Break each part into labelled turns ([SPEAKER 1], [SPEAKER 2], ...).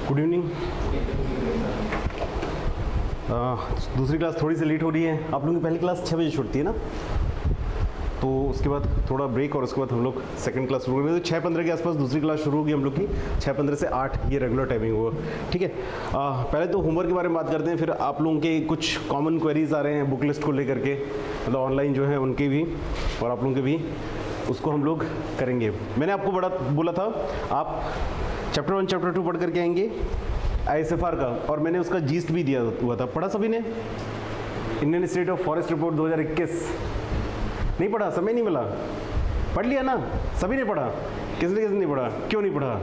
[SPEAKER 1] Good evening. दूसरी class थोड़ी सी late हो रही है। आप लोगों की पहली क्लास 6 बजे छूटती है ना, तो उसके बाद थोड़ा ब्रेक और उसके बाद हम लोग सेकंड क्लास शुरू करेंगे। तो 6:15 के आसपास दूसरी क्लास शुरू होगी हम लोग की। 6:15 से 8 ये रेगुलर टाइमिंग होगा, ठीक है। पहले तो होमवर्क के बारे में बात करते हैं, फिर आप लोगों के कुछ कॉमन क्वेरीज आ रहे हैं बुक लिस्ट को लेकर के, मतलब ऑनलाइन जो है उनके भी और आप लोगों के भी, उसको हम लोग करेंगे। मैंने आपको बड़ा बोला था आप चैप्टर 1 चैप्टर 2 पढ़ करके आएंगे ISFR का, और मैंने उसका जीस्ट भी दिया हुआ था। पढ़ा सभी ने? Indian state of forest report 2021 नहीं पढ़ा? समय नहीं मिला? पढ़ लिया ना सभी ने? पढ़ा? किसने नहीं पढ़ा? क्यों नहीं पढ़ा?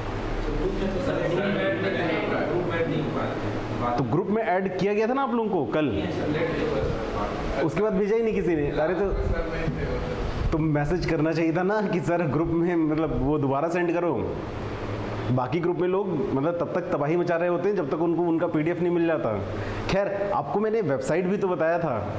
[SPEAKER 1] तो ग्रुप में ऐड किया गया था ना आप लोगों को कल, उसके बाद भेजा ही नहीं किसी ने। अरे तो मैसेज करना चाहिए था ना कि सर ग्रुप में, मतलब वो दोबारा सेंड करो। बाकी ग्रुप में लोग मतलब तब तक तबाही मचा रहे होते हैं जब तक उनको उनका PDF नहीं मिल जाता। खैर, आपको मैंने वेबसाइट भी तो बताया था,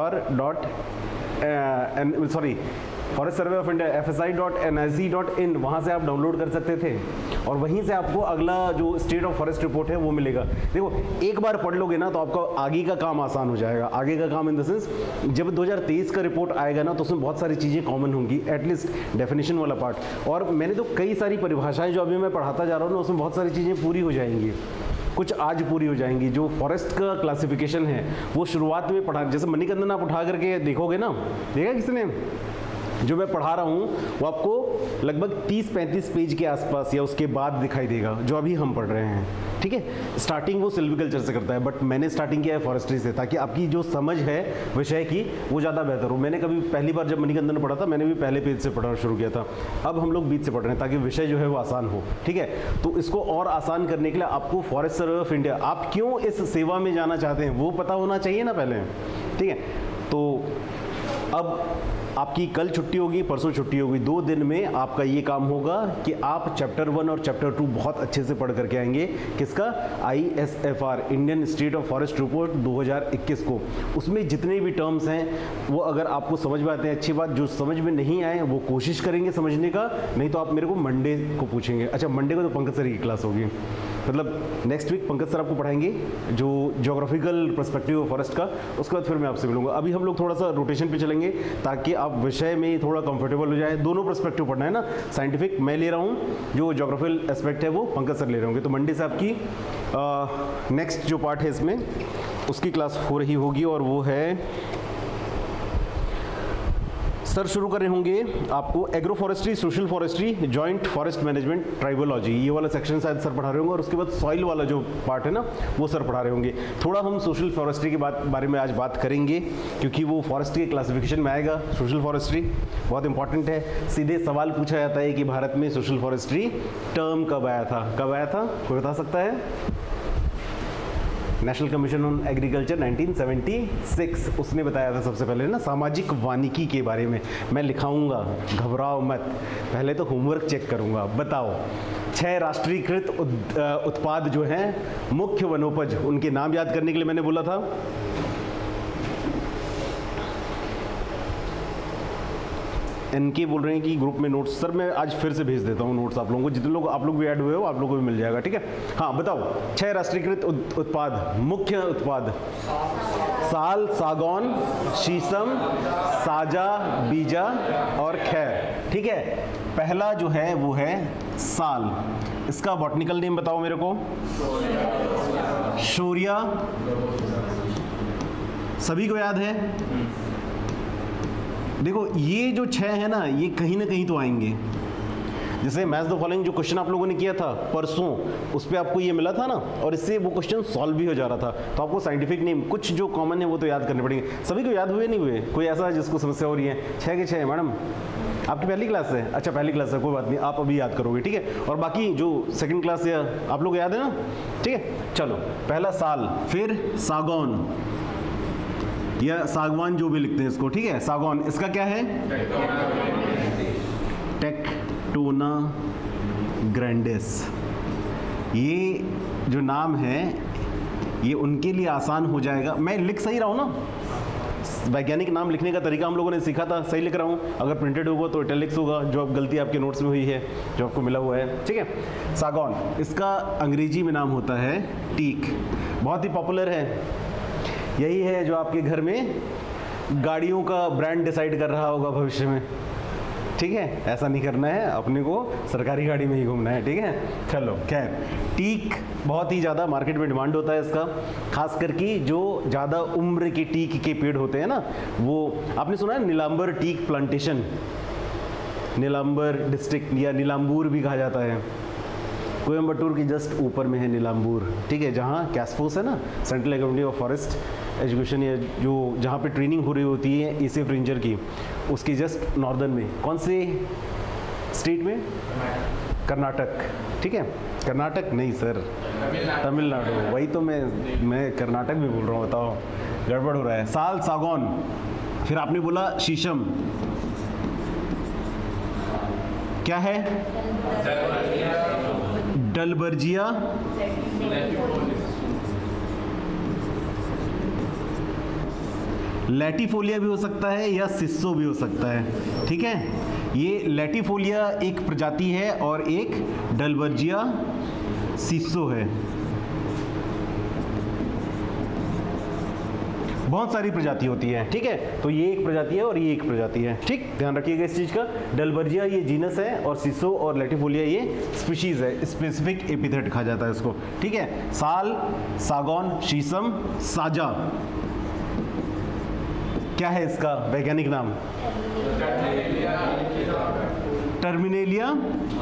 [SPEAKER 1] forest survey of India FSI.nic.in, वहाँ से आप डाउनलोड कर सकते थे और वहीं से आपको अगला जो स्टेट ऑफ फॉरेस्ट रिपोर्ट है वो मिलेगा। देखो एक बार पढ़ लोगे ना तो आपका आगे का काम आसान हो जाएगा। आगे का काम इन द सेंस, जब 2023 का रिपोर्ट आएगा ना तो उसमें बहुत सारी चीज़ें कॉमन होंगी, एटलीस्ट डेफिनेशन वाला पार्ट। और मैंने तो कई सारी परिभाषाएं जो अभी मैं पढ़ाता जा रहा हूँ ना, उसमें बहुत सारी चीज़ें पूरी हो जाएंगी, कुछ आज पूरी हो जाएंगी। जो फॉरेस्ट का क्लासिफिकेशन है वो शुरुआत में पढ़ा, जैसे मणिकंदन आप उठा करके देखोगे ना, देखा किसी ने? जो मैं पढ़ा रहा हूँ वो आपको लगभग 30-35 पेज के आसपास या उसके बाद दिखाई देगा, जो अभी हम पढ़ रहे हैं, ठीक है। स्टार्टिंग वो सिल्वीकल्चर से करता है, बट मैंने स्टार्टिंग किया है फॉरेस्ट्री से, ताकि आपकी जो समझ है विषय की वो ज़्यादा बेहतर हो। मैंने कभी पहली बार जब मणिकंदन पढ़ा था, मैंने भी पहले पेज से पढ़ना शुरू किया था। अब हम लोग बीच से पढ़ रहे हैं ताकि विषय जो है वो आसान हो, ठीक है। तो इसको और आसान करने के लिए आपको फॉरेस्ट सर्वे ऑफ इंडिया, आप क्यों इस सेवा में जाना चाहते हैं वो पता होना चाहिए ना पहले, ठीक है। तो अब आपकी कल छुट्टी होगी, परसों छुट्टी होगी, 2 दिन में आपका ये काम होगा कि आप चैप्टर 1 और चैप्टर 2 बहुत अच्छे से पढ़ करके आएंगे। किसका? ISFR, Indian state of forest report 2021 को। उसमें जितने भी टर्म्स हैं वो अगर आपको समझ में आते हैं अच्छी बात, जो समझ में नहीं आए वो कोशिश करेंगे समझने का, नहीं तो आप मेरे को मंडे को पूछेंगे। अच्छा, मंडे को तो पंकज सर की क्लास होगी, मतलब नेक्स्ट वीक पंकज सर आपको पढ़ाएंगे जो ज्योग्राफिकल पर्सपेक्टिव ऑफ फॉरेस्ट का। उसके बाद फिर मैं आपसे मिलूंगा। अभी हम लोग थोड़ा सा रोटेशन पे चलेंगे ताकि आप विषय में थोड़ा कंफर्टेबल हो जाए। दोनों पर्सपेक्टिव पढ़ना है ना, साइंटिफिक मैं ले रहा हूँ, जो ज्योग्राफिकल एस्पेक्ट है वो पंकज सर ले रहे होंगे। तो मंडे से आपकी नेक्स्ट जो पार्ट है इसमें उसकी क्लास हो रही होगी, और वो है सर शुरू कर रहे होंगे आपको agro forestry, social forestry, joint forest management, tribology, ये वाला सेक्शन शायद सर पढ़ा रहे होंगे। और उसके बाद सॉइल वाला जो पार्ट है ना वो सर पढ़ा रहे होंगे। थोड़ा हम सोशल फॉरेस्ट्री के बारे में आज बात करेंगे क्योंकि वो फॉरेस्ट के क्लासिफिकेशन में आएगा। सोशल फॉरेस्ट्री बहुत इंपॉर्टेंट है। सीधे सवाल पूछा जाता है कि भारत में सोशल फॉरेस्ट्री टर्म कब आया था? कब आया था कोई बता सकता है? नेशनल कमीशन ऑन एग्रीकल्चर 1976, उसने बताया था सबसे पहले ना, सामाजिक वानिकी के बारे में। मैं लिखाऊंगा, घबराओ मत, पहले तो होमवर्क चेक करूंगा। बताओ 6 राष्ट्रीयकृत उत्पाद जो हैं मुख्य वनोपज, उनके नाम याद करने के लिए मैंने बोला था। इनके बोल रहे हैं कि ग्रुप में नोट्स, सर मैं आज फिर से भेज देता हूँ नोट्स आप लोगों को, जितने लोग आप लोग भी ऐड हुए हो आप लोगों को भी मिल जाएगा, ठीक है। हाँ बताओ, 6 राष्ट्रीयकृत उत्पाद, मुख्य उत्पाद, साल, सागौन, शीशम, साजा, बीजा और खैर, ठीक है। पहला जो है वो है साल। इसका बॉटनिकल नेम बताओ मेरे को। शोरिया, सभी को याद है? देखो ये जो 6 है ना, ये कहीं ना कहीं तो आएंगे। जैसे मैच द फॉलोइंग जो क्वेश्चन आप लोगों ने किया था परसों, उस पर आपको ये मिला था ना, और इससे वो क्वेश्चन सॉल्व भी हो जा रहा था। तो आपको साइंटिफिक नेम कुछ जो कॉमन है वो तो याद करने पड़ेंगे। सभी को याद हुए नहीं हुए? कोई ऐसा है जिसको समस्या हो रही है? 6 के 6 मैडम, आपकी पहली क्लास है? अच्छा पहली क्लास है, कोई बात नहीं, आप अभी याद करोगे, ठीक है। और बाकी जो सेकंड क्लास है आप लोग याद है ना, ठीक है। चलो पहला साल, फिर सागौन या सागवान जो भी लिखते हैं इसको, ठीक है। सागौन, इसका क्या है? Tectona grandis. ये जो नाम है ये उनके लिए आसान हो जाएगा। मैं लिख सही रहा हूँ ना? वैज्ञानिक नाम लिखने का तरीका हम लोगों ने सीखा था, सही लिख रहा हूँ? अगर प्रिंटेड होगा तो इटैलिक्स होगा, जो अब गलती आपके नोट्स में हुई है, जो आपको मिला हुआ है, ठीक है। सागौन, इसका अंग्रेजी में नाम होता है टीक, बहुत ही पॉपुलर है। यही है जो आपके घर में गाड़ियों का ब्रांड डिसाइड कर रहा होगा भविष्य में, ठीक है। ऐसा नहीं करना है, अपने को सरकारी गाड़ी में ही घूमना है, ठीक है। चलो खैर, टीक बहुत ही ज़्यादा मार्केट में डिमांड होता है इसका, खास करके जो ज़्यादा उम्र के टीक के पेड़ होते हैं ना, वो आपने सुना है Nilambar teak plantation, Nilambar district या नीलांबूर भी कहा जाता है। कोयम्बटूर की जस्ट ऊपर में है नीलांबूर, ठीक है, जहाँ कैसफोस है ना, central academy of forest education, या जो जहाँ पे ट्रेनिंग हो रही होती है एसीएफ रेंजर की, उसकी जस्ट नॉर्दर्न में। कौन से स्टेट में? कर्नाटक, ठीक है। कर्नाटक नहीं सर, तमिलनाडु। वही तो मैं कर्नाटक भी बोल रहा हूँ, बताओ गड़बड़ हो रहा है। साल, सागौन, फिर आपने बोला शीशम, क्या है? डलबर्जिया, लैटिफोलिया भी हो सकता है या सिस्सो भी हो सकता है, ठीक है। ये लैटिफोलिया एक प्रजाति है और एक डलबर्जिया सिस्सो है। बहुत सारी प्रजाति होती है, ठीक है। तो ये एक प्रजाति है और ये एक प्रजाति है, ठीक, ध्यान रखिएगा इस चीज का। डलबर्जिया ये जीनस है और सिसो और लैटिफोलिया ये स्पीशीज है, स्पेसिफिक एपिथेट कहा जाता है इसको, ठीक है। साल, सागौन, शीशम, साजा, क्या है इसका वैज्ञानिक नाम? टर्मिनेलिया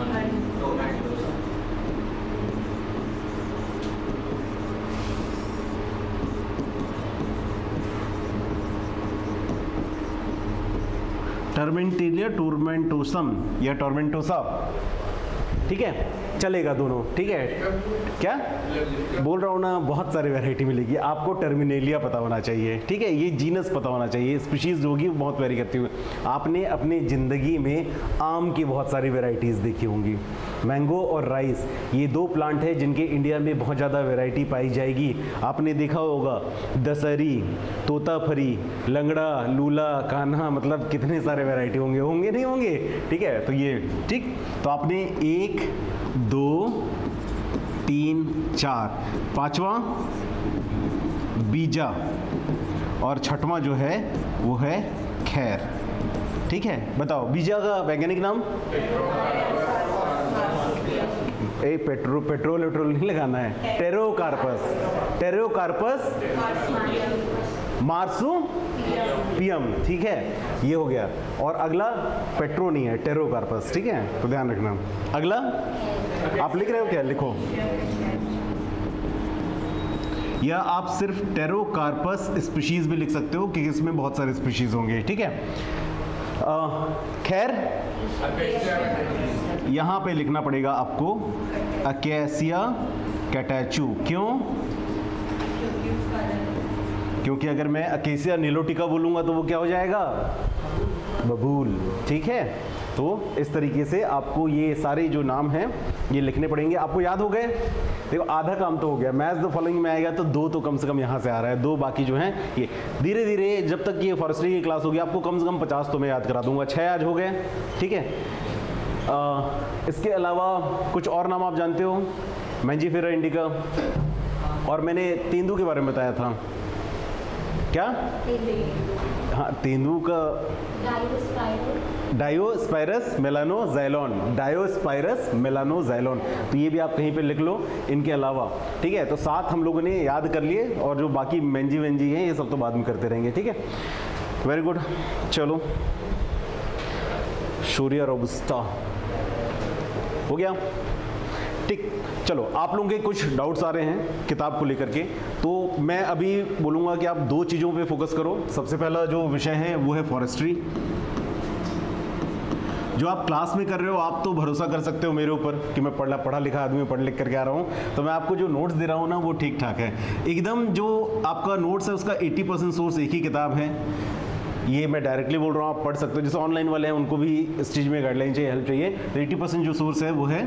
[SPEAKER 1] टर्मेंटिलिया टूर्मेंटोसम या टोर्मेंटोसा, ठीक है, चलेगा दोनों, ठीक है। क्या बोल रहा हूँ ना, बहुत सारी वैरायटी मिलेगी आपको। टर्मिनेलिया पता होना चाहिए, ठीक है, ये जीनस पता होना चाहिए, स्पीशीज जो होगी बहुत वेरी करती हुई। आपने अपने ज़िंदगी में आम की बहुत सारी वैरायटीज़ देखी होंगी। मैंगो और राइस, ये दो प्लांट है जिनके इंडिया में बहुत ज़्यादा वैरायटी पाई जाएगी। आपने देखा होगा दशहरी, तोताफरी, लंगड़ा, लूला, कान्हा, मतलब कितने सारे वैरायटी होंगे, होंगे नहीं होंगे, ठीक है। तो ये ठीक, तो आपने 1, 2, 3, 4, पांचवा बीजा और छठवां जो है वो है खैर, ठीक है। बताओ बीजा का वैज्ञानिक नाम? पेट्रोल नहीं लगाना है, टेरोकार्पस, टेरोकार्पस मार्सुपियम, ठीक है, ये हो गया। और अगला पेट्रो नहीं है, टेरोकार्पस, ठीक है, तो ध्यान रखना। अगला आप लिख रहे हो क्या? लिखो, या आप सिर्फ टेरोकार्पस स्पीशीज भी लिख सकते हो क्योंकि इसमें बहुत सारे स्पीशीज होंगे, ठीक है। खैर यहाँ पे लिखना पड़ेगा आपको अकेसिया कैटाचू, क्यों? क्योंकि अगर मैं अकेसिया निलोटिका बोलूंगा तो वो क्या हो जाएगा? बबूल, ठीक है। तो इस तरीके से आपको ये सारे जो नाम हैं ये लिखने पड़ेंगे। आपको याद हो गए? देखो आधा काम तो हो गया। मैच द फॉलोइंग में आएगा तो 2 तो कम से कम यहाँ से आ रहा है, 2 बाकी जो हैं ये धीरे धीरे जब तक ये फॉरेस्ट्री की क्लास होगी आपको कम से कम 50 तो मैं याद करा दूंगा। 6 आज हो गए, ठीक है। इसके अलावा कुछ और नाम आप जानते हो? मैंजीफेरा इंडिका, और मैंने तेंदू के बारे में बताया था। क्या? हाँ, तेंदू का डायोस्पायरस मेलानोज़ाइलोन, डायोस्पायरस मेलानोज़ाइलोन, तो ये भी आप कहीं पे लिख लो इनके अलावा, ठीक है। तो 7 हम लोगों ने याद कर लिए और जो बाकी मेंजी वेंजी हैं ये सब तो बाद में करते रहेंगे, ठीक है। वेरी गुड, चलो शोरिया रोबस्टा हो गया, ठीक। चलो आप लोगों के कुछ डाउट्स आ रहे हैं किताब को लेकर के, तो मैं अभी बोलूँगा कि आप 2 चीज़ों पे फोकस करो। सबसे पहला जो विषय है वो है फॉरेस्ट्री। जो आप क्लास में कर रहे हो आप तो भरोसा कर सकते हो मेरे ऊपर कि मैं पढ़ा लिखा आदमी, पढ़ लिख करके आ रहा हूँ, तो मैं आपको जो नोट्स दे रहा हूँ ना वो ठीक ठाक है एकदम। जो आपका नोट्स है उसका 80% सोर्स एक ही किताब है, ये मैं डायरेक्टली बोल रहा हूँ, आप पढ़ सकते हो। जैसे ऑनलाइन वाले हैं उनको भी इस चीज़ में गाइडलाइन चाहिए, हेल्प चाहिए, तो 80% जो सोर्स है वो है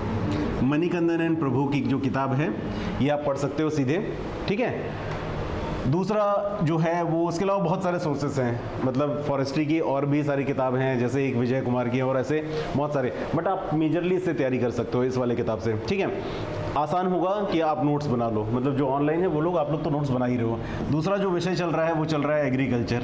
[SPEAKER 1] मणिकंदन एंड प्रभु की जो किताब है, ये आप पढ़ सकते हो सीधे, ठीक है। दूसरा जो है वो उसके अलावा बहुत सारे सोर्सेस हैं, मतलब फॉरेस्ट्री की और भी सारी किताब हैं, जैसे एक विजय कुमार की और ऐसे बहुत सारे, बट आप मेजरली इससे तैयारी कर सकते हो इस वाले किताब से, ठीक है। आसान होगा कि आप नोट्स बना लो, मतलब जो ऑनलाइन है वो लोग, आप लोग तो नोट्स बना ही रहे हो। दूसरा जो विषय चल रहा है वो चल रहा है एग्रीकल्चर।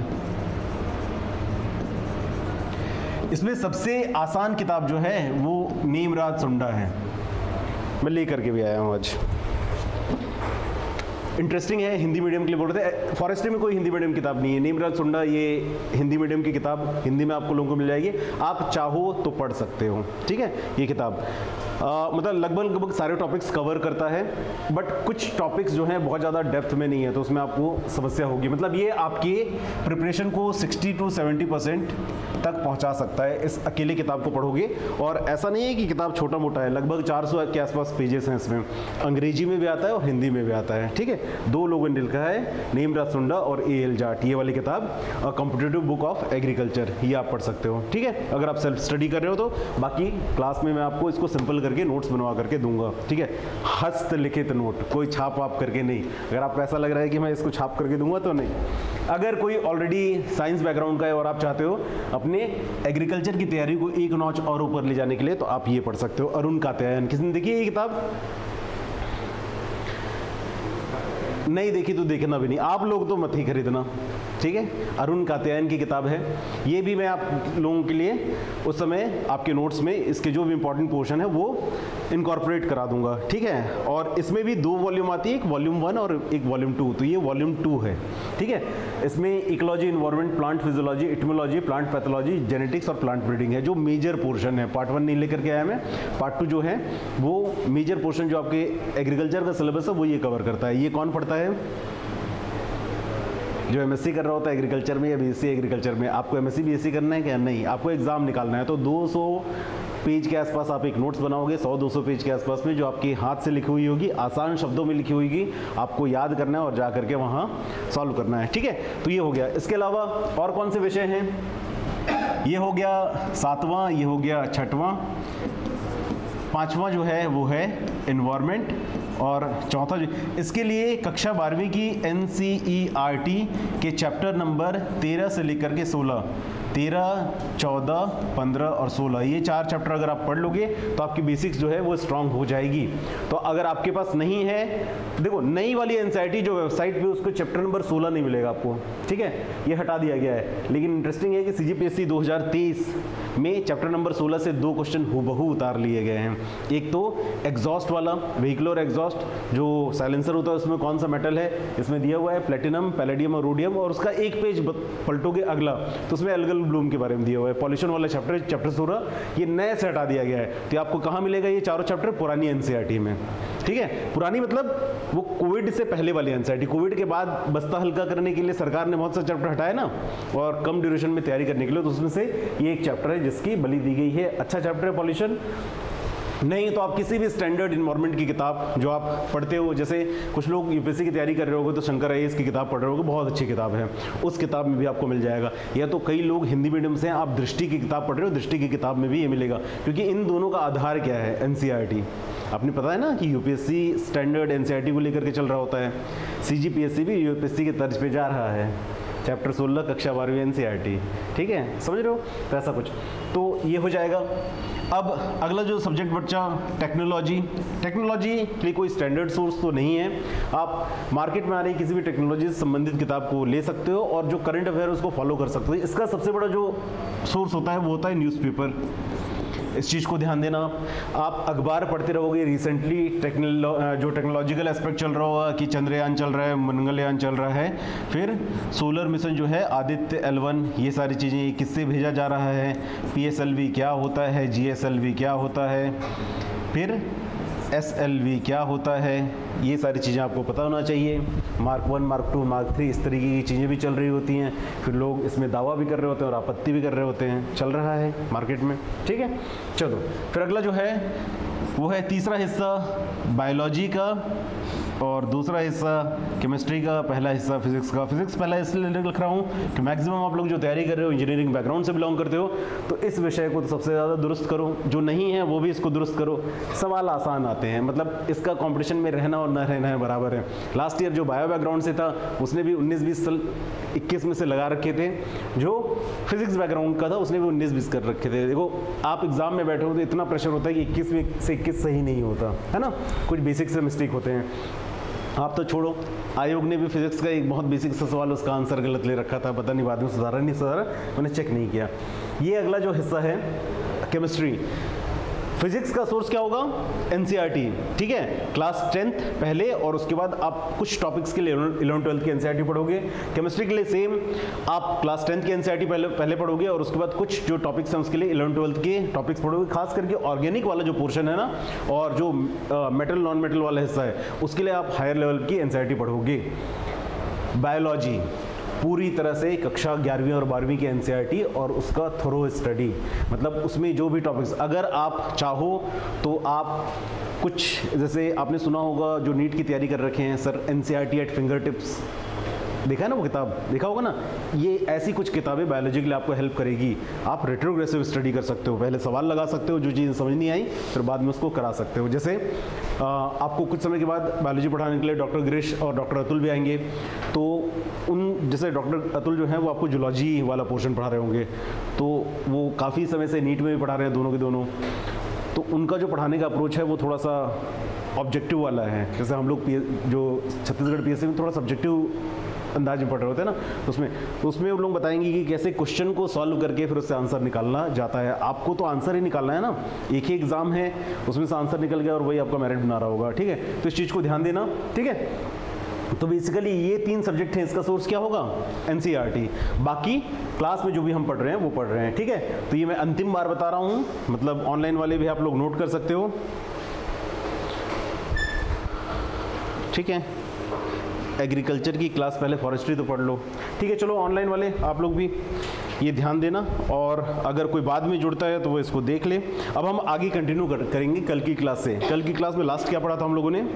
[SPEAKER 1] इसमें सबसे आसान किताब जो है वो नीमराज सुंडा है, मैं लेकर के भी आया हूँ आज। इंटरेस्टिंग है, हिंदी मीडियम के लिए बोल रहे थे। फॉरेस्ट्री में कोई हिंदी मीडियम किताब नहीं है। नीमराज सुंडा ये हिंदी मीडियम की किताब, हिंदी में आपको लोगों को मिल जाएगी, आप चाहो तो पढ़ सकते हो, ठीक है। ये किताब मतलब लगभग सारे टॉपिक्स कवर करता है, बट कुछ टॉपिक्स जो हैं बहुत ज़्यादा डेप्थ में नहीं है, तो उसमें आपको समस्या होगी। मतलब ये आपकी प्रिपरेशन को 60 to 70% तक पहुंचा सकता है इस अकेले किताब को पढ़ोगे। और ऐसा नहीं है कि किताब छोटा मोटा है, लगभग 400 के आसपास पेजेस हैं इसमें, अंग्रेजी में भी आता है और हिंदी में भी आता है, ठीक है। 2 लोगों ने लिखा है, नीमराज सुंडा और A.L. जाट, ये वाली किताब कॉम्पिटिटिव बुक ऑफ एग्रीकल्चर, ये आप पढ़ सकते हो, ठीक है, अगर आप सेल्फ स्टडी कर रहे हो तो। बाकी क्लास में मैं आपको इसको सिंपल करके नोट्स बनवा करके दूंगा, ठीक है, हस्तलिखित नोट, कोई छाप वाप करके नहीं। अगर आपको ऐसा लग रहा है कि मैं इसको छाप करके दूंगा तो नहीं। अगर कोई ऑलरेडी साइंस बैकग्राउंड का है और आप चाहते हो अपने एग्रीकल्चर की तैयारी को एक नॉच और ऊपर ले जाने के लिए, तो आप ये पढ़ सकते हो, अरुण कात्यायन। किसी ने देखी है ये किताब? नहीं देखी तो देखना भी नहीं, आप लोग तो मत ही खरीदना, ठीक है। अरुण कात्यायन की किताब है, ये भी मैं आप लोगों के लिए उस समय आपके नोट्स में इसके जो भी इंपॉर्टेंट पोर्शन है वो इनकॉर्पोरेट करा दूंगा, ठीक है। और इसमें भी 2 वॉल्यूम आती है, एक वॉल्यूम 1 और एक वॉल्यूम 2, तो ये वॉल्यूम 2 है, ठीक है। इसमें ecology, environment, plant physiology, entomology, plant pathology, genetics और प्लांट ब्रीडिंग है जो मेजर पोर्शन है। पार्ट 1 नहीं लेकर के आया मैं, पार्ट 2 जो है वो मेजर पोर्शन जो आपके एग्रीकल्चर का सिलेबस है वो ये कवर करता है। ये कौन पढ़ता है? जो MSc कर रहा होता है एग्रीकल्चर में या BSc एग्रीकल्चर में। आपको MSc BSc करना है क्या? नहीं, आपको एग्जाम निकालना है, तो 200 पेज के आसपास आप एक नोट्स बनाओगे, 100-200 पेज के आसपास में, जो आपके हाथ से लिखी हुई होगी, आसान शब्दों में लिखी होगी, आपको याद करना है और जा करके वहाँ सॉल्व करना है, ठीक है। तो ये हो गया। इसके अलावा और कौन से विषय हैं? ये हो गया 7वां, ये हो गया 6वां, 5वां जो है वो है एनवायरनमेंट, और चौथा इसके लिए कक्षा 12वीं की NCERT के चैप्टर नंबर 13 से लेकर के 16, 13, 14, 15 और 16, ये 4 चैप्टर अगर आप पढ़ लोगे तो आपकी बेसिक्स जो है वो स्ट्रांग हो जाएगी। तो अगर आपके पास नहीं है, देखो नई वाली NCERT जो वेबसाइट पे उसको चैप्टर नंबर 16 नहीं मिलेगा आपको, ठीक है, ये हटा दिया गया है। लेकिन इंटरेस्टिंग है कि CGPSC 2023 में चैप्टर नंबर 16 से 2 क्वेश्चन हूबहू उतार लिए गए हैं। एक तो एग्जॉस्ट वाला, व्हीकलर एग्जॉस्ट, जो साइलेंसर होता है उसमें कौन सा मेटल है, इसमें दिया हुआ है प्लेटिनम, पैलेडियम और रोडियम, और उसका एक पेज पलटोगे अगला तो उसमें एल्गल ब्लूम के बारे में दिया हुआ है। पॉल्यूशन वाला चैप्टर 16 ये नए से हटा दिया गया है। तो आपको कहाँ मिलेगा ये चारों चैप्टर? पुरानी NCERT में, ठीक है। पुरानी मतलब वो कोविड से पहले वाली NCERT, कोविड के बाद बस्ता हल्का करने के लिए सरकार ने बहुत सा चैप्टर हटाया ना, और कम ड्यूरेशन में तैयारी करने के लिए, तो उसमें से ये एक चैप्टर है जिसकी बलि दी गई है। अच्छा चैप्टर है पॉल्यूशन। नहीं तो आप किसी भी स्टैंडर्ड इन्वायरमेंट की किताब जो आप पढ़ते हो, जैसे कुछ लोग UPSC की तैयारी कर रहे होगे तो शंकर IAS की किताब पढ़ रहे होगे, बहुत अच्छी किताब है, उस किताब में भी आपको मिल जाएगा। या तो कई लोग हिंदी मीडियम से हैं, आप दृष्टि की किताब पढ़ रहे हो, दृष्टि की किताब में भी ये मिलेगा, क्योंकि इन दोनों का आधार क्या है? NCERT। आपने पता है ना कि UPSC स्टैंडर्ड NCERT को लेकर के चल रहा होता है, CGPSC भी UPSC के तर्ज पे जा रहा है। चैप्टर 16 कक्षा 12वीं NCERT, ठीक है, समझ रहे हो? तो ऐसा कुछ, तो ये हो जाएगा। अब अगला जो सब्जेक्ट बच्चा टेक्नोलॉजी। टेक्नोलॉजी के लिए कोई स्टैंडर्ड सोर्स तो नहीं है, आप मार्केट में आ रही किसी भी टेक्नोलॉजी से संबंधित किताब को ले सकते हो और जो करंट अफेयर उसको फॉलो कर सकते हो। इसका सबसे बड़ा जो सोर्स होता है वो होता है न्यूज़पेपर। इस चीज़ को ध्यान देना, आप अखबार पढ़ते रहोगे। रिसेंटली जो टेक्नोलॉजिकल एस्पेक्ट चल रहा होगा कि चंद्रयान चल रहा है, मंगलयान चल रहा है, फिर सोलर मिशन जो है आदित्य L1, ये सारी चीज़ें किससे भेजा जा रहा है, PSLV क्या होता है, GSLV क्या होता है, फिर SLV क्या होता है, ये सारी चीज़ें आपको पता होना चाहिए। मार्क 1, मार्क 2, मार्क 3 इस तरीके की चीज़ें भी चल रही होती हैं, फिर लोग इसमें दावा भी कर रहे होते हैं और आपत्ति भी कर रहे होते हैं, चल रहा है मार्केट में, ठीक है। चलो फिर अगला जो है वो है तीसरा हिस्सा बायोलॉजी का और दूसरा हिस्सा केमिस्ट्री का, पहला हिस्सा फिजिक्स का। फिजिक्स पहला इसलिए लिख रहा हूँ कि मैक्सिमम आप लोग जो तैयारी कर रहे हो इंजीनियरिंग बैकग्राउंड से बिलोंग करते हो, तो इस विषय को तो सबसे ज़्यादा दुरुस्त करो, जो नहीं है वो भी इसको दुरुस्त करो। सवाल आसान आते हैं, मतलब इसका कंपटीशन में रहना और न रहना है बराबर है। लास्ट ईयर जो बायो बैकग्राउंड से था उसने भी 19-20 साल 21 में से लगा रखे थे, जो फिजिक्स बैकग्राउंड का था उसने भी 19-20 कर रखे थे। देखो आप एग्जाम में बैठे हो तो इतना प्रेशर होता है कि 21 में से 21 सही नहीं होता है ना, कुछ बेसिक से मिस्टेक होते हैं। आप तो छोड़ो, आयोग ने भी फिजिक्स का एक बहुत बेसिक सा सवाल उसका आंसर गलत ले रखा था, पता नहीं बाद में सुधारा नहीं सुधारा, मैंने चेक नहीं किया। ये अगला जो हिस्सा है केमिस्ट्री। फिजिक्स का सोर्स क्या होगा? एनसीईआरटी, ठीक है, क्लास 10th पहले और उसके बाद आप कुछ टॉपिक्स के लिए 11-12 की एनसीईआरटी पढ़ोगे। केमिस्ट्री के लिए सेम, आप क्लास 10th की एनसीईआरटी पहले पढ़ोगे और उसके बाद कुछ जो टॉपिक्स हैं उसके लिए 11-12 के टॉपिक्स पढ़ोगे। खास करके ऑर्गेनिक वाला जो पोर्शन है ना, और जो मेटल नॉन मेटल वाला हिस्सा है उसके लिए आप हायर लेवल की एनसीईआरटी पढ़ोगे। बायोलॉजी पूरी तरह से कक्षा 11वीं और 12वीं की एनसीईआरटी और उसका थोरो स्टडी, मतलब उसमें जो भी टॉपिक्स अगर आप चाहो तो आप कुछ, जैसे आपने सुना होगा जो नीट की तैयारी कर रखे हैं sir, NCERT at finger tips, देखा है ना वो किताब, देखा होगा ना, ये ऐसी कुछ किताबें बायोलॉजी के लिए आपको हेल्प करेगी। आप रेट्रोग्रेसिव स्टडी कर सकते हो, पहले सवाल लगा सकते हो, जो चीज़ समझ नहीं आई फिर बाद में उसको करा सकते हो। जैसे आपको कुछ समय के बाद बायोलॉजी पढ़ाने के लिए डॉक्टर गिरीश और डॉक्टर अतुल भी आएंगे, तो उन जैसे डॉक्टर अतुल जो हैं वो आपको जूलॉजी वाला पोर्शन पढ़ा रहे होंगे, तो वो काफ़ी समय से नीट में भी पढ़ा रहे हैं दोनों के दोनों, तो उनका जो पढ़ाने का अप्रोच है वो थोड़ा सा ऑब्जेक्टिव वाला है। जैसे हम लोग जो छत्तीसगढ़ पीएससी में थोड़ा सब्जेक्टिव अंदाज में पढ़ रहे होते हैं ना, तो उसमें वो लोग बताएंगे कि कैसे क्वेश्चन को सॉल्व करके फिर उससे आंसर निकालना जाता है। आपको तो आंसर ही निकालना है ना, एक ही एग्जाम है उसमें से आंसर निकल गया और वही आपका मेरिट बना रहा होगा, ठीक है, तो इस चीज़ को ध्यान देना, ठीक है। तो बेसिकली ये 3 सब्जेक्ट हैं, इसका सोर्स क्या होगा? एनसीईआरटी। बाकी क्लास में जो भी हम पढ़ रहे हैं वो पढ़ रहे हैं, ठीक है। तो ये मैं अंतिम बार बता रहा हूँ, मतलब ऑनलाइन वाले भी आप लोग नोट कर सकते हो, ठीक है। एग्रीकल्चर की क्लास पहले, फॉरेस्ट्री तो पढ़ लो, ठीक है। चलो ऑनलाइन वाले आप लोग भी ये ध्यान देना, और अगर कोई बाद में जुड़ता है तो वो इसको देख ले। अब हम आगे कंटिन्यू करेंगे कल की क्लास से। कल की क्लास में लास्ट क्या पढ़ा था हम लोगों ने?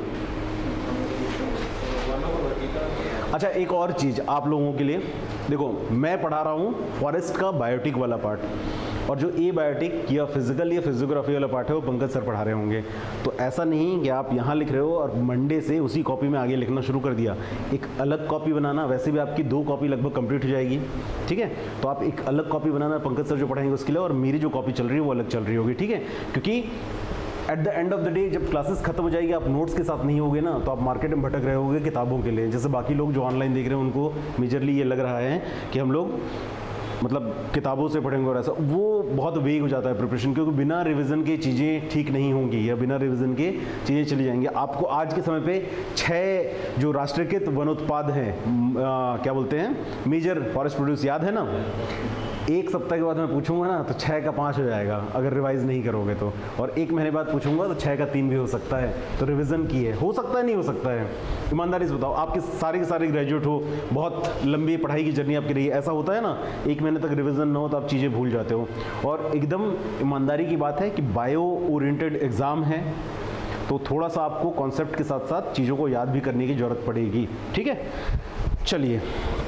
[SPEAKER 1] अच्छा, एक और चीज़ आप लोगों के लिए, देखो मैं पढ़ा रहा हूँ फॉरेस्ट का बायोटिक वाला पार्ट, और जो ए बायोटिक या फिजिकल या फिजियोग्राफी वाला पार्ट है वो पंकज सर पढ़ा रहे होंगे। तो ऐसा नहीं कि आप यहाँ लिख रहे हो और मंडे से उसी कॉपी में आगे लिखना शुरू कर दिया। एक अलग कॉपी बनाना, वैसे भी आपकी 2 कॉपी लगभग कंप्लीट हो जाएगी, ठीक है। तो आप एक अलग कॉपी बनाना पंकज सर जो पढ़ाएंगे उसके लिए, और मेरी जो कॉपी चल रही है वो अलग चल रही होगी, ठीक है। क्योंकि at the end of the day जब क्लासेस खत्म हो जाएगी, आप नोट्स के साथ नहीं होगे ना, तो आप मार्केट में भटक रहे होगे किताबों के लिए। जैसे बाकी लोग जो ऑनलाइन देख रहे हैं उनको मेजरली ये लग रहा है कि हम लोग मतलब किताबों से पढ़ेंगे, और ऐसा वो बहुत वेग हो जाता है प्रिपरेशन, क्योंकि बिना रिवीजन के चीज़ें ठीक नहीं होंगी या बिना रिवीजन के चीज़ें चली जाएंगी। आपको आज के समय पे 6 जो राष्ट्रीयकृत वनोत्पाद हैं, क्या बोलते हैं, मेजर फॉरेस्ट प्रोड्यूस, याद है ना? एक सप्ताह के बाद मैं पूछूंगा ना तो 6 का 5 हो जाएगा अगर रिवाइज नहीं करोगे तो, और 1 महीने बाद पूछूंगा तो 6 का 3 भी हो सकता है। तो रिवीजन की है, हो सकता है नहीं हो सकता है, ईमानदारी से बताओ। आपके सारे के सारे ग्रेजुएट हो, बहुत लंबी पढ़ाई की जर्नी आपकी रही है, ऐसा होता है ना 1 महीने तक रिवीजन ना हो तो आप चीज़ें भूल जाते हो। और एकदम ईमानदारी की बात है कि बायो ओरिएंटेड एग्ज़ाम है, तो थोड़ा सा आपको कॉन्सेप्ट के साथ साथ चीज़ों को याद भी करने की ज़रूरत पड़ेगी, ठीक है। चलिए,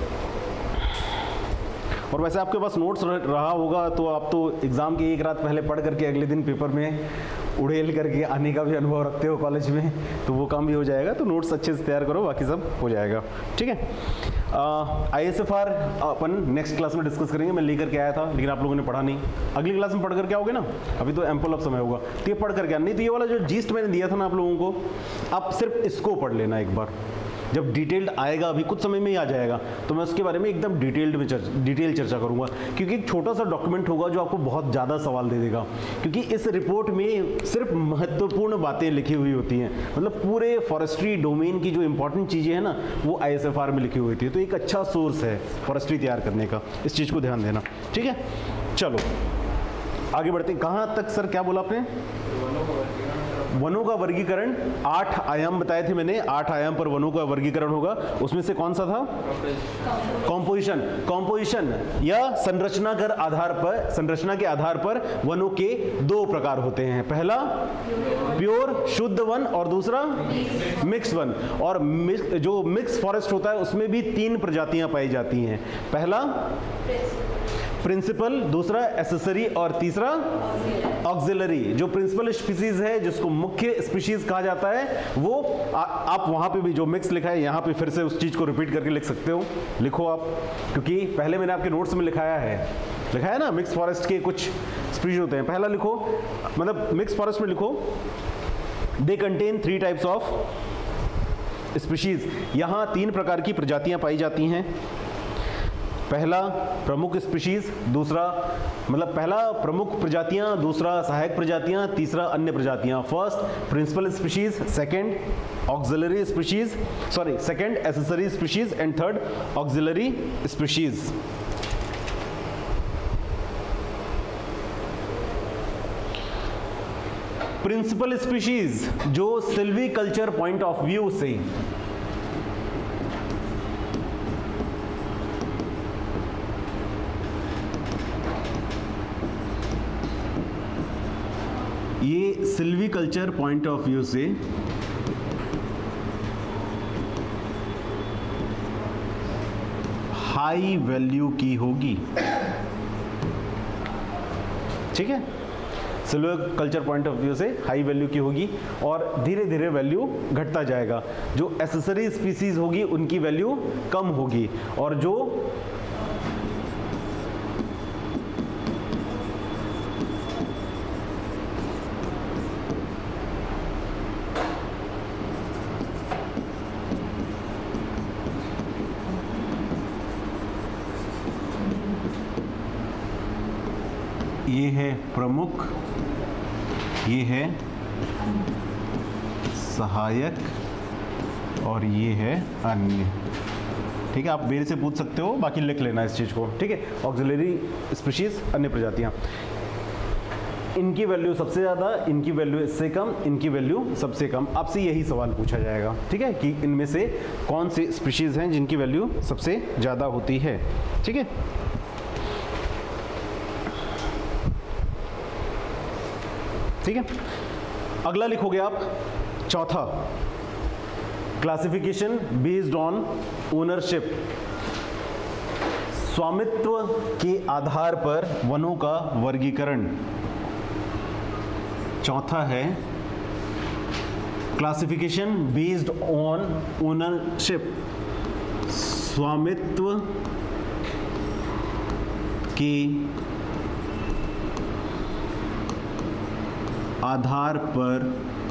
[SPEAKER 1] और वैसे आपके पास नोट्स रहा होगा तो आप तो एग्ज़ाम की एक रात पहले पढ़ करके अगले दिन पेपर में उड़ेल करके आने का भी अनुभव रखते हो कॉलेज में, तो वो काम भी हो जाएगा। तो नोट्स अच्छे से तैयार करो, बाकी सब हो जाएगा, ठीक है। ISFR अपन नेक्स्ट क्लास में डिस्कस करेंगे, मैं लेकर के आया था लेकिन आप लोगों ने पढ़ा नहीं। अगली क्लास में पढ़ करके आओगे ना, अभी तो एम्पल ऑफ समय होगा, तो ये पढ़ करके नहीं तो ये वाला जो जीस्ट मैंने दिया था ना आप लोगों को, आप सिर्फ इसको पढ़ लेना एक बार। जब डिटेल्ड आएगा, अभी कुछ समय में ही आ जाएगा, तो मैं उसके बारे में एकदम डिटेल चर्चा करूंगा, क्योंकि एक छोटा सा डॉक्यूमेंट होगा जो आपको बहुत ज़्यादा सवाल दे देगा, क्योंकि इस रिपोर्ट में सिर्फ महत्वपूर्ण बातें लिखी हुई होती हैं। मतलब पूरे फॉरेस्ट्री डोमेन की जो इंपॉर्टेंट चीज़ें हैं ना वो ISFR में लिखी हुई थी, तो एक अच्छा सोर्स है फॉरेस्ट्री तैयार करने का, इस चीज़ को ध्यान देना, ठीक है। चलो आगे बढ़ते हैं। कहाँ तक सर, क्या बोला आपने? वनों का वर्गीकरण 8 आयाम बताए थे मैंने, 8 आयाम पर वनों का वर्गीकरण होगा। उसमें से कौन सा था? कॉम्पोजिशन या संरचना के आधार पर वनों के 2 प्रकार होते हैं। पहला प्योर शुद्ध वन और दूसरा मिक्स वन। और जो मिक्स फॉरेस्ट होता है उसमें भी 3 प्रजातियां पाई जाती हैं। पहला प्रिंसिपल, दूसरा एसेसरी और तीसरा ऑक्सिलरी। जो प्रिंसिपल स्पीसीज है, जिसको मुख्य स्पीसीज कहा जाता है, वो आप वहां पे भी जो मिक्स लिखा है यहां पे फिर से उस चीज को रिपीट करके लिख सकते हो। लिखो आप, क्योंकि पहले मैंने आपके नोट्स में लिखाया है ना, मिक्स फॉरेस्ट के कुछ स्पीसीज होते हैं। पहला लिखो, मतलब मिक्स फॉरेस्ट में लिखो, they contain 3 types of species. यहां 3 प्रकार की प्रजातियां पाई जाती हैं। पहला प्रमुख स्पीशीज, दूसरा मतलब पहला प्रमुख प्रजातियां, दूसरा सहायक प्रजातियां, तीसरा अन्य प्रजातियां। First principal species, second auxiliary species, second accessory species and third auxiliary species. Principal species जो सिल्वीकल्चर पॉइंट ऑफ व्यू से सिल्वीकल्चर पॉइंट ऑफ व्यू से हाई वैल्यू की होगी। ठीक है, सिल्वीकल्चर पॉइंट ऑफ व्यू से हाई वैल्यू की होगी और धीरे धीरे वैल्यू घटता जाएगा। जो एसेसरी स्पीसीज होगी उनकी वैल्यू कम होगी और जो ये है प्रमुख, ये है सहायक और ये है अन्य। ठीक है, आप मेरे से पूछ सकते हो, बाकी लिख लेना इस चीज़ को। ठीक है, ऑक्सिलरी स्पीशीज, अन्य प्रजातियां, इनकी वैल्यू सबसे ज़्यादा, इनकी वैल्यू इससे कम, इनकी वैल्यू सबसे कम। आपसे यही सवाल पूछा जाएगा। ठीक है, कि इनमें से कौन सी स्पीशीज हैं जिनकी वैल्यू सबसे ज़्यादा होती है। ठीक है, ठीक है, अगला लिखोगे आप चौथा, क्लासिफिकेशन बेस्ड ऑन ओनरशिप। स्वामित्व के आधार पर वनों का वर्गीकरण। चौथा है क्लासिफिकेशन बेस्ड ऑन ओनरशिप। स्वामित्व के आधार पर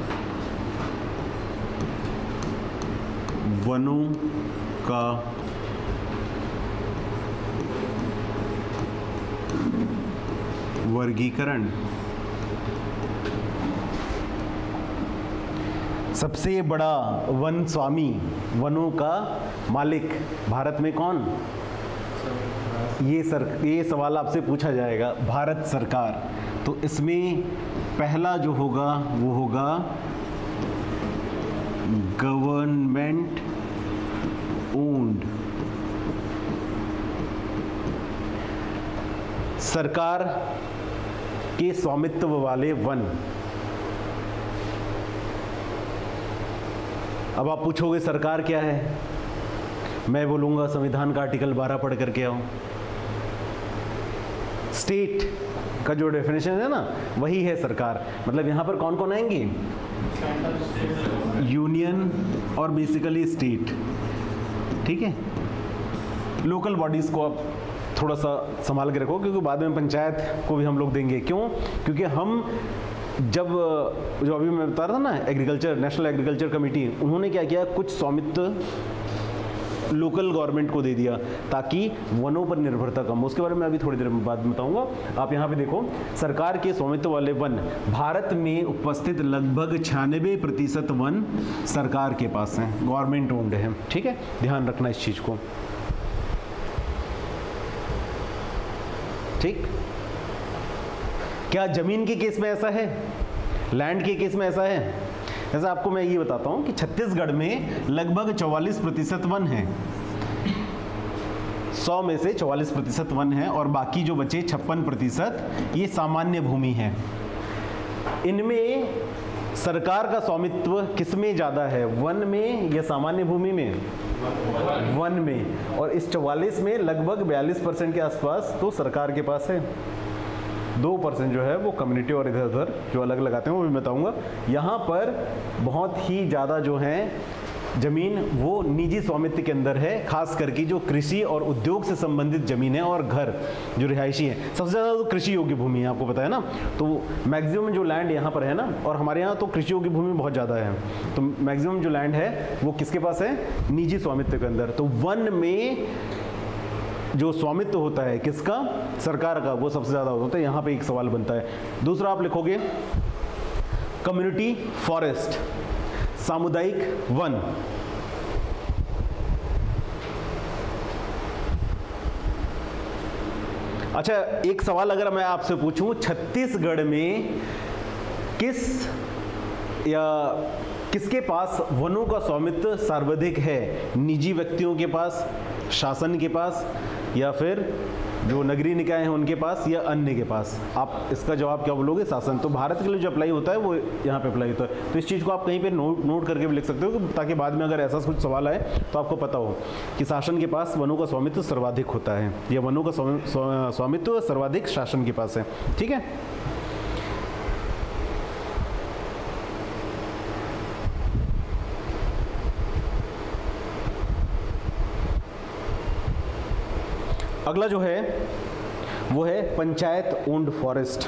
[SPEAKER 1] वनों का वर्गीकरण। सबसे बड़ा वन स्वामी, वनों का मालिक भारत में कौन? ये सवाल आपसे पूछा जाएगा, भारत सरकार। तो इसमें पहला जो होगा वो होगा गवर्नमेंट ओन्ड। सरकार के स्वामित्व वाले वन। अब आप पूछोगे सरकार क्या है? मैं बोलूंगा संविधान का आर्टिकल 12 पढ़ करके आओ। स्टेट का जो डेफिनेशन है ना, वही है सरकार। मतलब यहां पर कौन कौन आएंगे? यूनियन और बेसिकली स्टेट। ठीक है, लोकल बॉडीज को आप थोड़ा सा संभाल के रखो, क्योंकि बाद में पंचायत को भी हम लोग देंगे। क्यों? क्योंकि हम जब जो अभी मैं बता रहा था ना, एग्रीकल्चर, नेशनल एग्रीकल्चर कमेटी, उन्होंने क्या किया, कुछ स्वामित्व लोकल गवर्नमेंट को दे दिया ताकि वनों पर निर्भरता कम हो। उसके बारे में अभी थोड़ी देर बाद बताऊंगा। आप यहाँ पे देखो, सरकार के स्वामित्व वाले वन, भारत में उपस्थित लगभग 96% वन सरकार के पास हैं, गवर्नमेंट ओन्ड है। ठीक है, ध्यान रखना इस चीज को। ठीक, क्या जमीन के केस में ऐसा है? लैंड के केस में ऐसा है। जैसे आपको मैं ये बताता हूँ कि छत्तीसगढ़ में लगभग 44% वन है, 100 में से 44% वन है, और बाकी जो बचे 56% ये सामान्य भूमि है। इनमें सरकार का स्वामित्व किसमें ज़्यादा है, वन में या सामान्य भूमि में? वन में। और इस 44 में लगभग 42% के आसपास तो सरकार के पास है, 2% जो है वो कम्युनिटी और इधर उधर जो अलग लगाते हैं वो भी बताऊंगा। यहाँ पर बहुत ही ज़्यादा जो है जमीन वो निजी स्वामित्व के अंदर है, खास करके जो कृषि और उद्योग से संबंधित जमीन है और घर जो रिहायशी है। सबसे ज़्यादा तो कृषि योग्य भूमि है, आपको पता है ना, तो मैक्सिमम जो लैंड यहाँ पर है ना, और हमारे यहाँ तो कृषि योग्य भूमि बहुत ज़्यादा है, तो मैक्सिमम जो लैंड है वो किसके पास है, निजी स्वामित्व के अंदर। तो वन में जो स्वामित्व होता है किसका, सरकार का, वो सबसे ज़्यादा होता है। यहाँ पे एक सवाल बनता है। दूसरा आप लिखोगे कम्युनिटी फॉरेस्ट, सामुदायिक वन। अच्छा, एक सवाल अगर मैं आपसे पूछूं, छत्तीसगढ़ में किसके पास वनों का स्वामित्व सर्वाधिक है, निजी व्यक्तियों के पास, शासन के पास, या फिर जो नगरीय निकाय हैं उनके पास, या अन्य के पास? आप इसका जवाब क्या बोलोगे, शासन। तो भारत के लिए जो अप्लाई होता है वो यहाँ पे अप्लाई होता है। तो इस चीज़ को आप कहीं पे नोट करके भी लिख सकते हो, ताकि बाद में अगर ऐसा कुछ सवाल आए तो आपको पता हो कि शासन के पास वनों का स्वामित्व सर्वाधिक होता है, या वनों का स्वामित्व सर्वाधिक शासन के पास है। ठीक है, अगला जो है वो है पंचायत ओन्ड फॉरेस्ट।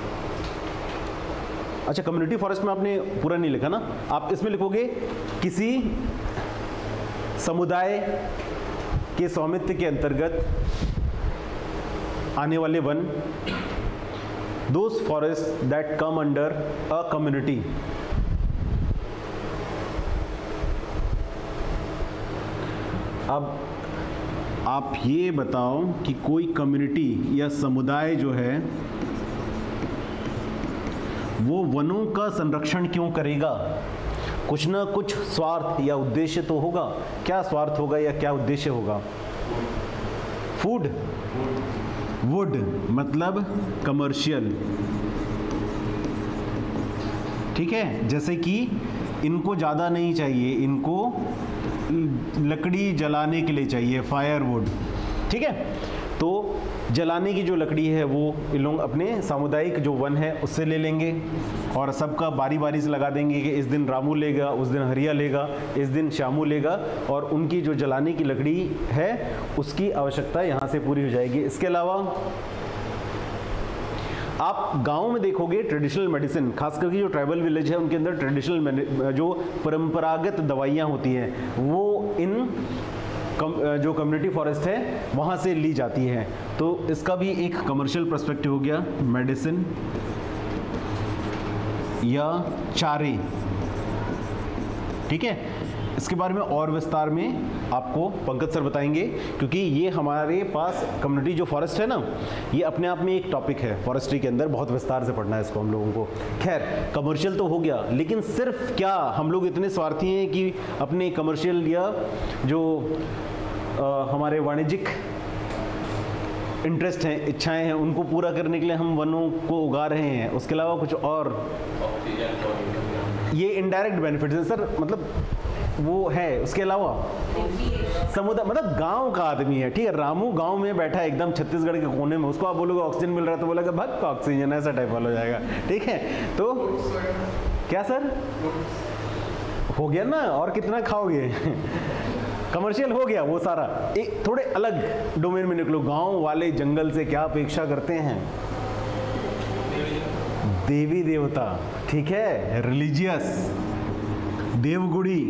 [SPEAKER 1] अच्छा, कम्युनिटी फॉरेस्ट में आपने पूरा नहीं लिखा ना, आप इसमें लिखोगे किसी समुदाय के स्वामित्व के अंतर्गत आने वाले वन, those forest that come under a community. अब आप ये बताओ कि कोई कम्युनिटी या समुदाय जो है वो वनों का संरक्षण क्यों करेगा? कुछ ना कुछ स्वार्थ या उद्देश्य तो होगा। क्या स्वार्थ होगा या क्या उद्देश्य होगा? फूड, वुड मतलब कमर्शियल, ठीक है। जैसे कि इनको ज़्यादा नहीं चाहिए, इनको लकड़ी जलाने के लिए चाहिए, फायरवुड, ठीक है। तो जलाने की जो लकड़ी है वो इन लोग अपने सामुदायिक जो वन है उससे ले लेंगे, और सबका बारी बारी से लगा देंगे कि इस दिन रामू लेगा, उस दिन हरिया लेगा, इस दिन श्यामू लेगा, और उनकी जो जलाने की लकड़ी है उसकी आवश्यकता यहाँ से पूरी हो जाएगी। इसके अलावा आप गांव में देखोगे ट्रेडिशनल मेडिसिन, खास करके जो ट्राइबल विलेज है उनके अंदर ट्रेडिशनल जो परंपरागत दवाइयाँ होती हैं वो इन जो कम्युनिटी फॉरेस्ट है वहाँ से ली जाती हैं। तो इसका भी एक कमर्शियल पर्सपेक्टिव हो गया, मेडिसिन या चारे, ठीक है। इसके बारे में और विस्तार में आपको पंकज सर बताएंगे, क्योंकि ये हमारे पास कम्युनिटी जो फॉरेस्ट है ना, ये अपने आप में एक टॉपिक है फॉरेस्ट्री के अंदर, बहुत विस्तार से पढ़ना है इसको हम लोगों को। खैर, कमर्शियल तो हो गया, लेकिन सिर्फ क्या हम लोग इतने स्वार्थी हैं कि अपने कमर्शियल या जो हमारे वाणिज्यिक इंटरेस्ट हैं, इच्छाएं हैं, उनको पूरा करने के लिए हम वनों को उगा रहे हैं? उसके अलावा कुछ और ये इनडायरेक्ट बेनिफिट्स हैं सर, मतलब वो है। उसके अलावा समुदाय मतलब गांव का आदमी है, ठीक है, रामू गांव में बैठा है एकदम छत्तीसगढ़ के कोने में, उसको आप बोलोगे ऑक्सीजन मिल रहा है तो बोलेगा भक्त ऑक्सीजन, ऐसा टाइप वाला हो जाएगा, ठीक है। तो क्या सर हो गया ना, और कितना खाओगे? कमर्शियल हो गया वो सारा। एक थोड़े अलग डोमेन में निकलो, गांव वाले जंगल से क्या अपेक्षा करते हैं? देवी देवता, ठीक है, रिलीजियस, देवगुड़ी,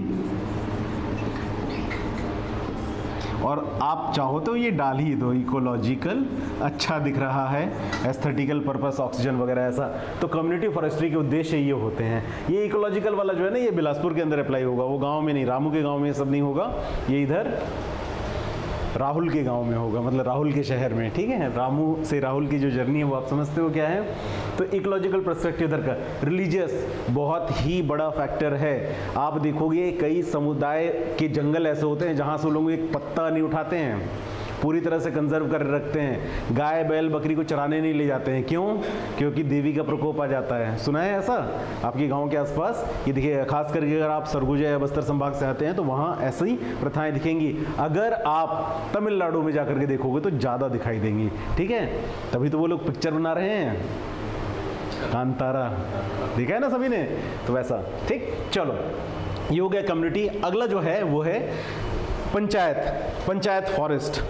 [SPEAKER 1] और आप चाहो तो ये डाल ही दो, इकोलॉजिकल अच्छा दिख रहा है, एस्थेटिकल पर्पस, ऑक्सीजन वगैरह ऐसा। तो कम्युनिटी फॉरेस्ट्री के उद्देश्य ये होते हैं। ये इकोलॉजिकल वाला जो है ना, ये बिलासपुर के अंदर अप्लाई होगा, वो गांव में नहीं, रामू के गांव में ये सब नहीं होगा, ये इधर राहुल के गांव में होगा, मतलब राहुल के शहर में, ठीक है। रामू से राहुल की जो जर्नी है वो आप समझते हो क्या है। तो इकोलॉजिकल पर्सपेक्टिव इधर का। रिलीजियस बहुत ही बड़ा फैक्टर है। आप देखोगे कई समुदाय के जंगल ऐसे होते हैं जहाँ से लोग एक पत्ता नहीं उठाते हैं, पूरी तरह से कंजर्व कर रखते हैं। गाय बैल बकरी को चराने नहीं ले जाते हैं, क्यों? क्योंकि देवी का प्रकोप आ जाता है। सुना है ऐसा आपके गांव के आसपास? ये देखिए, खास करके अगर आप सरगुजा या बस्तर संभाग से आते हैं तो वहाँ ऐसी प्रथाएं दिखेंगी। अगर आप तमिलनाडु में जाकर के देखोगे तो ज़्यादा दिखाई देंगी, ठीक है। तभी तो वो लोग पिक्चर बना रहे हैं, कांतारा देखा है ना सभी ने, तो वैसा, ठीक। चलो, ये हो गया कम्युनिटी। अगला जो है वो है पंचायत, पंचायत फॉरेस्ट।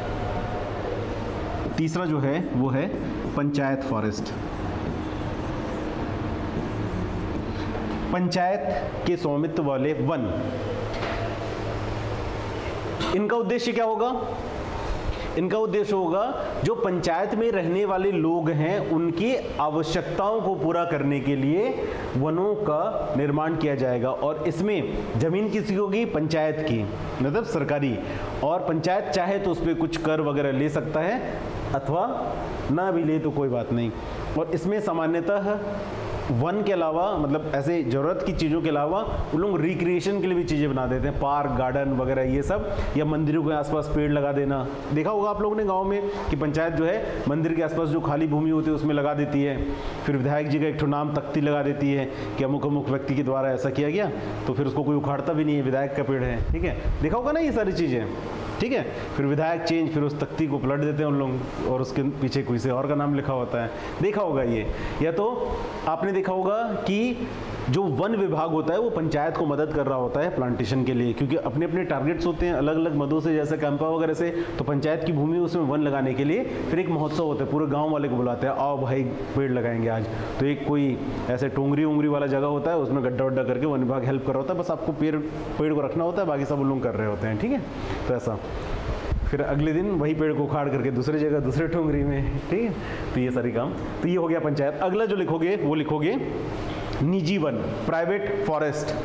[SPEAKER 1] तीसरा जो है वो है पंचायत फॉरेस्ट। पंचायत के स्वामित्व वाले वन, इनका उद्देश्य क्या होगा? इनका उद्देश्य होगा जो पंचायत में रहने वाले लोग हैं उनकी आवश्यकताओं को पूरा करने के लिए वनों का निर्माण किया जाएगा। और इसमें जमीन किसी होगी? पंचायत की, मतलब सरकारी। और पंचायत चाहे तो उस पर कुछ कर वगैरह ले सकता है अथवा ना भी ले तो कोई बात नहीं। और इसमें सामान्यतः वन के अलावा, मतलब ऐसे ज़रूरत की चीज़ों के अलावा उन लोग रिक्रिएशन के लिए भी चीज़ें बना देते हैं, पार्क गार्डन वगैरह ये सब, या मंदिरों के आसपास पेड़ लगा देना। देखा होगा आप लोगों ने गांव में कि पंचायत जो है मंदिर के आसपास जो खाली भूमि होती है उसमें लगा देती है। फिर विधायक जी का एक ठो नाम तख्ती लगा देती है कि अमुक अमुक व्यक्ति के द्वारा ऐसा किया गया, तो फिर उसको कोई उखाड़ता भी नहीं है, विधायक का पेड़ है, ठीक है। देखा होगा ना ये सारी चीज़ें, ठीक है। फिर विधायक चेंज, फिर उस तख्ती को पलट देते हैं उन लोग और उसके पीछे कोई से और का नाम लिखा होता है। देखा होगा ये। या तो आपने देखा होगा कि जो वन विभाग होता है वो पंचायत को मदद कर रहा होता है प्लांटेशन के लिए, क्योंकि अपने अपने टारगेट्स होते हैं अलग अलग मदों से, जैसे कैंपा वगैरह से। तो पंचायत की भूमि उसमें वन लगाने के लिए फिर एक महोत्सव होता है, पूरे गांव वाले को बुलाते हैं, आओ भाई पेड़ लगाएंगे आज। तो एक कोई ऐसे टोंगरी उंगरी वाला जगह होता है, उसमें गड्ढा वड्ढा करके वन विभाग हेल्प कर रहा होता है, बस आपको पेड़ को रखना होता है, बाकी सब लोग कर रहे होते हैं, ठीक है। तो ऐसा फिर अगले दिन वही पेड़ को उखाड़ करके दूसरी जगह दूसरे टोंगरी में, ठीक है। तो ये सारी काम, तो ये हो गया पंचायत। अगला जो लिखोगे वो लिखोगे निजी वन, प्राइवेट फॉरेस्ट।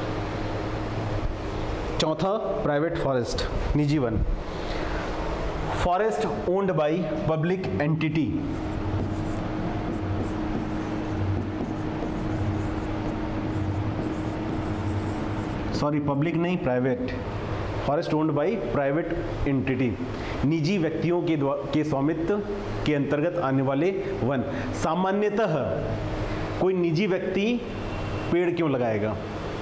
[SPEAKER 1] चौथा प्राइवेट फॉरेस्ट, निजी वन। Forest owned by public entity. Sorry, public नहीं, private. Forest owned by private entity, निजी व्यक्तियों के स्वामित्व के अंतर्गत आने वाले वन। सामान्यतः कोई निजी व्यक्ति पेड़ क्यों लगाएगा?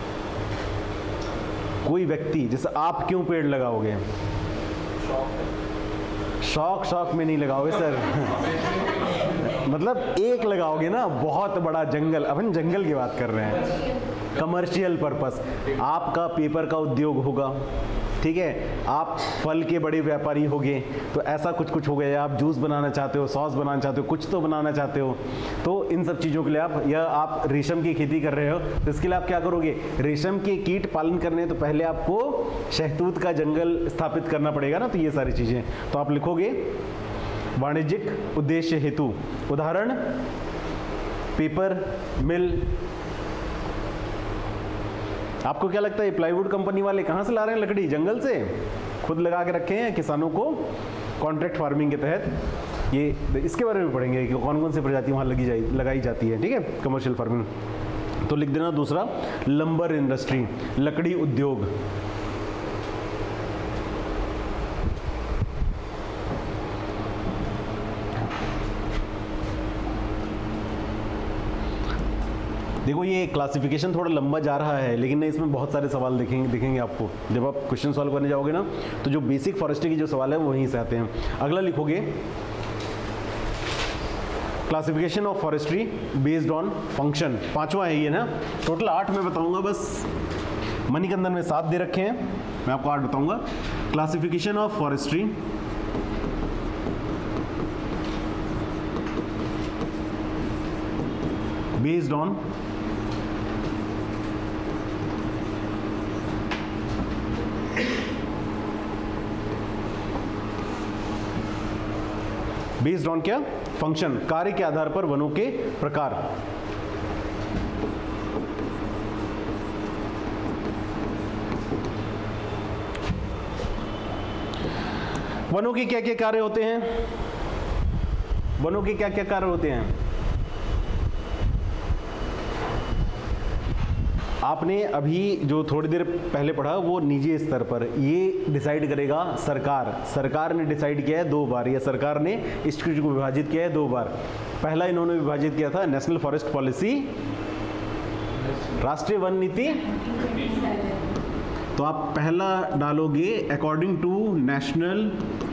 [SPEAKER 1] कोई व्यक्ति, जैसे आप क्यों पेड़ लगाओगे? शौक में नहीं लगाओगे सर। मतलब एक लगाओगे ना, बहुत बड़ा जंगल, अपन जंगल की बात कर रहे हैं, कमर्शियल पर्पस। आपका पेपर का उद्योग होगा, ठीक है, आप फल के बड़े व्यापारी होंगे, तो ऐसा कुछ कुछ हो गया। आप जूस बनाना चाहते हो, सॉस बनाना चाहते हो, कुछ तो बनाना चाहते हो, तो इन सब चीज़ों के लिए आप, या आप रेशम की खेती कर रहे हो, तो इसके लिए आप क्या करोगे? रेशम के कीट पालन करने तो पहले आपको शहतूत का जंगल स्थापित करना पड़ेगा ना। तो ये सारी चीज़ें तो आप लिखोगे वाणिज्यिक उद्देश्य हेतु। उदाहरण, पेपर मिल। आपको क्या लगता है प्लाईवुड कंपनी वाले कहाँ से ला रहे हैं लकड़ी? जंगल से खुद लगा के रखे हैं किसानों को कॉन्ट्रैक्ट फार्मिंग के तहत। ये इसके बारे में पढ़ेंगे कि कौन कौन सी प्रजाति वहाँ लगाई जाती है, ठीक है, कमर्शियल फार्मिंग। तो लिख देना दूसरा, लंबर इंडस्ट्री, लकड़ी उद्योग। देखो ये क्लासिफिकेशन थोड़ा लंबा जा रहा है, लेकिन इसमें बहुत सारे सवाल दिखेंगे आपको जब आप क्वेश्चन सॉल्व करने जाओगे ना। तो जो बेसिक फॉरेस्ट्री की जो सवाल है वो वहीं से आते हैं। अगला लिखोगे classification of forestry based on function. पांचवा है ये ना, टोटल 8 मैं बताऊंगा, बस मणिकंदन में 7 दे रखे हैं, मैं आपको 8 बताऊंगा। Classification of forestry based on based on क्या? फंक्शन, कार्य के आधार पर वनों के प्रकार। वनों के क्या क्या कार्य होते हैं? वनों के क्या क्या कार्य होते हैं? आपने अभी जो थोड़ी देर पहले पढ़ा वो निजी स्तर पर, ये डिसाइड करेगा सरकार। सरकार ने डिसाइड किया है 2 बार, या सरकार ने इस चीज को विभाजित किया है 2 बार। पहला इन्होंने विभाजित किया था नेशनल फॉरेस्ट पॉलिसी, राष्ट्रीय वन नीति। तो आप पहला डालोगे according to national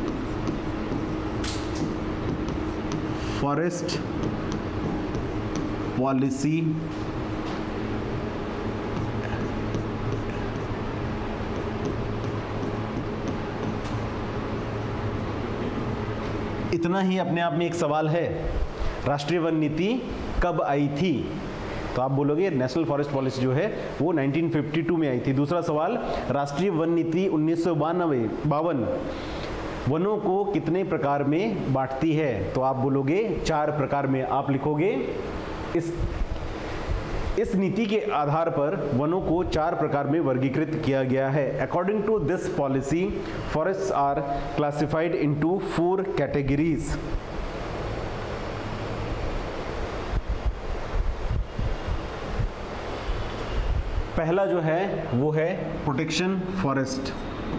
[SPEAKER 1] forest policy इतना ही अपने आप में एक सवाल है, राष्ट्रीय वन नीति कब आई थी? तो आप बोलोगे नेशनल फॉरेस्ट पॉलिसी जो है वो 1952 में आई थी। दूसरा सवाल, राष्ट्रीय वन नीति 1952 वनों को कितने प्रकार में बांटती है? तो आप बोलोगे 4 प्रकार में। आप लिखोगे इस नीति के आधार पर वनों को 4 प्रकार में वर्गीकृत किया गया है। According to this policy forests are classified into 4 categories. पहला जो है वो है प्रोटेक्शन फॉरेस्ट।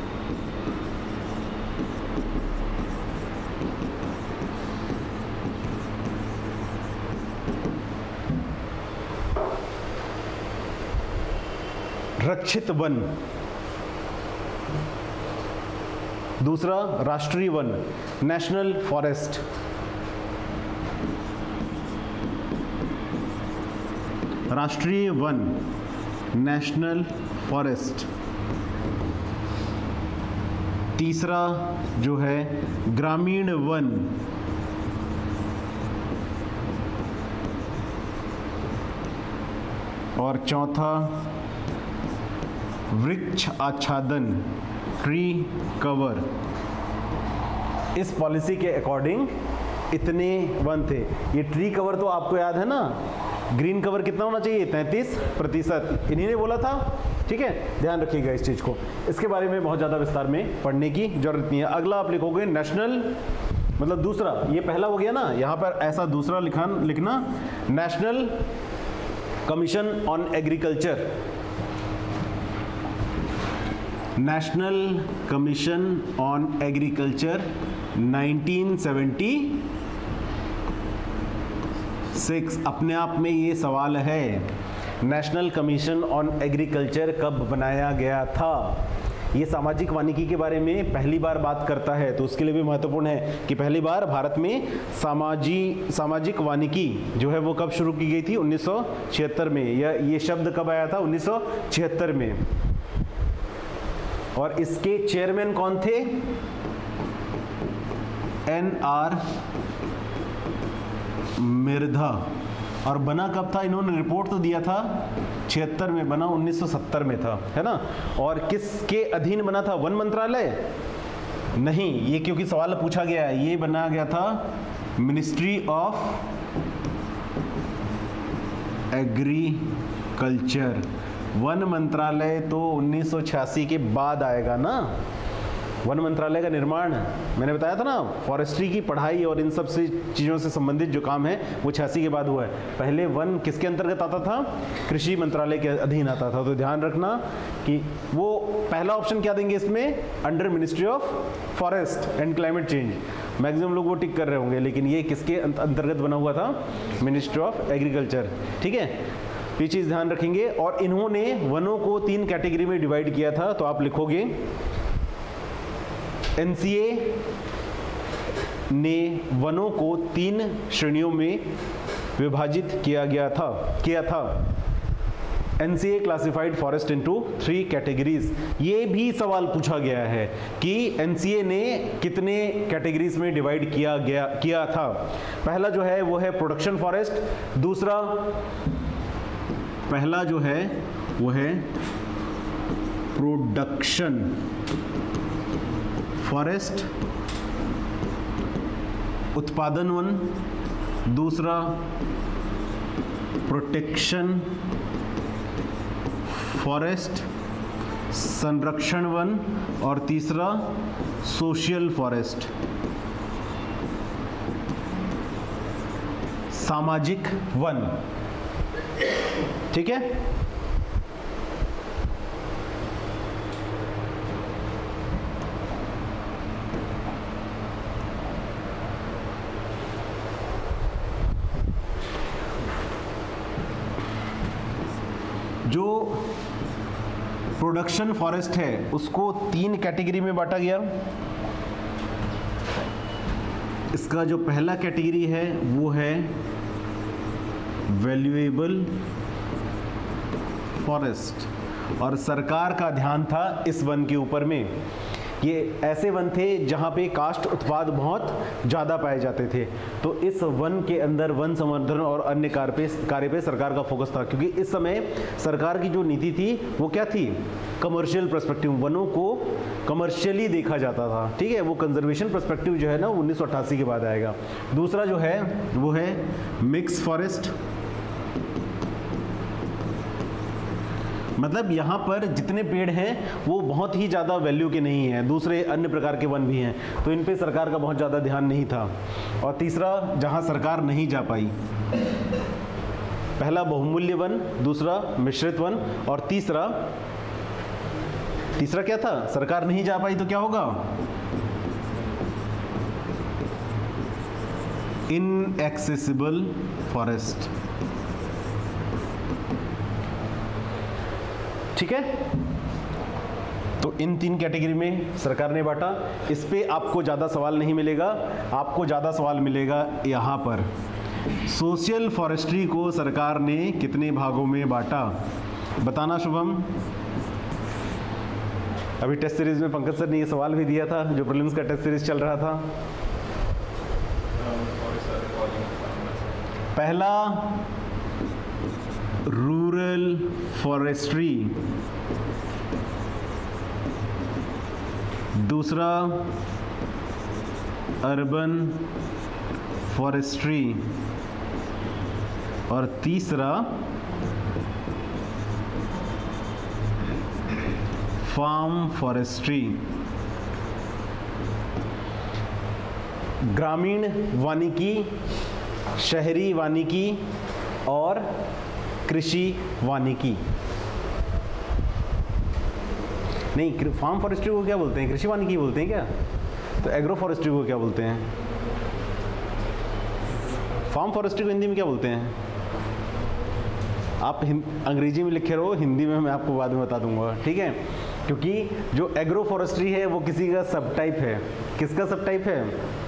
[SPEAKER 1] रक्षित वन। दूसरा राष्ट्रीय वन, नेशनल फॉरेस्ट। राष्ट्रीय वन, नेशनल फॉरेस्ट। तीसरा जो है ग्रामीण वन। और चौथा वृक्ष आच्छादन, ट्री कवर। इस पॉलिसी के अकॉर्डिंग इतने वन थे। ये ट्री कवर तो आपको याद है ना, ग्रीन कवर कितना होना चाहिए? 33%। इन्हीं ने बोला था, ठीक है, ध्यान रखिएगा इस चीज को। इसके बारे में बहुत ज्यादा विस्तार में पढ़ने की जरूरत नहीं है। अगला आप लिखोगे नेशनल, मतलब दूसरा, ये पहला हो गया ना, यहां पर ऐसा दूसरा लिखना national commission on agriculture. National commission on agriculture 1976। अपने आप में ये सवाल है, नेशनल कमीशन ऑन एग्रीकल्चर कब बनाया गया था? ये सामाजिक वानिकी के बारे में पहली बार बात करता है, तो उसके लिए भी महत्वपूर्ण है कि पहली बार भारत में सामाजिक वानिकी जो है वो कब शुरू की गई थी? 1976 में। ये शब्द कब आया था? 1976 में। और इसके चेयरमैन कौन थे? NR मिर्धा। और बना कब था? इन्होंने रिपोर्ट तो दिया था 76 में, बना 1970 में था, है ना। और किसके अधीन बना था? वन मंत्रालय? नहीं, ये क्योंकि सवाल पूछा गया है, ये बनाया गया था मिनिस्ट्री ऑफ एग्रीकल्चर। वन मंत्रालय तो 1986 के बाद आएगा ना। वन मंत्रालय का निर्माण, मैंने बताया था ना, फॉरेस्ट्री की पढ़ाई और इन सब से चीज़ों से संबंधित जो काम है वो 86 के बाद हुआ है। पहले वन किसके अंतर्गत आता था? कृषि मंत्रालय के अधीन आता था। तो ध्यान रखना कि वो पहला ऑप्शन क्या देंगे इसमें? Under ministry of forest and climate change. Maximum लोग वो टिक कर रहे होंगे, लेकिन ये किसके अंतर्गत बना हुआ था? मिनिस्ट्री ऑफ एग्रीकल्चर, ठीक है। ये चीज़ ध्यान रखेंगे। और इन्होंने वनों को 3 कैटेगरी में डिवाइड किया था। तो आप लिखोगे एनसीए ने वनों को 3 श्रेणियों में विभाजित किया था। NCA classified forest into 3 categories. ये भी सवाल पूछा गया है कि एनसीए ने कितने कैटेगरीज में डिवाइड किया था। पहला जो है वो है प्रोडक्शन फॉरेस्ट। दूसरा, पहला जो है वो है प्रोडक्शन फॉरेस्ट, उत्पादन वन। दूसरा प्रोटेक्शन फॉरेस्ट, संरक्षण वन। और तीसरा सोशल फॉरेस्ट, सामाजिक वन, ठीक है। जो प्रोडक्शन फॉरेस्ट है उसको 3 कैटेगरी में बांटा गया। इसका जो पहला कैटेगरी है वो है वैल्यूएबल फॉरेस्ट, और सरकार का ध्यान था इस वन के ऊपर में। ये ऐसे वन थे जहाँ पे काष्ठ उत्पाद बहुत ज़्यादा पाए जाते थे, तो इस वन के अंदर वन संवर्धन और अन्य कार्य पे सरकार का फोकस था, क्योंकि इस समय सरकार की जो नीति थी वो क्या थी, कमर्शियल पर्सपेक्टिव, वनों को कमर्शियली देखा जाता था, ठीक है। वो कंजर्वेशन पर्सपेक्टिव जो है ना 1988 के बाद आएगा। दूसरा जो है वो है मिक्स फॉरेस्ट, मतलब यहाँ पर जितने पेड़ हैं वो बहुत ही ज़्यादा वैल्यू के नहीं हैं, दूसरे अन्य प्रकार के वन भी हैं, तो इन पे सरकार का बहुत ज़्यादा ध्यान नहीं था। और तीसरा, जहाँ सरकार नहीं जा पाई, पहला बहुमूल्य वन, दूसरा मिश्रित वन, और तीसरा क्या था, सरकार नहीं जा पाई तो क्या होगा, इनएक्सेसिबल फॉरेस्ट, ठीक है। तो इन 3 कैटेगरी में सरकार ने बांटा। इस पे आपको ज़्यादा सवाल नहीं मिलेगा, आपको ज़्यादा सवाल मिलेगा यहाँ पर, सोशल फॉरेस्ट्री को सरकार ने कितने भागों में बांटा, बताना शुभम। अभी टेस्ट सीरीज में पंकज सर ने ये सवाल भी दिया था, जो प्रीलिम्स का टेस्ट सीरीज चल रहा था। पहला रूरल फॉरेस्ट्री, दूसरा अर्बन फॉरेस्ट्री, और तीसरा फार्म फॉरेस्ट्री। ग्रामीण वानिकी, शहरी वानिकी और कृषि वानिकी। नहीं, फार्म फॉरेस्ट्री को क्या बोलते हैं, कृषि वानिकी बोलते हैं क्या, तो एग्रो फॉरेस्ट्री को क्या बोलते हैं, फार्म फॉरेस्ट्री को हिंदी में क्या बोलते हैं। आप अंग्रेजी में लिखे रहो, हिंदी में मैं आपको बाद में बता दूंगा, ठीक है। क्योंकि जो एग्रो फॉरेस्ट्री है वो किसी का सब टाइप है। किसका सब टाइप है,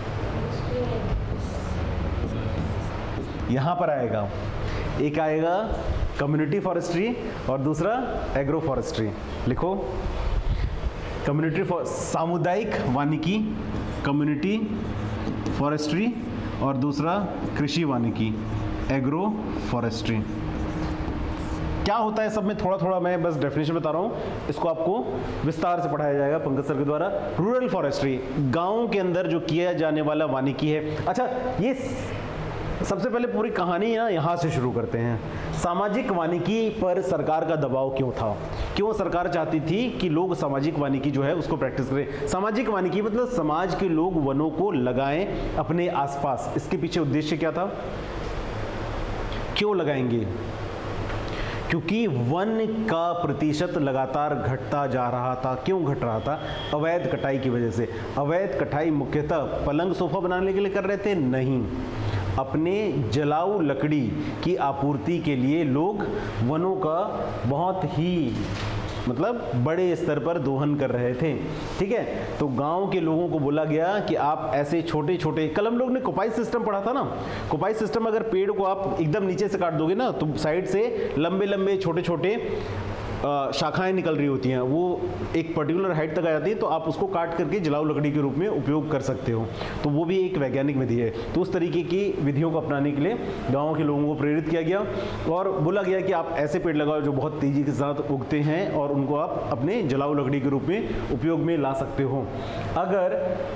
[SPEAKER 1] यहां पर आएगा, एक आएगा कम्युनिटी फॉरेस्ट्री और दूसरा एग्रो फॉरेस्ट्री। लिखो, कम्युनिटी सामुदायिक वानिकी, कम्युनिटी फॉरेस्ट्री, और दूसरा कृषि वानिकी, एग्रो फॉरेस्ट्री। क्या होता है सब में थोड़ा थोड़ा मैं बस डेफिनेशन बता रहा हूँ, इसको आपको विस्तार से पढ़ाया जाएगा पंकज सर के द्वारा। रूरल फॉरेस्ट्री गांव के अंदर जो किया जाने वाला वानिकी है। अच्छा, ये सबसे पहले पूरी कहानी ना यहाँ से शुरू करते हैं। सामाजिक वानिकी पर सरकार का दबाव क्यों था, क्यों सरकार चाहती थी कि लोग सामाजिक वानिकी जो है उसको प्रैक्टिस करें। सामाजिक वानिकी मतलब समाज के लोग वनों को लगाएं अपने आसपास। इसके पीछे उद्देश्य क्या था, क्यों लगाएंगे, क्योंकि वन का प्रतिशत लगातार घटता जा रहा था। क्यों घट रहा था, अवैध कटाई की वजह से। अवैध कटाई मुख्यतः पलंग सोफा बनाने के लिए कर रहे थे, नहीं, अपने जलाऊ लकड़ी की आपूर्ति के लिए लोग वनों का बहुत ही मतलब बड़े स्तर पर दोहन कर रहे थे, ठीक है। तो गांव के लोगों को बोला गया कि आप ऐसे छोटे छोटे, कल हम लोग ने कोपाई सिस्टम पढ़ा था ना, कोपाई सिस्टम, अगर पेड़ को आप एकदम नीचे से काट दोगे ना तो साइड से लंबे लंबे छोटे छोटे शाखाएं निकल रही होती हैं, वो एक पर्टिकुलर हाइट तक आ जाती है, तो आप उसको काट करके जलाऊ लकड़ी के रूप में उपयोग कर सकते हो। तो वो भी एक वैज्ञानिक विधि है। तो उस तरीके की विधियों को अपनाने के लिए गाँव के लोगों को प्रेरित किया गया और बोला गया कि आप ऐसे पेड़ लगाओ जो बहुत तेज़ी के साथ उगते हैं और उनको आप अपने जलाऊ लकड़ी के रूप में उपयोग में ला सकते हो। अगर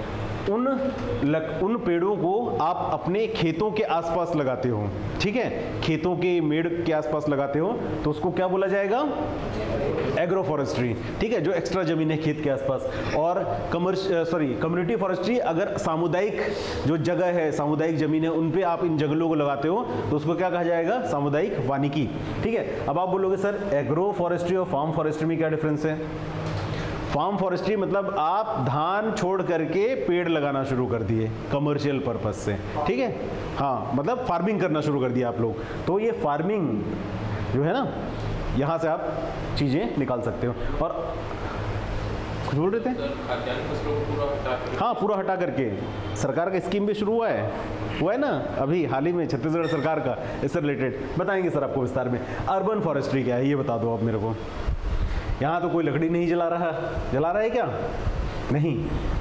[SPEAKER 1] उन पेड़ों को आप अपने खेतों के आसपास लगाते हो, ठीक है, खेतों के मेड़ के आसपास लगाते हो, तो उसको क्या बोला जाएगा, एग्रो फॉरेस्ट्री, ठीक है, जो एक्स्ट्रा जमीन है खेत के आसपास। और कम्युनिटी फॉरेस्ट्री, अगर सामुदायिक जो जगह है, सामुदायिक जमीन है, उन पे आप इन जंगलों को लगाते हो तो उसको क्या कहा जाएगा? सामुदायिक वानिकी, ठीक है। अब आप बोलोगे सर एग्रो फॉरेस्ट्री और फार्म फॉरेस्ट्री में क्या डिफरेंस है? फार्म फॉरेस्ट्री मतलब आप धान छोड़ करके पेड़ लगाना शुरू कर दिए कमर्शियल पर्पस से, ठीक है, हाँ, मतलब फार्मिंग करना शुरू कर दिया आप लोग। तो ये फार्मिंग जो है ना, यहाँ से आप चीज़ें निकाल सकते हो। और कुछ बोल रहे थे? हाँ, पूरा हटा करके सरकार का स्कीम भी शुरू हुआ है ना अभी हाल ही में, छत्तीसगढ़ सरकार का, इससे रिलेटेड बताएंगे सर आपको विस्तार में। अर्बन फॉरेस्ट्री क्या है ये बता दो आप मेरे को। यहाँ तो कोई लकड़ी नहीं जला रहा है क्या? नहीं।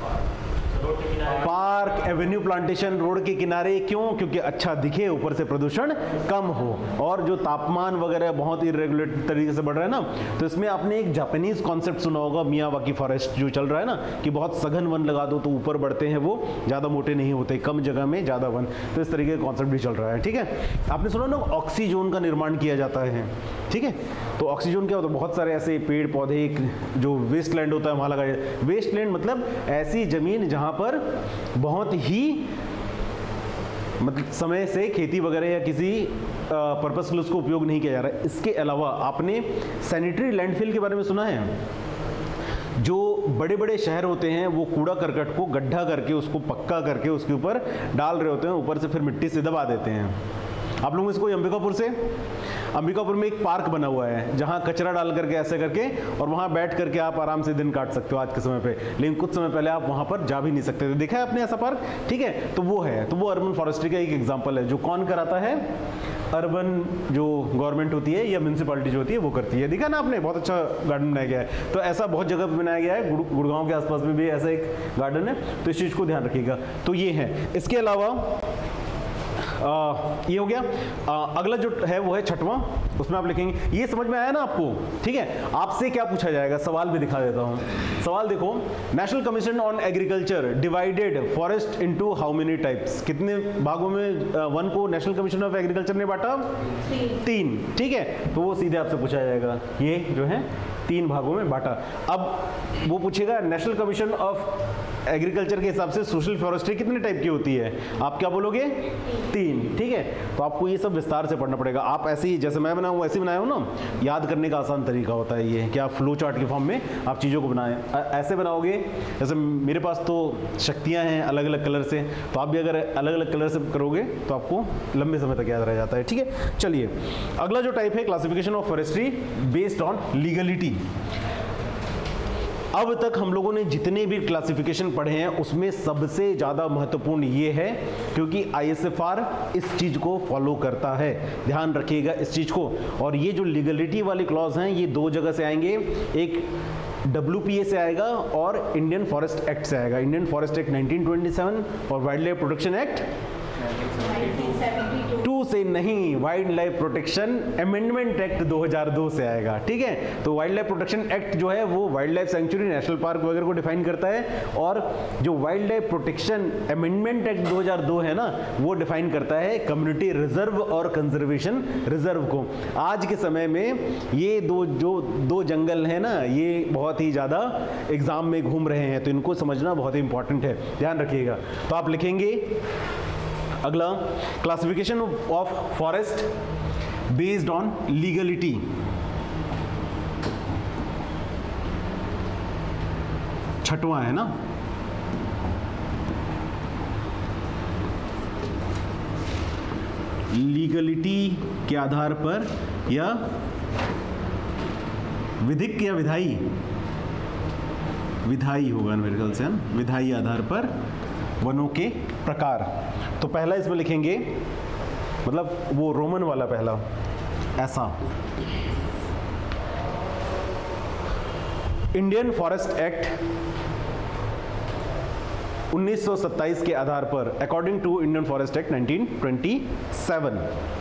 [SPEAKER 1] पार्क, एवेन्यू, प्लांटेशन रोड के किनारे, क्यों? क्योंकि अच्छा दिखे, ऊपर से प्रदूषण कम हो, और जो तापमान वगैरह बहुत इरेगुलर तरीके से बढ़ रहा है ना, तो इसमें आपने एक जापानीज कॉन्सेप्ट सुना होगा, मियावाकी फॉरेस्ट जो चल रहा है ना, कि बहुत सघन वन लगा दो तो ऊपर बढ़ते हैं, वो ज़्यादा मोटे नहीं होते, कम जगह में ज़्यादा वन। तो इस तरीके का कॉन्सेप्ट भी चल रहा है, ठीक है। आपने सुना ना ऑक्सीजोन का निर्माण किया जाता है, ठीक है। तो ऑक्सीजोन क्या होता है? बहुत सारे ऐसे पेड़ पौधे, जो वेस्ट लैंड होता है वहाँ लगाए। वेस्ट लैंड मतलब ऐसी जमीन जहाँ पर बहुत ही मतलब समय से खेती वगैरह या किसी पर्पस के लिए उसको उपयोग नहीं किया जा रहा है। इसके अलावा आपने सैनिटरी लैंडफिल के बारे में सुना है? जो बड़े बड़े शहर होते हैं वो कूड़ा करकट को गड्ढा करके उसको पक्का करके उसके ऊपर डाल रहे होते हैं, ऊपर से फिर मिट्टी से दबा देते हैं। आप लोगों इसको अंबिकापुर में एक पार्क बना हुआ है जहां कचरा डाल करके ऐसे करके, और वहां बैठ करके आप आराम से दिन काट सकते हो आज के समय पे, लेकिन कुछ समय पहले आप वहां पर जा भी नहीं सकते थे। देखा है आपने ऐसा पार्क? ठीक है, तो वो है, तो वो अर्बन फॉरेस्ट्री का एक एग्जांपल है। जो कौन कराता है? अर्बन जो गवर्नमेंट होती है या म्यूनसिपैलिटी जो होती है वो करती है। देखा ना आपने, बहुत अच्छा गार्डन बनाया गया है। तो ऐसा बहुत जगह पे बनाया गया है, गुड़गांव के आसपास में भी ऐसा एक गार्डन है, तो इस चीज़ को ध्यान रखिएगा। तो ये है। इसके अलावा ये हो गया। अगला जो है वो है छठवां, उसमें आप लिखेंगे, ये समझ में आया ना आपको? ठीक है। आपसे क्या पूछा जाएगा, सवाल भी दिखा देता हूं। सवाल देखो, national commission on agriculture divided forest into how many types? कितने भागों में वन को नेशनल कमीशन ऑफ एग्रीकल्चर ने बांटा? 3। ठीक है, तो वो सीधे आपसे पूछा जाएगा, ये जो है 3 भागों में बांटा। अब वो पूछेगा नेशनल कमीशन ऑफ एग्रीकल्चर के हिसाब से सोशल फॉरेस्ट्री कितने टाइप की होती है? आप क्या बोलोगे? 3। ठीक है, तो आपको ये सब विस्तार से पढ़ना पड़ेगा। आप ऐसे ही जैसे मैं बनाऊँ वैसे बनाया हूँ ना, याद करने का आसान तरीका होता है ये कि आप फ्लो चार्ट के फॉर्म में आप चीज़ों को बनाएं। ऐसे बनाओगे, जैसे मेरे पास तो शक्तियाँ हैं अलग अलग कलर से, तो आप भी अगर अलग अलग कलर से करोगे तो आपको लंबे समय तक याद रह जाता है। ठीक है, चलिए अगला जो टाइप है classification of forestry based on legality. अब तक हम लोगों ने जितने भी क्लासिफिकेशन पढ़े हैं उसमें सबसे ज़्यादा महत्वपूर्ण ये है, क्योंकि ISFR इस चीज़ को फॉलो करता है, ध्यान रखिएगा इस चीज़ को। और ये जो लीगलिटी वाले क्लॉज हैं ये 2 जगह से आएंगे, एक WPA से आएगा और इंडियन फॉरेस्ट एक्ट से आएगा। इंडियन फॉरेस्ट एक्ट 1927 और वाइल्ड लाइफ प्रोटेक्शन एक्ट 1972 से नहीं, wild life protection amendment act 2002 से आएगा। ठीक है, तो वाइल्ड लाइफ प्रोटेक्शन एक्ट जो है वो wild life sanctuary, national park वगैरह को डिफाइन करता है, और जो wild life protection amendment act 2002 है ना, वो डिफाइन करता है कम्युनिटी रिजर्व और कंजर्वेशन रिजर्व को। आज के समय में ये दो जंगल है ना, ये बहुत ही ज़्यादा एग्जाम में घूम रहे हैं, तो इनको समझना बहुत ही इंपॉर्टेंट है, ध्यान रखिएगा। तो आप लिखेंगे अगला, classification of forest based on legality. छठवां है ना, लीगलिटी के आधार पर या विधिक या विधायी होगा मेरे ख्याल से, विधायी आधार पर वनों के प्रकार। तो पहला इसमें लिखेंगे, मतलब वो रोमन वाला पहला ऐसा, इंडियन फॉरेस्ट एक्ट 1927 के आधार पर, according to Indian forest act 1927।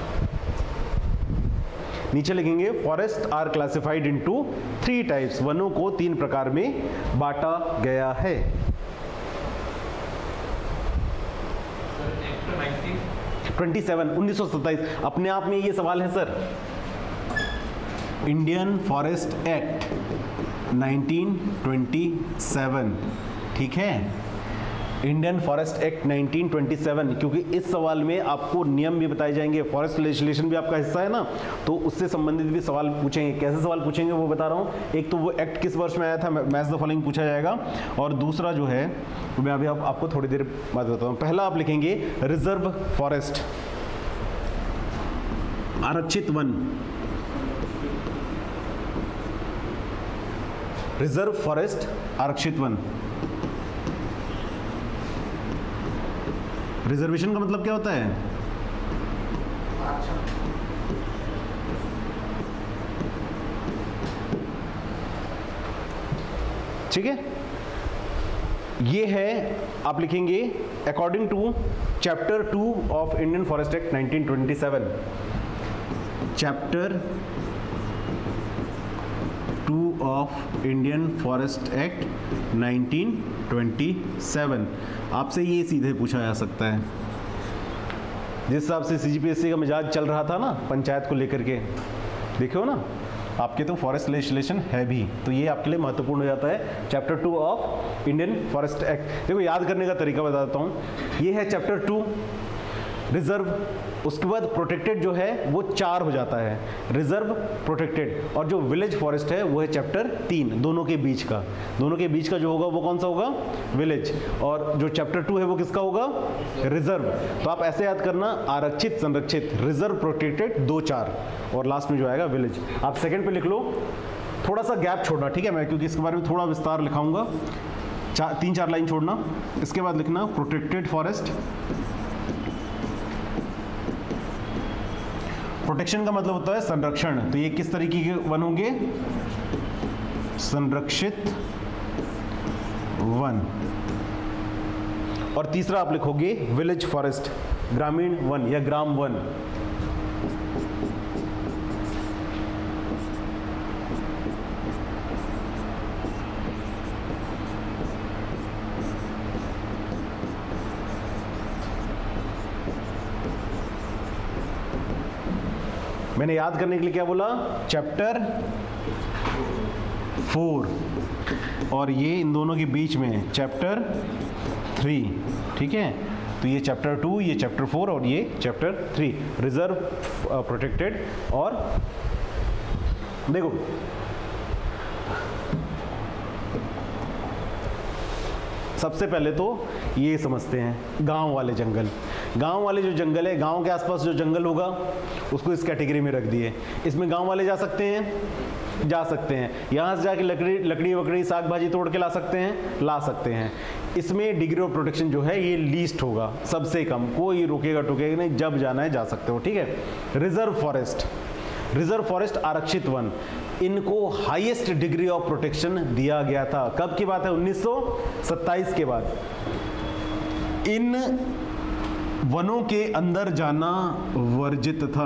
[SPEAKER 1] नीचे लिखेंगे forest are classified into 3 types, वनों को 3 प्रकार में बांटा गया है। 1927 अपने आप में ये सवाल है सर, इंडियन फॉरेस्ट एक्ट 1927, ठीक है, इंडियन फॉरेस्ट एक्ट 1927, क्योंकि इस सवाल में आपको नियम भी बताए जाएंगे, फॉरेस्ट लेजिस्लेशन भी आपका हिस्सा है ना, तो उससे संबंधित भी सवाल पूछेंगे। कैसे सवाल पूछेंगे वो बता रहा हूँ। एक तो वो एक्ट किस वर्ष में आया था, मैच द फॉलोइंग पूछा जाएगा, और दूसरा जो है मैं अभी आपको थोड़ी देर बाद बताता हूँ। पहला आप लिखेंगे रिजर्व फॉरेस्ट, आरक्षित वन, रिजर्व फॉरेस्ट आरक्षित वन। रिजर्वेशन का मतलब क्या होता है? ठीक है, ये है, आप लिखेंगे according to chapter 2 of Indian forest act 1927, chapter 2 of Indian forest act 1927। आपसे ये सीधे पूछा जा सकता है। जिस हिसाब से सीजीपीएससी का मिजाज चल रहा था ना पंचायत को लेकर के, देखियो ना, आपके तो फॉरेस्ट लेजिस्लेशन है भी, तो ये आपके लिए महत्वपूर्ण हो जाता है। Chapter 2 of Indian forest act, देखो याद करने का तरीका बताता हूँ। ये है चैप्टर 2 रिजर्व, उसके बाद प्रोटेक्टेड जो है वो 4 हो जाता है, रिजर्व, प्रोटेक्टेड, और जो विलेज फॉरेस्ट है वो है चैप्टर 3, दोनों के बीच का जो होगा वो कौन सा होगा? विलेज। और जो चैप्टर 2 है वो किसका होगा? रिजर्व। तो आप ऐसे याद करना, आरक्षित, संरक्षित, रिजर्व, प्रोटेक्टेड, 2, 4, और लास्ट में जो आएगा विलेज। आप सेकंड पे लिख लो, थोड़ा सा गैप छोड़ना, ठीक है, मैं क्योंकि इसके बारे में थोड़ा विस्तार लिखाऊंगा, 3-4 लाइन छोड़ना। इसके बाद लिखना प्रोटेक्टेड फॉरेस्ट। प्रोटेक्शन का मतलब होता है संरक्षण, तो ये किस तरीके के वन होंगे? संरक्षित वन। और तीसरा आप लिखोगे विलेज फॉरेस्ट, ग्रामीण वन या ग्राम वन। मैंने याद करने के लिए क्या बोला? चैप्टर 4, और ये इन दोनों के बीच में चैप्टर 3, ठीक है। तो ये चैप्टर 2, ये चैप्टर 4, और ये चैप्टर 3, रिजर्व, प्रोटेक्टेड। और देखो सबसे पहले तो ये समझते हैं गांव वाले जंगल। गांव वाले जो जंगल है, गांव के आसपास जो जंगल होगा उसको इस कैटेगरी में रख दिए। इसमें गांव वाले जा सकते हैं, जा सकते हैं, यहाँ से जाके लकड़ी वकड़ी साग भाजी तोड़ के ला सकते हैं, ला सकते हैं। इसमें डिग्री ऑफ प्रोटेक्शन जो है ये लीस्ट होगा, सबसे कम, कोई रोकेगा टोकेगा नहीं, जब जाना है जा सकते हो, ठीक है। रिजर्व फॉरेस्ट, रिजर्व फॉरेस्ट आरक्षित वन, इनको हाईएस्ट डिग्री ऑफ प्रोटेक्शन दिया गया था। कब की बात है? 1927 के बाद। इन वनों के अंदर जाना वर्जित था,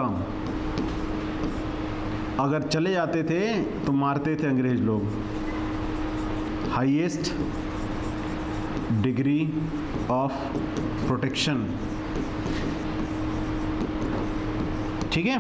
[SPEAKER 1] अगर चले जाते थे तो मारते थे अंग्रेज लोग। हाईएस्ट डिग्री ऑफ प्रोटेक्शन, ठीक है।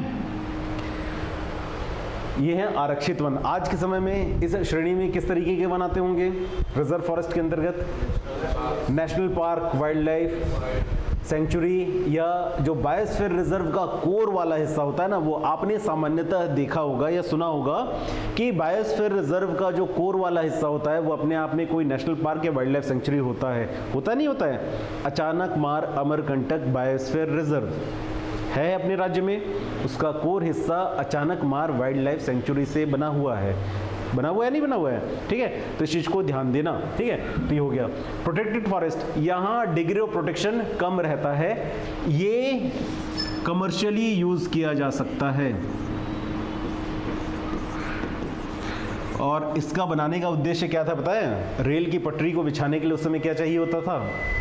[SPEAKER 1] ये है आरक्षित वन। आज के समय में इस श्रेणी में किस तरीके के वन आते होंगे? रिजर्व फॉरेस्ट के अंतर्गत national park, wild life sanctuary, या जो बायोस्फीयर रिजर्व का कोर वाला हिस्सा होता है ना, वो आपने सामान्यतः देखा होगा या सुना होगा कि बायोस्फीयर रिजर्व का जो कोर वाला हिस्सा होता है वो अपने आप में कोई नेशनल पार्क या वाइल्ड लाइफ सेंचुरी होता है, होता नहीं होता है। अचानक मार अमरकंटक बायोस्फीयर रिजर्व है अपने राज्य में, उसका कोर हिस्सा अचानक मार वाइल्ड लाइफ सेंचुरी से बना हुआ है। बना हुआ है, नहीं बना हुआ है, ठीक है। तो इस चीज को ध्यान देना, ठीक है। तो ये हो गया प्रोटेक्टेड फॉरेस्ट। यहां डिग्री ऑफ प्रोटेक्शन कम रहता है, ये कमर्शियली यूज किया जा सकता है, और इसका बनाने का उद्देश्य क्या था पता है? रेल की पटरी को बिछाने के लिए उस समय क्या चाहिए होता था?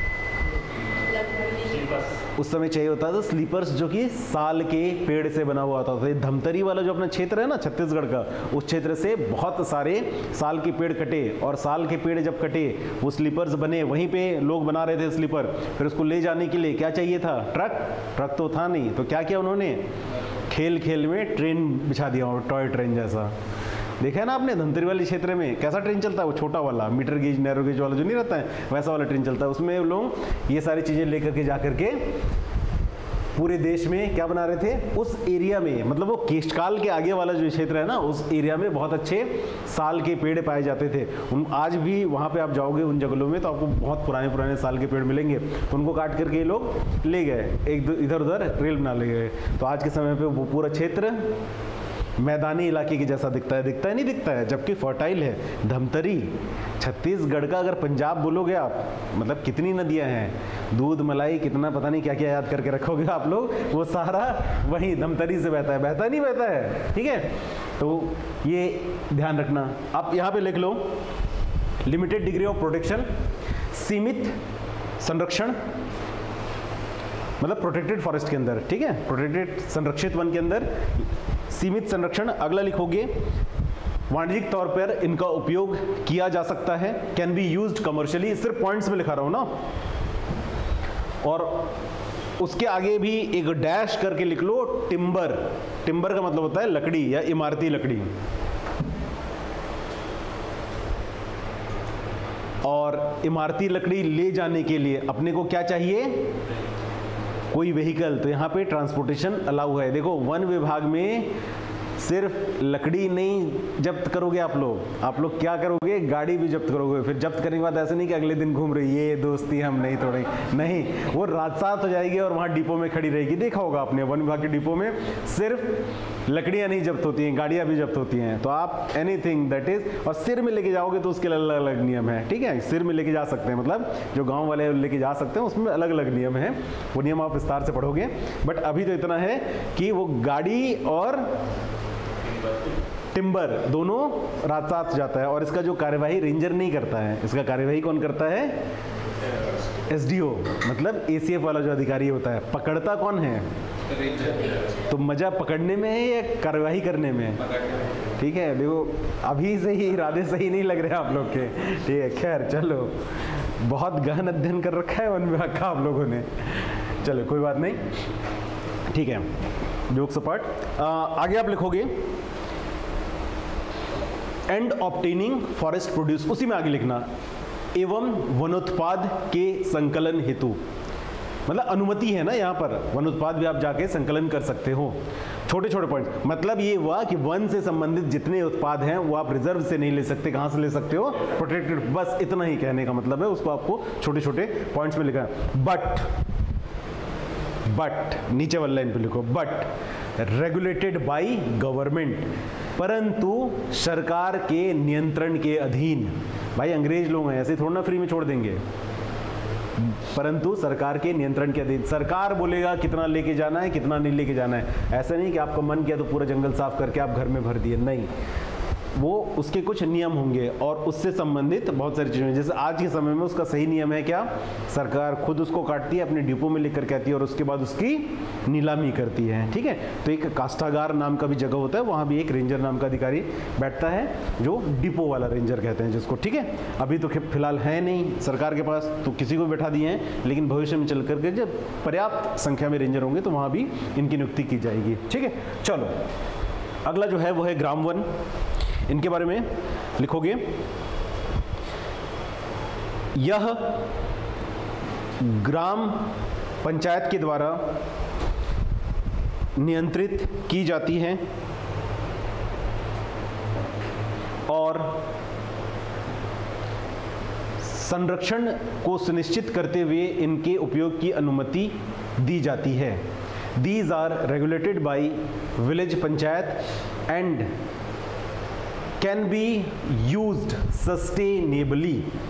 [SPEAKER 1] उस समय चाहिए होता था स्लीपर्स, जो कि साल के पेड़ से बना हुआ होता था। धमतरी वाला जो अपना क्षेत्र है ना छत्तीसगढ़ का, उस क्षेत्र से बहुत सारे साल के पेड़ कटे, और साल के पेड़ जब कटे वो स्लीपर्स बने, वहीं पे लोग बना रहे थे स्लीपर। फिर उसको ले जाने के लिए क्या चाहिए था? ट्रक। ट्रक तो था नहीं, तो क्या किया उन्होंने? खेल खेल में ट्रेन बिछा दिया हो, टॉय ट्रेन जैसा। देखा है ना आपने धमतरी वाले क्षेत्र में कैसा ट्रेन चलता है, वो छोटा वाला मीटर गेज नैरो गेज वाला जो नहीं रहता है, वैसा वाला ट्रेन चलता है। उसमें लोग ये सारी चीज़ें लेकर के जा करके पूरे देश में क्या बना रहे थे, उस एरिया में, मतलब वो केशकाल के आगे वाला जो क्षेत्र है ना, उस एरिया में बहुत अच्छे साल के पेड़ पाए जाते थे। आज भी वहाँ पे आप जाओगे उन जंगलों में तो आपको बहुत पुराने पुराने साल के पेड़ मिलेंगे। उनको काट करके ये लोग ले गए, एक इधर उधर रेल बना ले गए। तो आज के समय पे वो पूरा क्षेत्र मैदानी इलाके की जैसा दिखता है नहीं दिखता है, जबकि फर्टाइल है। धमतरी छत्तीसगढ़ का अगर पंजाब बोलोगे आप, मतलब कितनी नदियां हैं, दूध मलाई कितना पता नहीं क्या क्या याद करके रखोगे आप लोग, वो सारा वहीं धमतरी से बहता है। ठीक है, तो ये ध्यान रखना। आप यहाँ पे लिख लो लिमिटेड डिग्री ऑफ प्रोटेक्शन, सीमित संरक्षण, मतलब प्रोटेक्टेड फॉरेस्ट के अंदर, ठीक है, प्रोटेक्टेड संरक्षित वन के अंदर सीमित संरक्षण। अगला लिखोगे वाणिज्यिक तौर पर इनका उपयोग किया जा सकता है, कैन बी यूज्ड कमर्शियली, सिर्फ पॉइंट्स में लिखा रहा हूं ना। और उसके आगे भी एक डैश करके लिख लो टिम्बर। टिम्बर का मतलब होता है लकड़ी या इमारती लकड़ी। और इमारती लकड़ी ले जाने के लिए अपने को क्या चाहिए, कोई व्हीकल। तो यहाँ पे ट्रांसपोर्टेशन अलाउ है। देखो वन विभाग में सिर्फ लकड़ी नहीं जब्त करोगे आप लोग क्या करोगे, गाड़ी भी जब्त करोगे। फिर जब्त करने के बाद ऐसे नहीं कि अगले दिन घूम रही ये दोस्ती हम नहीं तोड़ेंगे, नहीं, वो रात सात हो जाएगी और वहाँ डिपो में खड़ी रहेगी। देखा होगा आपने वन विभाग के डिपो में सिर्फ लकड़ियाँ नहीं जब्त होती हैं, गाड़ियाँ भी जब्त होती हैं। तो आप एनीथिंग दैट इज, और सिर में लेके जाओगे तो उसके अलग अलग नियम है, ठीक है, सिर में लेके जा सकते हैं, मतलब जो गाँव वाले लेके जा सकते हैं उसमें अलग अलग नियम है, वो नियम आप विस्तार से पढ़ोगे। बट अभी तो इतना है कि वो गाड़ी और टिम्बर दोनों रात साथ जाता है। और इसका जो कार्यवाही रेंजर नहीं करता है, इसका कार्यवाही कौन करता है, एसडीओ, मतलब एसीएफ वाला जो अधिकारी होता है। पकड़ता कौन है, तो मजा पकड़ने में है या कार्यवाही करने में, ठीक है। देखो अभी से ही इरादे सही नहीं लग रहे आप लोग के, ठीक है। खैर चलो, बहुत गहन अध्ययन कर रखा है वन विभाग का आप लोगों ने, चलो कोई बात नहीं, ठीक है, जोक्स अपार्ट। आगे आप लिखोगे एंड ऑब्टेनिंग फॉरेस्ट प्रोड्यूस, उसी में आगे लिखना एवं वनोत्पाद के संकलन हेतु, मतलब अनुमति है ना यहाँ पर, वनोत्पाद भी आप जाके संकलन कर सकते हो। छोटे छोटे पॉइंट, मतलब ये हुआ कि वन से संबंधित जितने उत्पाद हैं वो आप रिजर्व से नहीं ले सकते, कहाँ से ले सकते हो, प्रोटेक्टेड। बस इतना ही कहने का मतलब है, उसको आपको छोटे छोटे पॉइंट्स में लिखा है। बट नीचे वाली लाइन पे लिखो, बट रेगुलेटेड बाय गवर्नमेंट, परंतु सरकार के नियंत्रण के अधीन। भाई अंग्रेज लोग हैं, ऐसे थोड़ा ना फ्री में छोड़ देंगे, परंतु सरकार के नियंत्रण के अधीन। सरकार बोलेगा कितना लेके जाना है, कितना नहीं लेके जाना है। ऐसा नहीं कि आपका मन किया तो पूरा जंगल साफ करके आप घर में भर दिए, नहीं, वो उसके कुछ नियम होंगे और उससे संबंधित बहुत सारी चीजें। जैसे आज के समय में उसका सही नियम है क्या, सरकार खुद उसको काटती है, अपने डिपो में लेकर के आती है और उसके बाद उसकी नीलामी करती है, ठीक है। तो एक काष्ठागार नाम का भी जगह होता है, वहां भी एक रेंजर नाम का अधिकारी बैठता है, जो डिपो वाला रेंजर कहते हैं जिसको, ठीक है। अभी तो फिलहाल है नहीं सरकार के पास, तो किसी को बैठा दिए हैं, लेकिन भविष्य में चल करके जब पर्याप्त संख्या में रेंजर होंगे तो वहां भी इनकी नियुक्ति की जाएगी, ठीक है। चलो अगला जो है वो है ग्राम वन। इनके बारे में लिखोगे, यह ग्राम पंचायत के द्वारा नियंत्रित की जाती हैं और संरक्षण को सुनिश्चित करते हुए इनके उपयोग की अनुमति दी जाती है। These are regulated by village panchayat and can be used sustainably,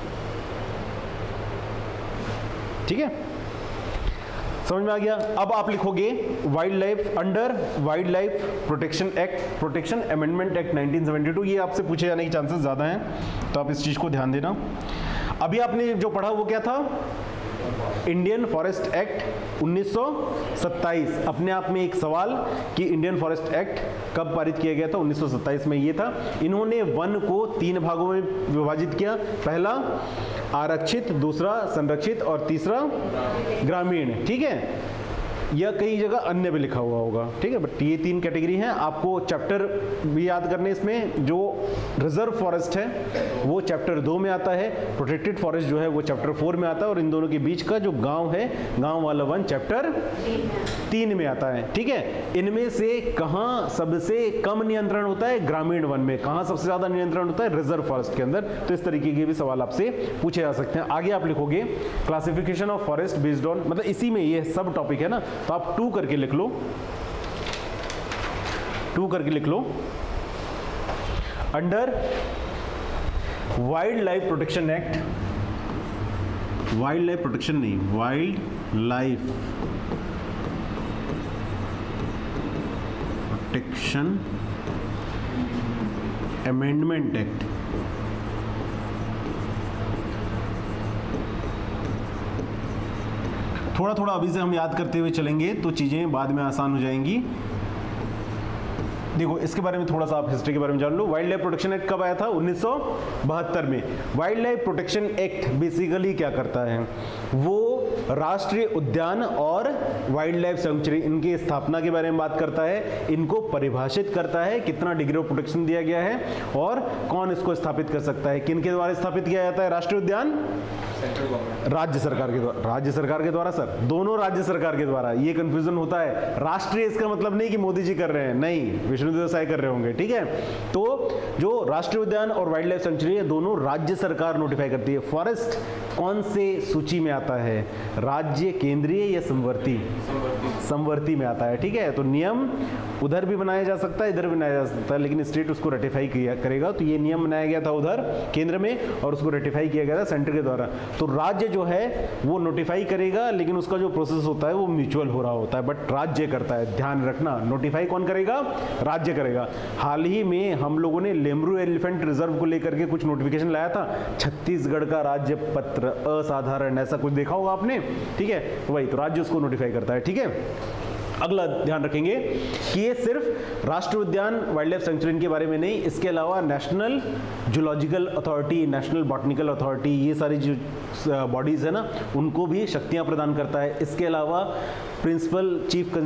[SPEAKER 1] ठीक है, समझ में आ गया। अब आप लिखोगे wild life, under wild life protection act, protection amendment act 1972, ये आपसे पूछे जाने के चांसेस ज़्यादा हैं, तो आप इस चीज़ को ध्यान देना। अभी आपने जो पढ़ा वो क्या था, इंडियन फॉरेस्ट एक्ट 1927। अपने आप में एक सवाल कि इंडियन फॉरेस्ट एक्ट कब पारित किया गया था, 1927 में ये था। इन्होंने वन को 3 भागों में विभाजित किया, पहला आरक्षित, दूसरा संरक्षित और तीसरा ग्रामीण, ठीक है। या कई जगह अन्य भी लिखा हुआ होगा, ठीक है। बट ये 3 कैटेगरी हैं। आपको चैप्टर भी याद करने इसमें, जो रिजर्व फॉरेस्ट है वो चैप्टर 2 में आता है, प्रोटेक्टेड फॉरेस्ट जो है वो चैप्टर 4 में आता है, और इन दोनों के बीच का जो गांव है, गांव वाला वन चैप्टर 3 में आता है, ठीक है। इनमें से कहां सबसे कम नियंत्रण होता है? ग्रामीण वन में। कहां सबसे ज्यादा नियंत्रण होता है? रिजर्व फॉरेस्ट के अंदर। तो इस तरीके के भी सवाल आपसे पूछे जा सकते हैं। आगे आप लिखोगे classification of forest based on, मतलब इसी में ये सब टॉपिक है ना, तो आप 2 करके लिख लो, 2 करके लिख लो। Under wild life protection act, wild life protection नहीं, wild life protection amendment act, थोड़ा थोड़ा अभी से हम याद करते हुए चलेंगे तो चीजें बाद में आसान हो जाएंगी। देखो इसके बारे में थोड़ा सा आप हिस्ट्री के बारे में जान लो। वाइल्ड लाइफ प्रोटेक्शन एक्ट कब आया था? 1972 में। Wild life protection act basically क्या करता है? वो राष्ट्रीय उद्यान और वाइल्ड लाइफ सेंचुरी, इनकी स्थापना के बारे में बात करता है, इनको परिभाषित करता है, कितना डिग्री ऑफ प्रोटेक्शन दिया गया है और कौन इसको स्थापित कर सकता है। किन के द्वारा स्थापित किया जाता है राष्ट्रीय उद्यान? राज्य सरकार के द्वारा। राज्य सरकार के द्वारा सर, दोनों राज्य सरकार के द्वारा। ये कंफ्यूजन होता है। राष्ट्रीय इसका मतलब नहीं कि मोदी जी कर रहे हैं, नहीं, विष्णुदेव साय कर रहे होंगे, ठीक है। तो जो राष्ट्रीय उद्यान और वाइल्ड लाइफ सेंचुरी है, दोनों राज्य सरकार नोटिफाई करती है। फॉरेस्ट कौन से सूची में आता है? राज्य, केंद्रीय या समवर्ती? समवर्ती में आता है, ठीक है। तो नियम उधर भी बनाया जा सकता है, इधर भी बनाया जा सकता है, लेकिन स्टेट उसको रेटिफाई करेगा। तो ये नियम बनाया गया था उधर केंद्र में और उसको रेटिफाई किया गया था सेंटर के द्वारा। तो राज्य जो है वो नोटिफाई करेगा, लेकिन उसका जो प्रोसेस होता है वो म्यूचुअल हो रहा होता है, बट राज्य करता है। ध्यान रखना, नोटिफाई कौन करेगा? राज्य करेगा। हाल ही में हम लोगों ने लेमरू एलिफेंट रिजर्व को लेकर के कुछ नोटिफिकेशन लाया था, छत्तीसगढ़ का राज्य पत्र असाधारण, ऐसा कुछ देखा होगा आपने, ठीक है। तो वही, तो राज्य उसको नोटिफाई करता है, ठीक है। अगला ध्यान रखेंगे कि ये सिर्फ राष्ट्रीय उद्यान, वाइल्ड लाइफ सेंचुरी के बारे में नहीं, इसके अलावा national zoological authority, national botanical authority, ये सारी जो बॉडीज है ना, उनको भी शक्तियां प्रदान करता है। इसके अलावा principal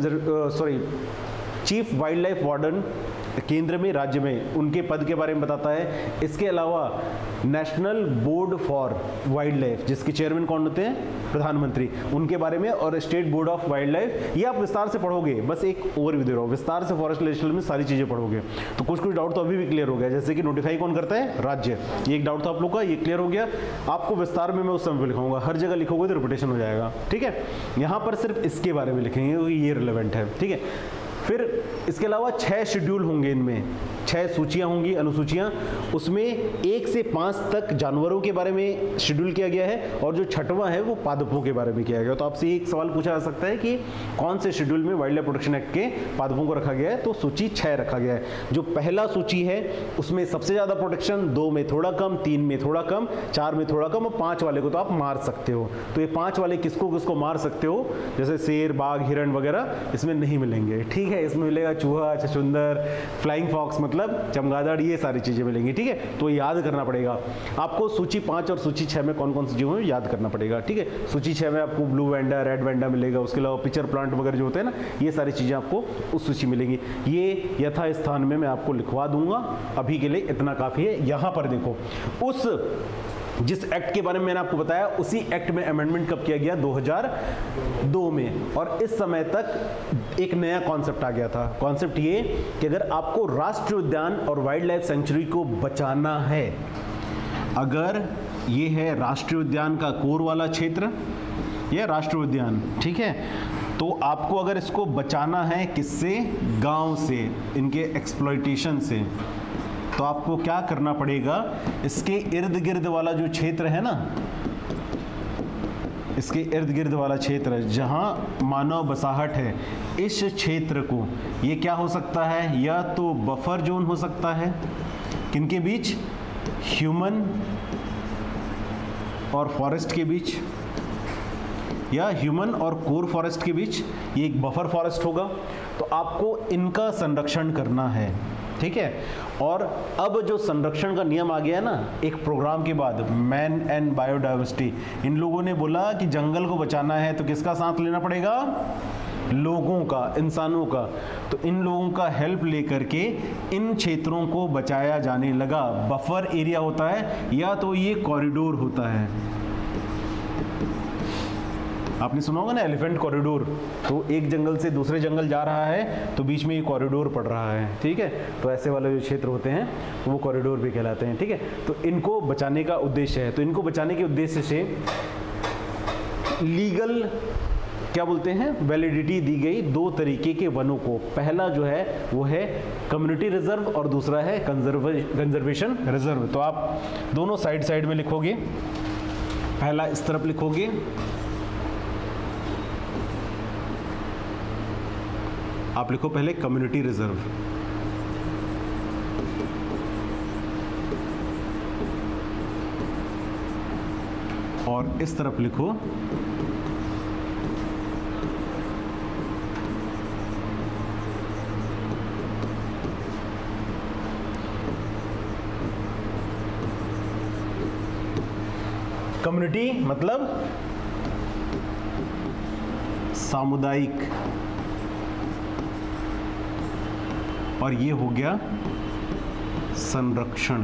[SPEAKER 1] chief wild life warden केंद्र में, राज्य में, उनके पद के बारे में बताता है। इसके अलावा national board for wild life, जिसके चेयरमैन कौन होते हैं? प्रधानमंत्री, उनके बारे में, और state board of wild life, ये आप विस्तार से पढ़ोगे, बस एक ओवरव्यू दे रहा हूँ, विस्तार से फॉरेस्ट लेजिस्लेशन में सारी चीजें पढ़ोगे तो कुछ कुछ डाउट तो अभी भी क्लियर हो गया। जैसे कि नोटिफाई कौन करता है? राज्य, ये एक डाउट था आप लोग का, ये क्लियर हो गया। आपको विस्तार में मैं उस समय पे लिखाऊंगा, हर जगह लिखोगे तो रिपीटेशन हो जाएगा, ठीक है। यहाँ पर सिर्फ इसके बारे में लिखेंगे, ये रिलेवेंट है, ठीक है। फिर इसके अलावा 6 शेड्यूल होंगे, इनमें 6 सूचियां होंगी, अनुसूचियां, उसमें 1 से 5 तक जानवरों के बारे में शेड्यूल किया गया है, और जो 6वां है वो पादपों के बारे में किया गया। तो आपसे एक सवाल पूछा जा सकता है कि कौन से शेड्यूल में वाइल्ड लाइफ प्रोटेक्शन एक्ट के पादपों को रखा गया है? तो सूची 6 रखा गया है। जो पहला सूची है उसमें सबसे ज्यादा प्रोटेक्शन, 2 में थोड़ा कम, 3 में थोड़ा कम, 4 में थोड़ा कम, और 5 वाले को तो आप मार सकते हो। तो ये 5 वाले किसको किसको मार सकते हो? जैसे शेर, बाघ, हिरण वगैरह इसमें नहीं मिलेंगे, ठीक है। इसमें मिलेगा चूहा, छछूंदर, फ्लाइंग फॉक्स मतलब चमगादड़, ये सारी चीजें मिलेंगी, ठीक है। तो याद करना पड़ेगा आपको, सूची 5 और सूची 6 में कौन कौन सी चीजें याद करना पड़ेगा, ठीक है। सूची 6 में आपको ब्लू वैंडा, रेड वैंडा मिलेगा, उसके अलावा पिक्चर प्लांट वगैरह जो होते हैं ना, ये सारी चीजें आपको उस सूची मिलेंगी। ये यथा स्थान में मैं आपको लिखवा दूंगा, अभी के लिए इतना काफी है। यहां पर देखो, उस जिस एक्ट के बारे में मैंने आपको बताया, उसी एक्ट में अमेंडमेंट कब किया गया? 2002 में। और इस समय तक एक नया कॉन्सेप्ट आ गया था। कॉन्सेप्ट ये कि अगर आपको राष्ट्रीय उद्यान और वाइल्ड लाइफ सेंचुरी को बचाना है, अगर ये है राष्ट्रीय उद्यान का कोर वाला क्षेत्र, यह राष्ट्रीय उद्यान, ठीक है, तो आपको अगर इसको बचाना है किससे? गांव से, इनके एक्सप्लॉयटेशन से, तो आपको क्या करना पड़ेगा? इसके इर्द गिर्द वाला जो क्षेत्र है ना, इसके इर्द गिर्द वाला क्षेत्र जहां मानव बसाहट है, इस क्षेत्र को, ये क्या हो सकता है? या तो बफर जोन हो सकता है, किनके बीच? ह्यूमन और फॉरेस्ट के बीच, या ह्यूमन और कोर फॉरेस्ट के बीच, ये एक बफर फॉरेस्ट होगा। तो आपको इनका संरक्षण करना है, ठीक है। और अब जो संरक्षण का नियम आ गया है ना, एक प्रोग्राम के बाद, मैन एंड बायोडाइवर्सिटी, इन लोगों ने बोला कि जंगल को बचाना है तो किसका साथ लेना पड़ेगा? लोगों का, इंसानों का, तो इन लोगों का हेल्प लेकर के इन क्षेत्रों को बचाया जाने लगा। बफर एरिया होता है या तो ये कॉरिडोर होता है, आपने सुना होगा ना एलिफेंट कॉरिडोर, तो एक जंगल से दूसरे जंगल जा रहा है तो बीच में ये कॉरिडोर पड़ रहा है, ठीक है। तो ऐसे वाले जो क्षेत्र होते हैं वो कॉरिडोर भी कहलाते हैं, ठीक है। तो इनको बचाने का उद्देश्य है, तो इनको बचाने के उद्देश्य से लीगल क्या बोलते हैं वैलिडिटी दी गई दो तरीके के वनों को। पहला जो है वो है कम्युनिटी रिजर्व और दूसरा है कंजर्वेशन रिजर्व। तो आप दोनों साइड साइड में लिखोगे, पहला इस तरफ लिखोगे, आप लिखो पहले कम्युनिटी रिजर्व, और इस तरफ लिखो कम्युनिटी, मतलब सामुदायिक, और ये हो गया संरक्षण,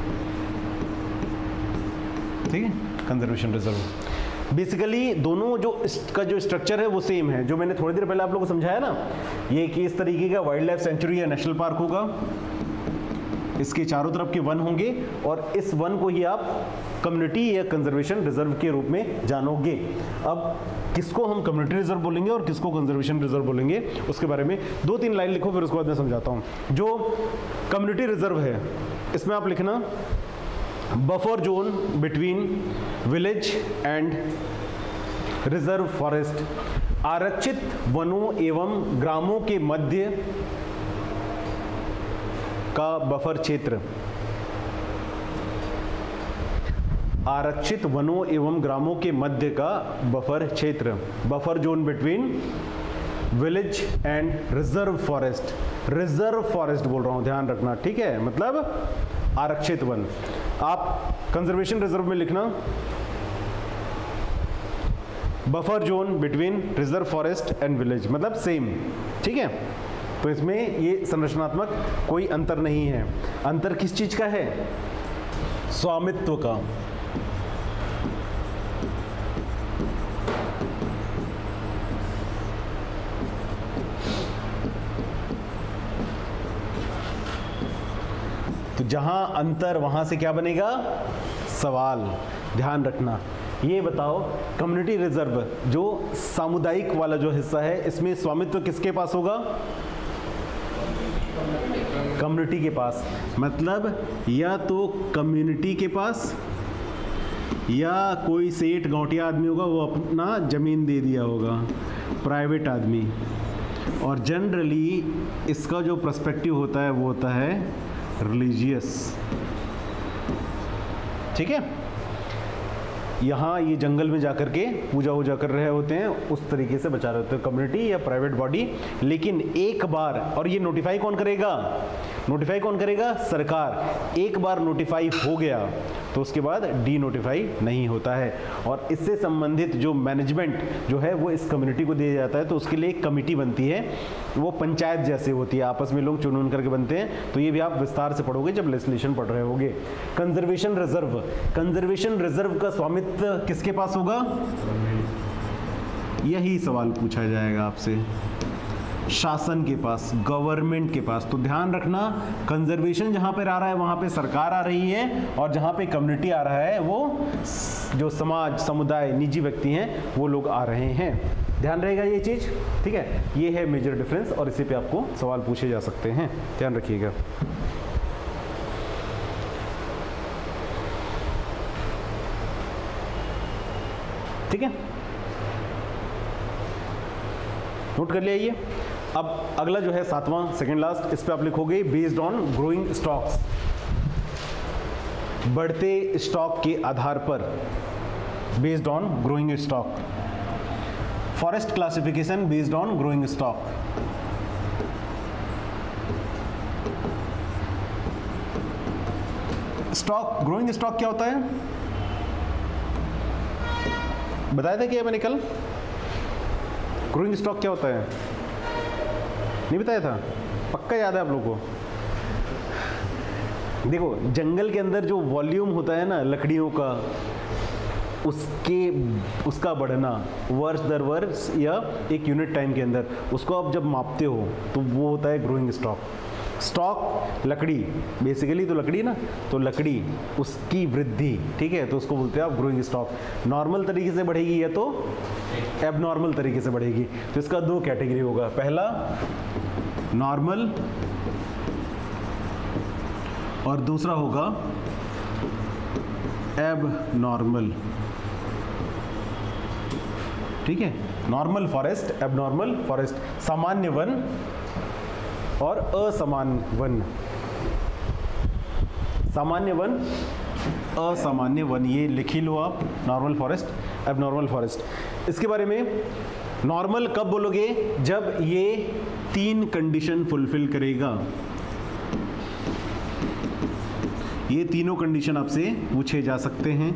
[SPEAKER 1] ठीक है, कंजर्वेशन रिजर्व। बेसिकली दोनों जो इसका जो स्ट्रक्चर है वो सेम है, जो मैंने थोड़ी देर पहले आप लोगों को समझाया ना, ये कि इस तरीके का वाइल्ड लाइफ सेंचुरी या नेशनल पार्क होगा, इसके चारों तरफ के वन होंगे, और इस वन को ही आप कम्युनिटी या कंजर्वेशन रिजर्व के रूप में जानोगे। अब किसको हम कम्युनिटी रिजर्व बोलेंगे और किसको कंजर्वेशन रिजर्व बोलेंगे, उसके बारे में 2-3 लाइन लिखो, फिर उसके बाद मैं समझाता हूँ। जो कम्युनिटी रिजर्व है इसमें आप लिखना buffer zone between village and reserve forest, आरक्षित वनों एवं ग्रामों के मध्य का बफर क्षेत्र, आरक्षित वनों एवं ग्रामों के मध्य का बफर क्षेत्र, buffer zone between village and reserve forest. Reserve forest बोल रहा हूं, ध्यान रखना, ठीक है, मतलब आरक्षित वन। आप कंजर्वेशन रिजर्व में लिखना buffer zone between reserve forest and village, मतलब सेम, ठीक है। तो इसमें ये संरचनात्मक कोई अंतर नहीं है। अंतर किस चीज का है? स्वामित्व का। तो जहां अंतर वहां से क्या बनेगा? सवाल। ध्यान रखना। ये बताओ कम्युनिटी रिजर्व जो सामुदायिक वाला जो हिस्सा है, इसमें स्वामित्व किसके पास होगा? कम्युनिटी के पास। मतलब या तो कम्युनिटी के पास या कोई सेठ गौटिया आदमी होगा, वो अपना जमीन दे दिया होगा, प्राइवेट आदमी। और जनरली इसका जो पर्सपेक्टिव होता है वो होता है रिलीजियस, ठीक है। यहाँ ये जंगल में जाकर के पूजा वूजा कर रहे होते हैं, उस तरीके से बचा रहे होते हैं, कम्युनिटी या प्राइवेट बॉडी। लेकिन एक बार, और ये नोटिफाई कौन करेगा? नोटिफाई कौन करेगा? सरकार। एक बार नोटिफाई हो गया तो उसके बाद डी नोटिफाई नहीं होता है, और इससे संबंधित जो मैनेजमेंट जो है वो इस कम्युनिटी को दिया जाता है। तो उसके लिए एक कमेटी बनती है, वो पंचायत जैसे होती है, आपस में लोग चुन करके बनते हैं। तो ये भी आप विस्तार से पढ़ोगे जब लेजिस्लेशन पढ़ रहे होगे। कंजर्वेशन रिजर्व, कंजर्वेशन रिजर्व का स्वामित्व किसके पास होगा? यही सवाल पूछा जाएगा आपसे, शासन के पास, गवर्नमेंट के पास। तो ध्यान रखना, कंजर्वेशन जहां पर आ रहा है वहां पे सरकार आ रही है, और जहां पे कम्युनिटी आ रहा है वो जो समाज, समुदाय, निजी व्यक्ति हैं वो लोग आ रहे हैं। ध्यान रहेगा ये चीज, ठीक है। ये है मेजर डिफरेंस, और इसी पे आपको सवाल पूछे जा सकते हैं, ध्यान रखिएगा। ठीक है, नोट कर लिया ये। अब अगला जो है 7वां, सेकेंड लास्ट, इस पे आप लिखोगे बेस्ड ऑन ग्रोइंग स्टॉक्स, बढ़ते स्टॉक के आधार पर, based on growing stock. Forest classification based on growing stock. Stock, growing stock क्या होता है? बताया था क्या मैंने कल? ग्रोइंग स्टॉक क्या होता है? नहीं बताया था? पक्का याद है आप लोगों को? देखो, जंगल के अंदर जो वॉल्यूम होता है ना लकड़ियों का, उसका बढ़ना वर्ष दर वर्ष या एक यूनिट टाइम के अंदर, उसको आप जब मापते हो तो वो होता है ग्रोइंग स्टॉक। स्टॉक लकड़ी, बेसिकली तो लकड़ी ना, तो लकड़ी उसकी वृद्धि, ठीक है, तो उसको बोलते हैं आप ग्रोइंग स्टॉक। नॉर्मल तरीके से बढ़ेगी या तो एबनॉर्मल तरीके से बढ़ेगी। तो इसका दो कैटेगरी होगा, पहला नॉर्मल और दूसरा होगा एबनॉर्मल, ठीक है। नॉर्मल फॉरेस्ट, एबनॉर्मल फॉरेस्ट, सामान्य वन और असामान्य वन। सामान्य वन, असामान्य वन, ये लिख ही लो आप, नॉर्मल फॉरेस्ट, एबनॉर्मल फॉरेस्ट। इसके बारे में नॉर्मल कब बोलोगे? जब ये 3 कंडीशन फुलफिल करेगा। ये तीनों कंडीशन आपसे पूछे जा सकते हैं,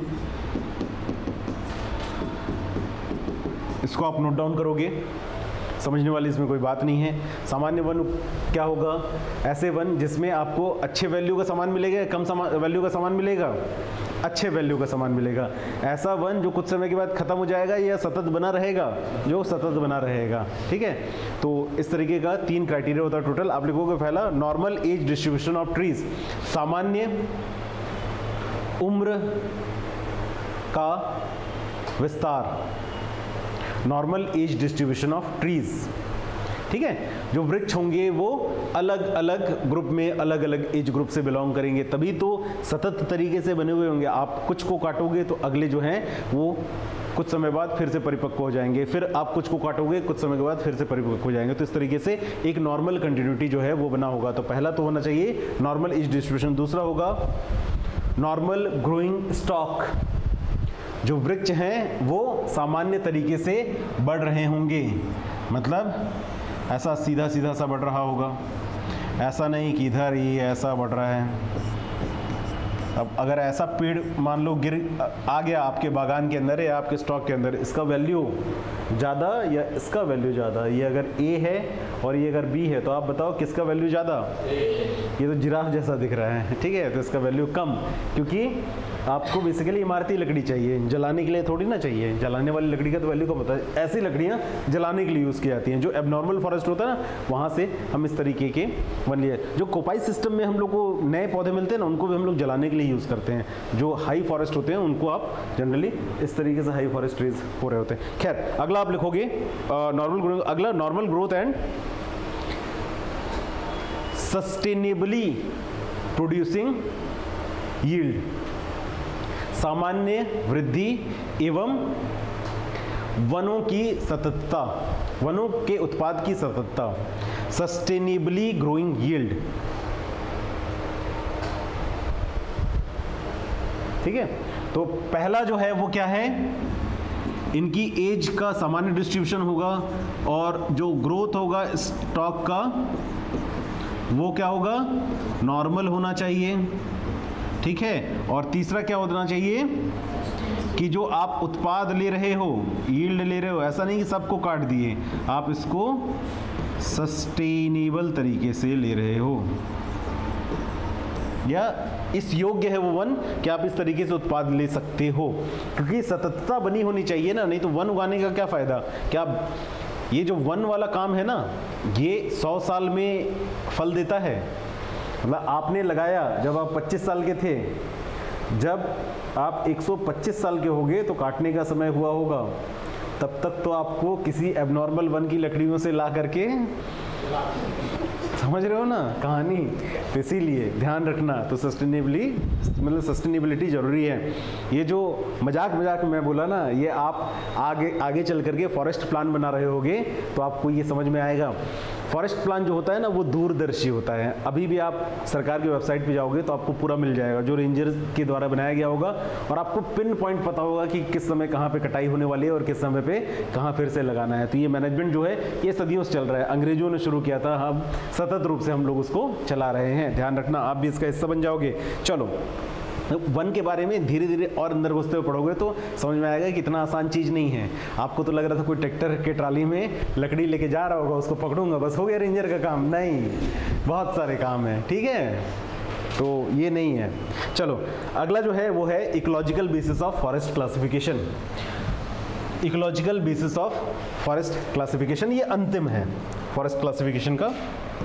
[SPEAKER 1] इसको आप नोट डाउन करोगे, समझने वाली इसमें कोई बात नहीं है। सामान्य वन क्या होगा? ऐसे वन जिसमें आपको अच्छे वैल्यू का सामान मिलेगा, कम वैल्यू का सामान मिलेगा, अच्छे वैल्यू का सामान मिलेगा। ऐसा वन जो कुछ समय के बाद खत्म हो जाएगा या सतत बना रहेगा, जो सतत बना रहेगा, ठीक है। तो इस तरीके का 3 क्राइटेरिया होता है टोटल। आप लिखोगे पहला normal age distribution of trees, सामान्य उम्र का विस्तार, normal age distribution of trees, ठीक है। जो वृक्ष होंगे वो अलग अलग ग्रुप में, अलग अलग एज ग्रुप से बिलोंग करेंगे, तभी तो सतत तरीके से बने हुए होंगे। आप कुछ को काटोगे तो अगले जो हैं वो कुछ समय बाद फिर से परिपक्व हो जाएंगे, फिर आप कुछ को काटोगे कुछ समय के बाद फिर से परिपक्व हो जाएंगे। तो इस तरीके से एक नॉर्मल कंटिन्यूटी जो है वो बना होगा। तो पहला तो होना चाहिए नॉर्मल एज डिस्ट्रीब्यूशन। दूसरा होगा नॉर्मल ग्रोइंग स्टॉक, जो वृक्ष हैं वो सामान्य तरीके से बढ़ रहे होंगे, मतलब ऐसा सीधा सीधा सा बढ़ रहा होगा, ऐसा नहीं कि इधर ही ऐसा बढ़ रहा है। अब अगर ऐसा पेड़ मान लो गिर आ गया आपके बागान के अंदर या आपके स्टॉक के अंदर, इसका वैल्यू ज़्यादा या इसका वैल्यू ज़्यादा, ये अगर ए है और ये अगर बी है तो आप बताओ किसका वैल्यू ज़्यादा? ये तो जिराफ जैसा दिख रहा है, ठीक है, तो इसका वैल्यू कम, क्योंकि आपको बेसिकली इमारती लकड़ी चाहिए, जलाने के लिए थोड़ी ना चाहिए। जलाने वाली लकड़ी का तो वैल्यू कम होता है। ऐसी लकड़ियाँ जलाने के लिए यूज़ की जाती हैं। जो एबनॉर्मल फॉरेस्ट होता है ना, वहाँ से हम इस तरीके के वन लिए। जो कोपाई सिस्टम में हम लोग को नए पौधे मिलते हैं ना, उनको भी हम लोग जलाने के लिए यूज़ करते हैं। जो हाई फॉरेस्ट होते हैं उनको आप जनरली इस तरीके से हाई फॉरेस्ट ट्रीज हो रहे होते हैं। खैर, अगला आप लिखोगे नॉर्मल ग्रोथ, अगला normal growth and sustainably producing yield, सामान्य वृद्धि एवं वनों की सततता, वनों के उत्पाद की सततता, सस्टेनेबली ग्रोइंग यील्ड, ठीक है। तो पहला जो है वो क्या है? इनकी एज का सामान्य डिस्ट्रीब्यूशन होगा और जो ग्रोथ होगा स्टॉक का वो क्या होगा? नॉर्मल होना चाहिए, ठीक है। और तीसरा क्या होना चाहिए कि जो आप उत्पाद ले रहे हो, यील्ड ले रहे हो, ऐसा नहीं कि सबको काट दिए, आप इसको सस्टेनेबल तरीके से ले रहे हो, या इस योग्य है वो वन कि आप इस तरीके से उत्पाद ले सकते हो, क्योंकि सततता बनी होनी चाहिए ना, नहीं तो वन उगाने का क्या फ़ायदा? क्या ये जो वन वाला काम है ना, ये 100 साल में फल देता है? मतलब आपने लगाया जब आप 25 साल के थे, जब आप 125 साल के होगे तो काटने का समय हुआ होगा, तब तक तो आपको किसी एबनॉर्मल वन की लकड़ियों से ला करके, समझ रहे हो ना कहानी? तो इसीलिए ध्यान रखना, तो सस्टेनेबिलिटी जरूरी है। ये जो मजाक में बोला ना, ये आप आगे चल करके फॉरेस्ट प्लान बना रहे होगे तो आपको ये समझ में आएगा। फॉरेस्ट प्लान जो होता है ना वो दूरदर्शी होता है। अभी भी आप सरकार की वेबसाइट पे जाओगे तो आपको पूरा मिल जाएगा, जो रेंजर के द्वारा बनाया गया होगा, और आपको पिन पॉइंट पता होगा कि किस समय कहाँ पे कटाई होने वाली है और किस समय पे कहाँ फिर से लगाना है। तो ये मैनेजमेंट जो है ये सदियों से चल रहा है, अंग्रेजों ने शुरू किया था, हम सतत रूप से हम लोग उसको चला रहे हैं। ध्यान रखना, आप भी इसका हिस्सा बन जाओगे। चलो वन के बारे में धीरे धीरे और अंदर घुसते हुए पढ़ोगे तो समझ में आएगा कि इतना आसान चीज़ नहीं है। आपको तो लग रहा था कोई ट्रैक्टर के ट्राली में लकड़ी लेके जा रहा होगा, उसको पकड़ूंगा बस हो गया रेंजर का काम, नहीं, बहुत सारे काम हैं, ठीक है, तो ये नहीं है। चलो अगला जो है वो है ecological basis of forest classification. Ecological basis of forest classification, ये अंतिम है फॉरेस्ट क्लासिफिकेशन का।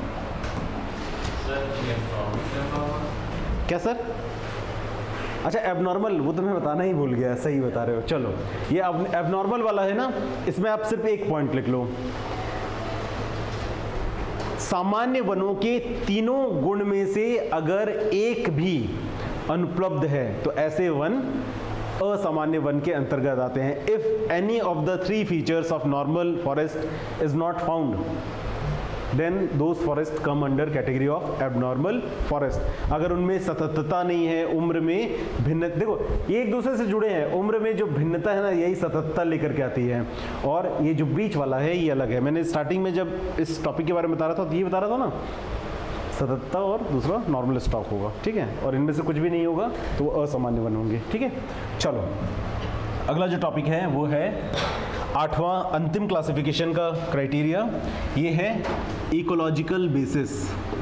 [SPEAKER 1] क्या सर? अच्छा एबनॉर्मल, वो तो मैं बताना ही भूल गया, सही बता रहे हो। चलो ये एबनॉर्मल वाला है ना, इसमें आप सिर्फ एक पॉइंट लिख लो, सामान्य वनों के तीनों गुण में से अगर एक भी अनुपलब्ध है तो ऐसे वन असामान्य वन के अंतर्गत आते हैं। If any of the three features of normal forest is not found then those forest come under category of abnormal forest. अगर उनमें सततता नहीं है, उम्र में भिन्न, देखो ये एक दूसरे से जुड़े हैं, उम्र में जो भिन्नता है ना यही सततता लेकर के आती है, और ये जो बीच वाला है ये अलग है। मैंने स्टार्टिंग में जब इस टॉपिक के बारे में बता रहा था तो ये बता रहा था ना, सततता और दूसरा नॉर्मल स्टॉक होगा, ठीक है, और इनमें से कुछ भी नहीं होगा तो वो असामान्य वन होंगे, ठीक है। चलो अगला जो टॉपिक है वो है आठवां अंतिम क्लासिफिकेशन का क्राइटेरिया, ये है इकोलॉजिकल बेसिस।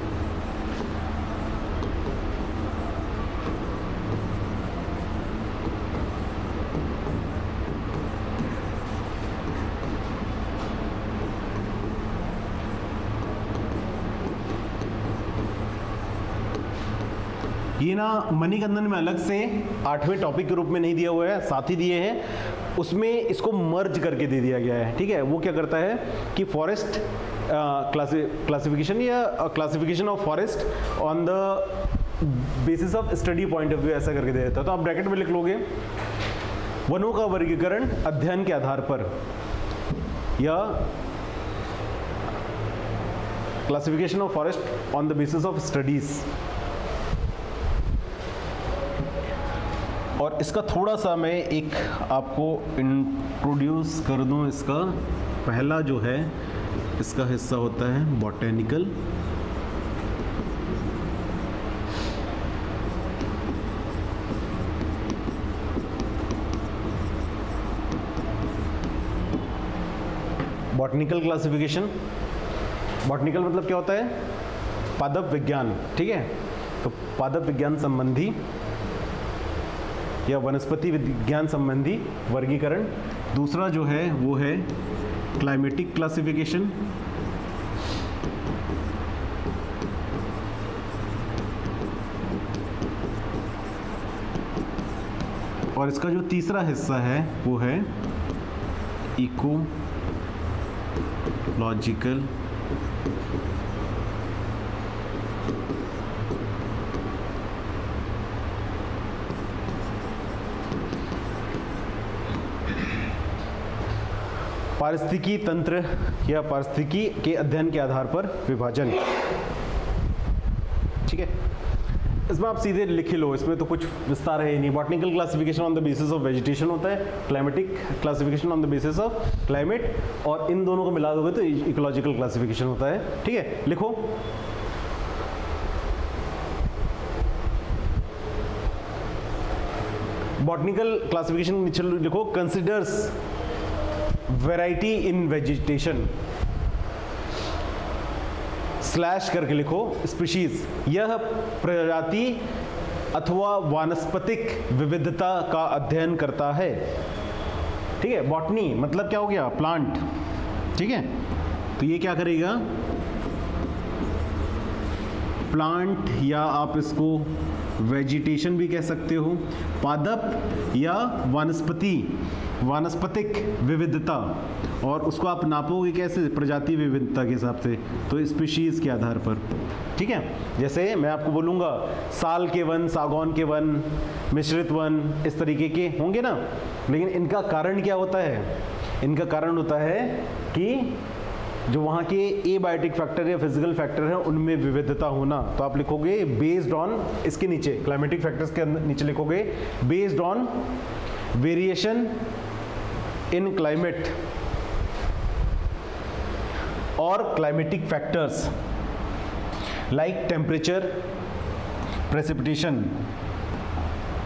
[SPEAKER 1] ये ना मणिकंदन में अलग से 8वें टॉपिक के रूप में नहीं दिया हुआ है, साथ ही दिए हैं, उसमें इसको मर्ज करके दे दिया गया है, ठीक है। वो क्या करता है कि फॉरेस्ट क्लासिफिकेशन या classification of forest on the basis of study point of view ऐसा करके दे देता है। तो आप ब्रैकेट में लिख लोगे वनों का वर्गीकरण अध्ययन के आधार पर, या classification of forest on the basis of studies. और इसका थोड़ा सा मैं एक आपको इंट्रोड्यूस कर दूं। इसका पहला जो है इसका हिस्सा होता है बॉटेनिकल, बॉटनिकल क्लासिफिकेशन। बॉटनिकल मतलब क्या होता है? पादप विज्ञान, ठीक है। तो पादप विज्ञान संबंधी या वनस्पति विज्ञान संबंधी वर्गीकरण। दूसरा जो है वो है क्लाइमेटिक क्लासिफिकेशन, और इसका जो तीसरा हिस्सा है वो है इकोलॉजिकल पारिस्थितिकी तंत्र या पारिस्थितिकी के अध्ययन के आधार पर विभाजन, ठीक है। इसमें आप सीधे लिख ही लो, इसमें तो कुछ विस्तार है ही नहीं। Botanical classification on the basis of vegetation होता है, climatic classification on the basis of climate, और इन दोनों को मिला दोगे तो इकोलॉजिकल क्लासिफिकेशन होता है, ठीक है। लिखो बॉटनिकल क्लासिफिकेशन नीचे लिखो, considers variety in vegetation, slash करके लिखो स्पीशीज, यह प्रजाति अथवा वानस्पतिक विविधता का अध्ययन करता है, ठीक है। बॉटनी मतलब क्या हो गया? प्लांट, ठीक है। तो ये क्या करेगा? प्लांट, या आप इसको वेजिटेशन भी कह सकते हो, पादप या वानस्पतिक विविधता, और उसको आप नापोगे कैसे? प्रजाति विविधता के हिसाब से, तो स्पीशीज के आधार पर, ठीक है। जैसे मैं आपको बोलूँगा साल के वन, सागौन के वन, मिश्रित वन, इस तरीके के होंगे ना, लेकिन इनका कारण क्या होता है? इनका कारण होता है कि जो वहाँ के एबायोटिक फैक्टर या फिजिकल फैक्टर हैं उनमें विविधता होना। तो आप लिखोगे बेस्ड ऑन, इसके नीचे क्लाइमेटिक फैक्टर्स के नीचे लिखोगे based on variation in climate और climatic factors like temperature, precipitation,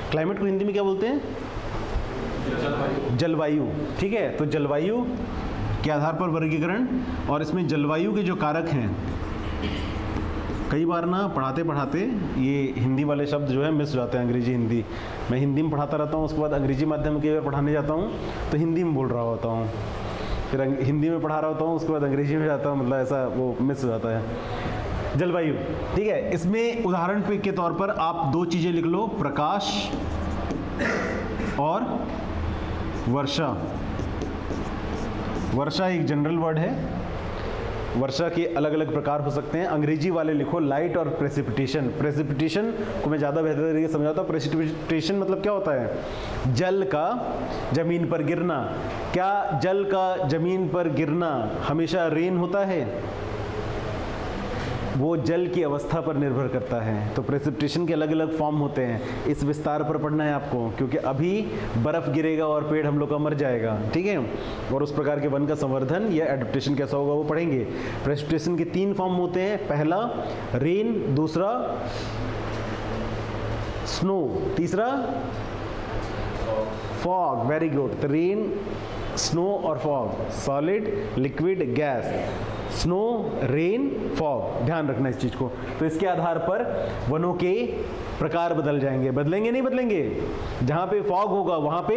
[SPEAKER 1] climate को हिंदी में क्या बोलते हैं? जलवायु। ठीक है, तो जलवायु के आधार पर वर्गीकरण, और इसमें जलवायु के जो कारक हैं, कई बार ना पढ़ाते पढ़ाते ये हिंदी वाले शब्द जो है मिस हो जाते हैं, अंग्रेजी हिंदी। मैं हिंदी में पढ़ाता रहता हूँ, उसके बाद अंग्रेजी माध्यम के पढ़ाने जाता हूँ तो हिंदी में बोल रहा होता हूँ, फिर हिंदी में पढ़ा रहा होता हूँ, उसके बाद अंग्रेजी में जाता हूँ, मतलब ऐसा वो मिस हो जाता है। जलवायु, ठीक है, इसमें उदाहरण के तौर पर आप दो चीज़ें लिख लो, प्रकाश और वर्षा। वर्षा एक जनरल वर्ड है, वर्षा के अलग अलग प्रकार हो सकते हैं। अंग्रेजी वाले लिखो लाइट और प्रेसिपिटेशन। प्रेसिपिटेशन को मैं ज़्यादा बेहतर तरीके से समझाता हूँ। प्रेसिपिटेशन मतलब क्या होता है? जल का जमीन पर गिरना। क्या जल का जमीन पर गिरना हमेशा रेन होता है? वो जल की अवस्था पर निर्भर करता है। तो प्रेसिपिटेशन के अलग अलग फॉर्म होते हैं, इस विस्तार पर पढ़ना है आपको, क्योंकि अभी बर्फ़ गिरेगा और पेड़ हम लोग का मर जाएगा, ठीक है, और उस प्रकार के वन का संवर्धन या एडेप्टेशन कैसा होगा वो पढ़ेंगे। प्रेसिपिटेशन के 3 फॉर्म होते हैं, पहला रेन, दूसरा स्नो, तीसरा फॉग। Very good. तो रेन, स्नो और fog, solid, liquid, gas, snow, rain, fog, ध्यान रखना इस चीज को। तो इसके आधार पर वनों के प्रकार बदल जाएंगे। बदलेंगे नहीं बदलेंगे? जहां पे फॉग होगा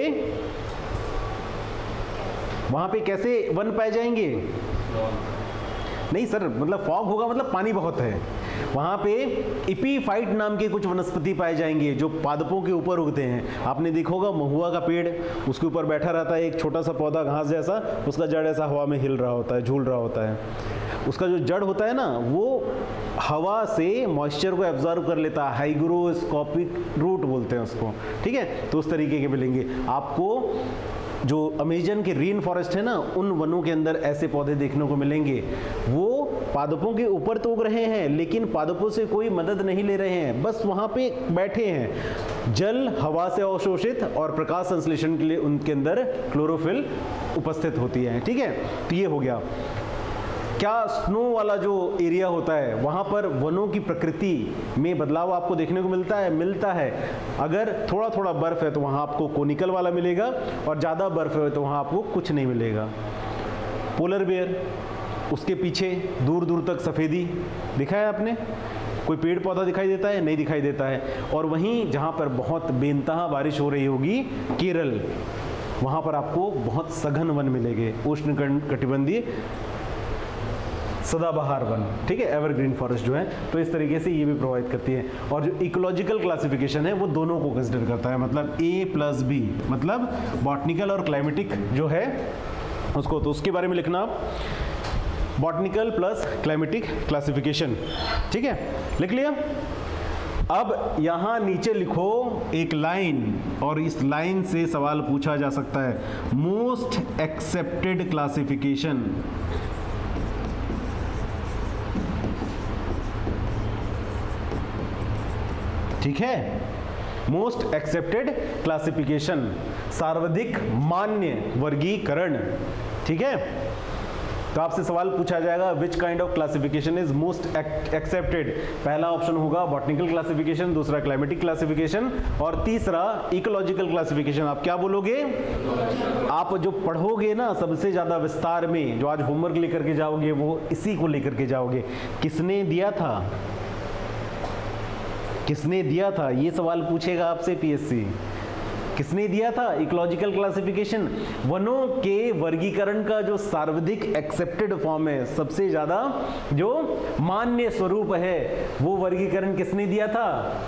[SPEAKER 1] वहां पे कैसे वन पाए जाएंगे? नहीं सर, मतलब फॉग होगा मतलब पानी बहुत है, वहां पे इपीफाइट नाम के कुछ वनस्पति पाए जाएंगे जो पादपों के ऊपर उगते हैं। आपने देखा होगा महुआ का पेड़, उसके ऊपर बैठा रहता है एक छोटा सा पौधा घास जैसा, उसका जड़ ऐसा हवा में हिल रहा होता है, झूल रहा होता है। उसका जो जड़ होता है ना, वो हवा से मॉइस्चर को एब्जॉर्ब कर लेता है, हाइग्रोस्कोपिक रूट बोलते हैं उसको, ठीक है। तो उस तरीके के मिलेंगे आपको। जो अमेजन के रेन फॉरेस्ट है ना, उन वनों के अंदर ऐसे पौधे देखने को मिलेंगे। वो पादपों के ऊपर तो उग रहे हैं लेकिन पादपों से कोई मदद नहीं ले रहे हैं, बस वहां पे बैठे हैं। जल हवा से अवशोषित और प्रकाश संश्लेषण के लिए उनके अंदर क्लोरोफिल उपस्थित होती है, ठीक है। तो ये हो गया। क्या स्नो वाला जो एरिया होता है वहां पर वनों की प्रकृति में बदलाव आपको देखने को मिलता है? मिलता है। अगर थोड़ा थोड़ा बर्फ है तो वहां आपको कोनिकल वाला मिलेगा, और ज़्यादा बर्फ है तो वहां आपको कुछ नहीं मिलेगा। पोलर बेयर, उसके पीछे दूर दूर तक सफ़ेदी दिखा है आपने? कोई पेड़ पौधा दिखाई देता है? नहीं दिखाई देता है। और वहीं जहां पर बहुत बेनतहा बारिश हो रही होगी, केरल, वहां पर आपको बहुत सघन वन मिलेंगे, उष्ण कटिबंधीय सदाबहार वन, ठीक है, एवरग्रीन फॉरेस्ट जो है। तो इस तरीके से ये भी प्रोवाइड करती है। और जो इकोलॉजिकल क्लासिफिकेशन है वो दोनों को कंसिडर करता है, मतलब A+B, मतलब बॉटनिकल और क्लाइमेटिक जो है उसको। तो उसके बारे में लिखना आप, बॉटनिकल प्लस क्लाइमेटिक क्लासिफिकेशन, ठीक है, लिख लिया। अब यहां नीचे लिखो एक लाइन, और इस लाइन से सवाल पूछा जा सकता है, मोस्ट एक्सेप्टेड क्लासिफिकेशन। ठीक है, मोस्ट एक्सेप्टेड क्लासिफिकेशन, सर्वाधिक मान्य वर्गीकरण, ठीक है। तो आपसे सवाल पूछा जाएगा which kind of classification is most accepted. पहला ऑप्शन होगा बॉटनिकल क्लासिफिकेशन, दूसरा क्लाइमेटिक क्लासिफिकेशन, और तीसरा इकोलॉजिकल क्लासिफिकेशन। आप क्या बोलोगे? आप जो पढ़ोगे ना सबसे ज्यादा विस्तार में, जो आज होमवर्क लेकर के जाओगे, वो इसी को लेकर के जाओगे। किसने दिया था? किसने दिया था? ये सवाल पूछेगा आपसे पीएससी। किसने दिया था? Ecological classification. वनों के वर्गीकरण का जो सर्वाधिक एक्सेप्टेड फॉर्म है, सबसे ज्यादा जो मान्य स्वरूप है, वो वर्गीकरण किसने दिया था?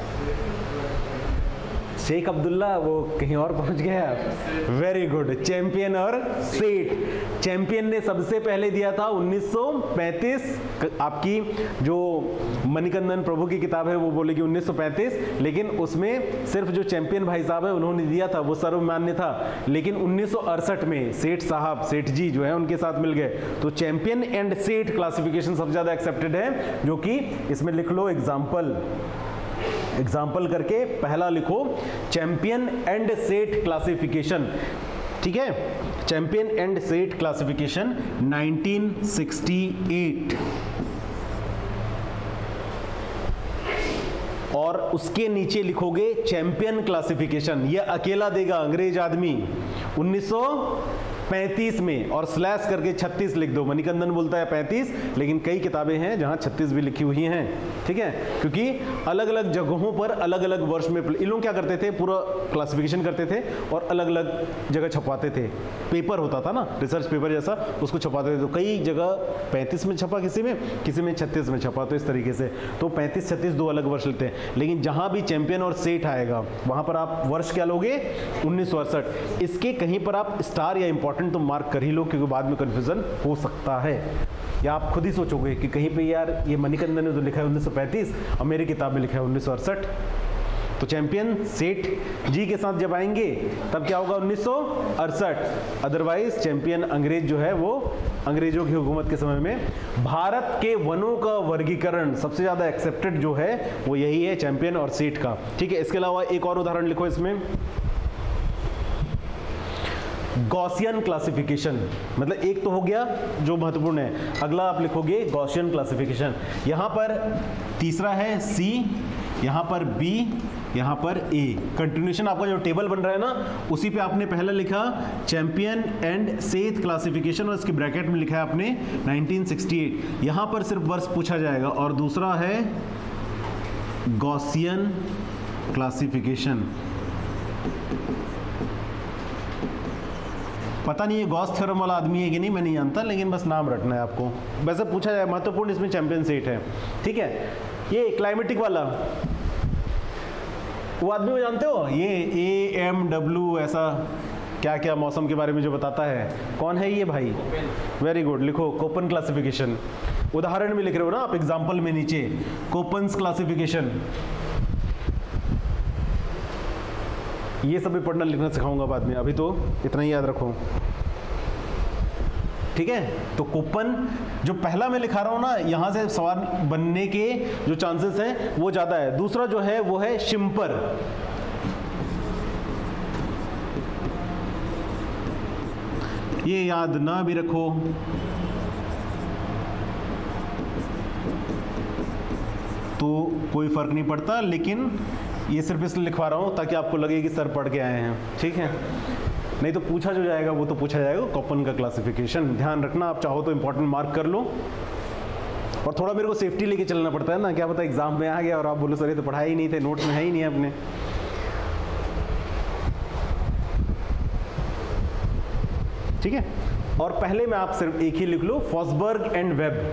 [SPEAKER 1] शेख अब्दुल्ला, वो कहीं और पहुंच गया। वेरी गुड, चैंपियन और सेठ। चैंपियन ने सबसे पहले दिया था 1935। आपकी जो मणिकंदन प्रभु की किताब है वो बोलेगी 1935, लेकिन उसमें सिर्फ जो चैंपियन भाई साहब है उन्होंने दिया था, वो सर्वमान्य था। लेकिन 1968 में सेठ साहब, सेठ जी जो है उनके साथ मिल गए, तो चैंपियन एंड सेठ क्लासिफिकेशन सबसे ज्यादा एक्सेप्टेड है। जो कि इसमें लिख लो एग्जाम्पल करके पहला लिखो, चैंपियन एंड सेठ क्लासिफिकेशन, ठीक है। Champion and Seth classification 1968। और उसके नीचे लिखोगे चैंपियन क्लासिफिकेशन, ये अकेला देगा अंग्रेज आदमी 1935 में, और स्लैश करके 36 लिख दो। मणिकंदन बोलता है 35, लेकिन कई किताबें हैं जहां 36 भी लिखी हुई हैं, ठीक है, क्योंकि अलग अलग जगहों पर अलग अलग वर्ष में इन लोग क्या करते थे, पूरा क्लासिफिकेशन करते थे और अलग अलग जगह छपवाते थे। पेपर होता था ना, रिसर्च पेपर जैसा, उसको छपाते थे, तो कई जगह 35 में छपा, किसी में 36 में छपा, तो इस तरीके से तो 35 36 दो अलग वर्ष लेते हैं। लेकिन जहां भी चैंपियन और सेठ आएगा वहां पर आप वर्ष क्या लोगे, 1968। इसके कहीं पर आप स्टार या इंपॉर्टेंट तो मार्क कर ही लो, क्योंकि बाद में कंफ्यूजन हो सकता है, या आप खुद ही सोचोगे कि कहीं पे यार ये मणिकंदन ने तो लिखा है 1935 और मेरी किताब में लिखा है 1968। तो चैंपियन सेठ जी के साथ जब आएंगे तब क्या होगा, 1968। अदरवाइज चैंपियन अंग्रेज जो है वो अंग्रेजों की हुकूमत के समय में। भारत के वनों का वर्गीकरण सबसे ज्यादा एक्सेप्टेड जो है वो यही है, चैंपियन और सेठ का, ठीक है। इसके अलावा एक और उदाहरण लिखो इसमें, गॉसियन क्लासिफिकेशन, मतलब एक तो हो गया जो महत्वपूर्ण है, अगला आप लिखोगे गॉसियन क्लासिफिकेशन। यहां पर तीसरा है सी, यहां पर बी, यहां पर ए। कंटिन्यूएशन आपका जो टेबल बन रहा है ना, उसी पे आपने पहले लिखा चैंपियन एंड सेठ क्लासिफिकेशन, और इसके ब्रैकेट में लिखा है आपने 1968। यहां पर सिर्फ वर्ष पूछा जाएगा, और दूसरा है गॉसियन क्लासिफिकेशन। पता नहीं ये गॉस थ्योरम वाला आदमी है कि नहीं, मैं नहीं जानता, लेकिन बस नाम रखना है आपको। वैसे पूछा जाए, महत्वपूर्ण इसमें चैंपियन सेठ है, ठीक है। ये क्लाइमेटिक वाला वो आदमी को जानते हो, ये AMW ऐसा क्या क्या मौसम के बारे में जो बताता है, कौन है ये भाई? वेरी गुड, लिखो कोपन क्लासिफिकेशन। उदाहरण में लिख रहे हो ना आप एग्जाम्पल में नीचे, कोपन्स क्लासिफिकेशन। ये सब भी पढ़ना लिखना सिखाऊंगा बाद में, अभी तो इतना ही याद रखो, ठीक है। तो कोपन जो पहला मैं लिखा रहा हूं ना, यहां से सवाल बनने के जो चांसेस हैं वो ज्यादा है। दूसरा जो है वो है शिम्पर। ये याद ना भी रखो, तो कोई फर्क नहीं पड़ता, लेकिन ये सिर्फ इसलिए लिखवा रहा हूं ताकि आपको लगे कि सर पढ़ के आए हैं, ठीक है। नहीं तो पूछा जो जाएगा वो तो पूछा जाएगा, कोपन का क्लासिफिकेशन ध्यान रखना। आप चाहो तो इंपॉर्टेंट मार्क कर लो, और थोड़ा मेरे को सेफ्टी लेके चलना पड़ता है ना, क्या पता एग्जाम में आ गया और आप बोलो सर ये तो पढ़ाए ही नहीं थे, नोट्स में है ही नहीं अपने। ठीक है, और पहले में आप सिर्फ एक ही लिख लो, फॉसबर्ग एंड वेब।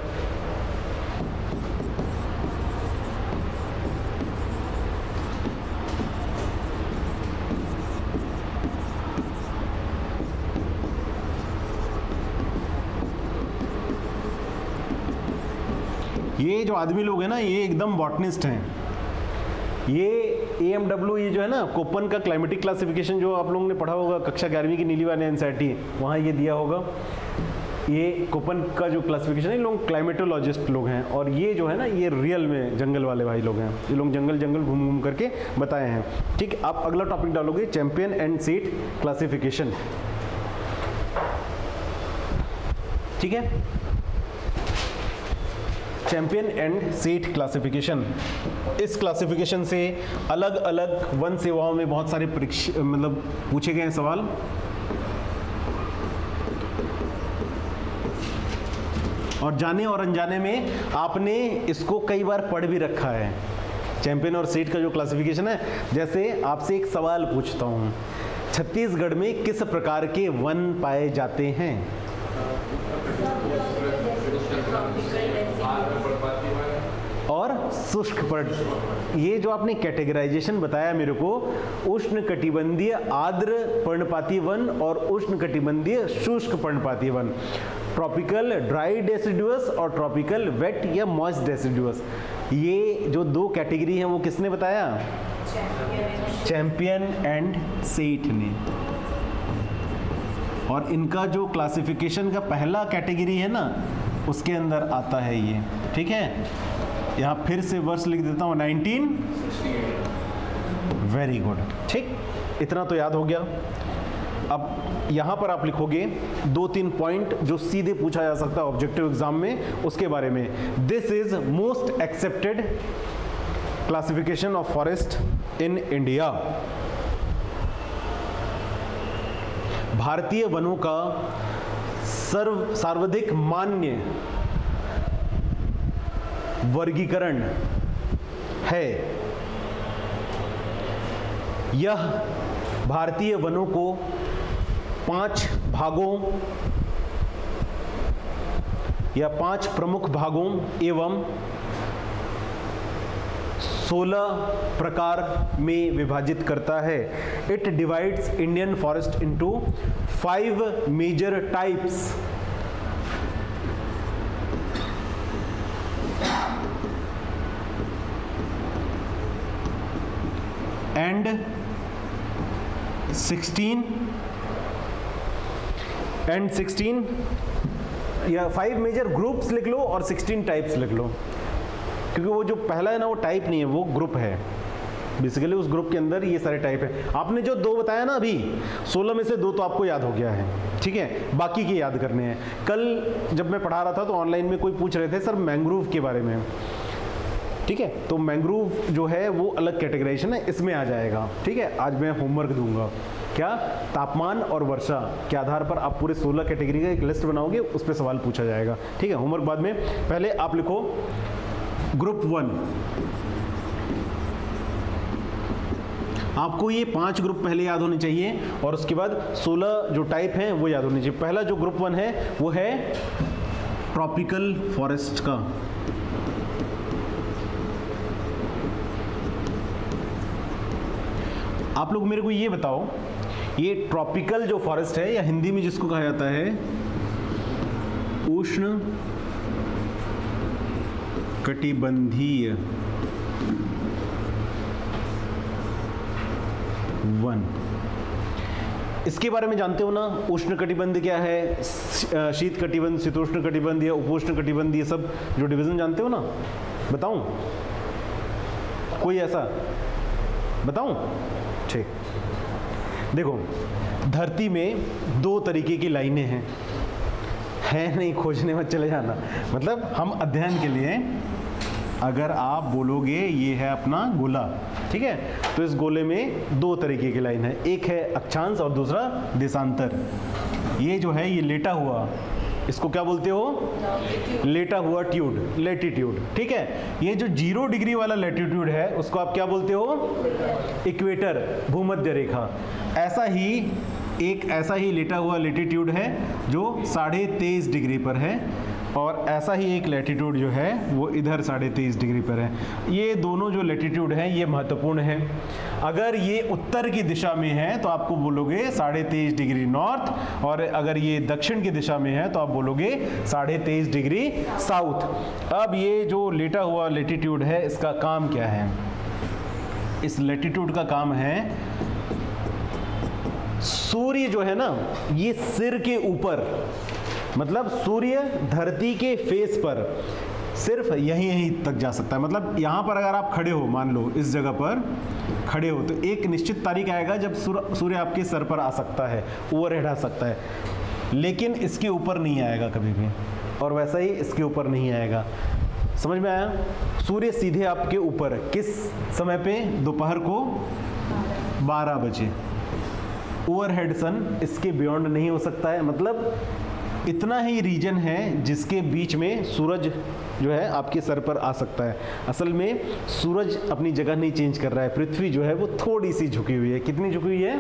[SPEAKER 1] ये जो आदमी लोग हैं ना, ये एकदम बॉटनिस्ट हैं। ये AMW, ये जो है ना कोपन का क्लाइमेटिक क्लासिफिकेशन, जो आप लोगों ने पढ़ा होगा कक्षा 11वीं की नीली वाले NCERT, वहाँ ये दिया होगा। ये कोपन का जो क्लासिफिकेशन है, ये लोग क्लाइमेटोलॉजिस्ट लोग हैं, और ये जो है ना ये रियल में जंगल वाले भाई लोग हैं, ये लोग जंगल जंगल घूम घूम करके बताए हैं। ठीक, आप अगला टॉपिक डालोगे चैंपियन एंड सेठ क्लासिफिकेशन, ठीक है। चैंपियन एंड सेठ क्लासिफिकेशन, इस क्लासिफिकेशन से अलग अलग वन सेवाओं में बहुत सारे मतलब पूछे गए हैं सवाल। और जाने और अनजाने में आपने इसको कई बार पढ़ भी रखा है। चैंपियन और सेठ का जो क्लासिफिकेशन है, जैसे आपसे एक सवाल पूछता हूं, छत्तीसगढ़ में किस प्रकार के वन पाए जाते हैं? और शुष्क पर्णपाती। ये जो आपने कैटेगराइजेशन बताया मेरे को, उष्ण कटिबंधीय आर्द्र पर्णपाती वन और उष्ण कटिबंधीय शुष्क पर्णपाती वन, ट्रॉपिकल ड्राई डेसिडुअस और ट्रॉपिकल वेट या मॉइस्ट डेसिडुअस, ये जो दो कैटेगरी हैं वो किसने बताया? चैंपियन एंड सेठ ने। और इनका जो क्लासिफिकेशन का पहला कैटेगरी है ना, उसके अंदर आता है ये, ठीक है। यहां फिर से वर्ष लिख देता हूं 19। वेरी गुड, ठीक, इतना तो याद हो गया। अब यहां पर आप लिखोगे 2-3 पॉइंट जो सीधे पूछा जा सकता है ऑब्जेक्टिव एग्जाम में, उसके बारे में। This is most accepted classification of forest in India. भारतीय वनों का सर्वाधिक मान्य वर्गीकरण है। यह भारतीय वनों को 5 भागों या 5 प्रमुख भागों एवं 16 प्रकार में विभाजित करता है। It divides Indian forest into 5 major types and 16 या 5 मेजर ग्रुप्स लिख लो और 16 टाइप्स लिख लो, क्योंकि वो जो पहला है ना वो टाइप नहीं है, वो ग्रुप है। बेसिकली उस ग्रुप के अंदर ये सारे टाइप है। आपने जो 2 बताया ना अभी, 16 में से 2 तो आपको याद हो गया है, ठीक है, बाकी के याद करने हैं। कल जब मैं पढ़ा रहा था तो ऑनलाइन में कोई पूछ रहे थे सर मैंग्रोव के बारे में, ठीक है, तो मैंग्रोव जो है वो अलग कैटेगराइजेशन है, इसमें आ जाएगा, ठीक है। आज मैं होमवर्क दूंगा, क्या तापमान और वर्षा के आधार पर आप पूरे 16 कैटेगरी का एक लिस्ट बनाओगे, उस पर सवाल पूछा जाएगा, ठीक है। होमवर्क बाद में, पहले आप लिखो ग्रुप 1। आपको ये 5 ग्रुप पहले याद होने चाहिए और उसके बाद 16 जो टाइप हैं वो याद होने चाहिए। पहला जो ग्रुप 1 है वो है ट्रॉपिकल फॉरेस्ट का। आप लोग मेरे को ये बताओ, ये ट्रॉपिकल जो फॉरेस्ट है या हिंदी में जिसको कहा जाता है उष्ण कटिबंधीय वन, इसके बारे में जानते हो ना? उष्ण कटिबंध क्या है, शीत कटिबंध, शीतोष्ण कटिबंध या उपोष्ण कटिबंध, ये सब जो डिवीजन जानते हो ना? बताऊं? कोई ऐसा बताऊं? ठीक, देखो धरती में 2 तरीके की लाइनें हैं, है नहीं, खोजने मत चले जाना, मतलब हम अध्ययन के लिए, अगर आप बोलोगे ये है अपना गोला, ठीक है, तो इस गोले में 2 तरीके की लाइन है, एक है अक्षांश और दूसरा देशांतर। ये जो है ये लेटा हुआ, इसको क्या बोलते हो? लेटा हुआ ट्यूड, लेटीट्यूड, ठीक है। ये जो 0 डिग्री वाला लेटीट्यूड है उसको आप क्या बोलते हो? इक्वेटर, भूमध्य रेखा। ऐसा ही लेटा हुआ लेटीट्यूड है जो 23.5 डिग्री पर है, और ऐसा ही एक लेटीट्यूड जो है वो इधर 23.5 डिग्री पर है। ये दोनों जो लेटीट्यूड हैं ये महत्वपूर्ण है। अगर ये उत्तर की दिशा में है तो आपको बोलोगे 23.5 डिग्री नॉर्थ, और अगर ये दक्षिण की दिशा में है तो आप बोलोगे 23.5 डिग्री साउथ। अब ये जो लेटा हुआ लेटीट्यूड है इसका काम क्या है? इस लेटीट्यूड का काम है, सूर्य जो है ना ये सिर के ऊपर, मतलब सूर्य धरती के फेस पर सिर्फ यहीं तक जा सकता है। मतलब यहाँ पर अगर आप खड़े हो, मान लो इस जगह पर खड़े हो, तो एक निश्चित तारीख आएगा जब सूर्य आपके सर पर आ सकता है, ओवरहेड आ सकता है, लेकिन इसके ऊपर नहीं आएगा कभी भी, और वैसा ही इसके ऊपर नहीं आएगा। समझ में आया? सूर्य सीधे आपके ऊपर, किस समय पे? दोपहर को 12 बजे। ओवरहेड सन इसके बियॉन्ड नहीं हो सकता है, मतलब इतना ही रीजन है जिसके बीच में सूरज जो है आपके सर पर आ सकता है। असल में सूरज अपनी जगह नहीं चेंज कर रहा है, पृथ्वी जो है वो थोड़ी सी झुकी हुई है। कितनी झुकी हुई है?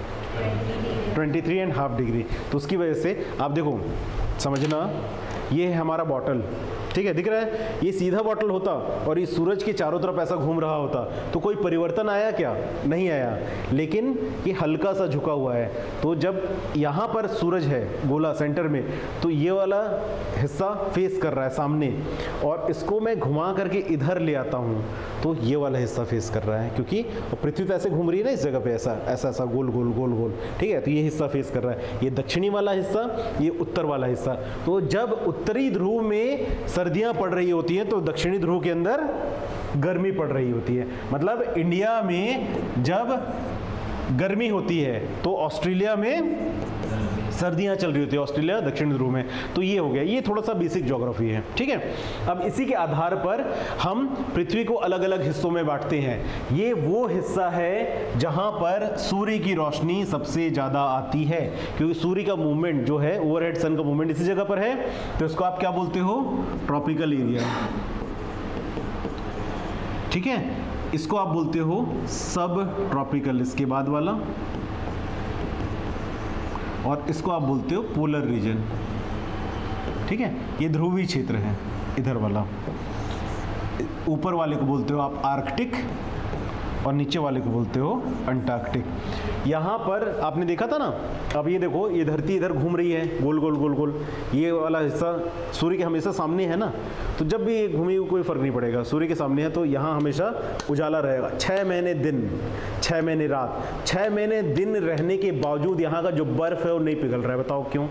[SPEAKER 1] 23.5 डिग्री। तो उसकी वजह से आप देखो, समझना, ये है हमारा बॉटल, ठीक है, दिख रहा है? ये सीधा बॉटल होता और ये सूरज के चारों तरफ ऐसा घूम रहा होता तो कोई परिवर्तन आया क्या? नहीं आया, लेकिन ये हल्का सा झुका हुआ है। तो जब यहाँ पर सूरज है गोला सेंटर में, तो ये वाला हिस्सा फेस कर रहा है सामने, और इसको मैं घुमा करके इधर ले आता हूँ तो ये वाला हिस्सा फेस कर रहा है, क्योंकि पृथ्वी तो ऐसे घूम रही है ना इस जगह पे, ऐसा गोल गोल गोल गोल, ठीक है। तो ये हिस्सा फेस कर रहा है, ये दक्षिणी वाला हिस्सा, ये उत्तर वाला हिस्सा। तो जब उत्तरी ध्रुव में सर्दियां पड़ रही होती हैं तो दक्षिणी ध्रुव के अंदर गर्मी पड़ रही होती है। मतलब इंडिया में जब गर्मी होती है तो ऑस्ट्रेलिया में सर्दियां चल रही होती है ऑस्ट्रेलिया दक्षिण ध्रुव में। तो ये हो गया, ये थोड़ा सा बेसिक ज्योग्राफी है, ठीक है। अब इसी के आधार पर हम पृथ्वी को अलग अलग हिस्सों में बांटते हैं। ये वो हिस्सा है जहां पर सूर्य की रोशनी सबसे ज्यादा आती है, क्योंकि सूर्य का मूवमेंट जो है, ओवरहेड सन का मूवमेंट इसी जगह पर है, तो इसको आप क्या बोलते हो, ट्रॉपिकल एरिया, ठीक है। इसको आप बोलते हो सब ट्रॉपिकल, इसके बाद वाला, और इसको आप बोलते हो पोलर रीजन, ठीक है। ये ध्रुवीय क्षेत्र है, इधर वाला। ऊपर वाले को बोलते हो आप आर्कटिक, और नीचे वाले को बोलते हो अंटार्कटिक। यहाँ पर आपने देखा था ना, अब ये देखो, ये धरती इधर घूम रही है गोल गोल गोल गोल, ये वाला हिस्सा सूर्य के हमेशा सामने है ना, तो जब भी ये घूमी कोई फर्क नहीं पड़ेगा, सूर्य के सामने है तो यहाँ हमेशा उजाला रहेगा। 6 महीने दिन, 6 महीने रात, 6 महीने दिन रहने के बावजूद यहाँ का जो बर्फ है वो नहीं पिघल रहा है। बताओ क्यों?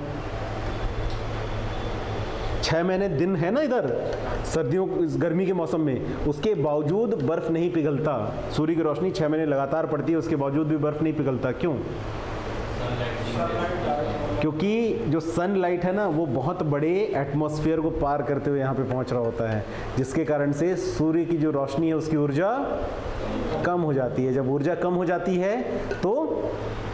[SPEAKER 1] 6 महीने दिन है ना इधर, सर्दियों गर्मी के मौसम में, उसके बावजूद बर्फ नहीं पिघलता। सूर्य की रोशनी 6 महीने लगातार पड़ती है, उसके बावजूद भी बर्फ नहीं पिघलता। क्यों? क्योंकि जो सनलाइट है ना, वो बहुत बड़े एटमॉस्फेयर को पार करते हुए यहाँ पे पहुँच रहा होता है, जिसके कारण से सूर्य की जो रोशनी है उसकी ऊर्जा कम हो जाती है। जब ऊर्जा कम हो जाती है तो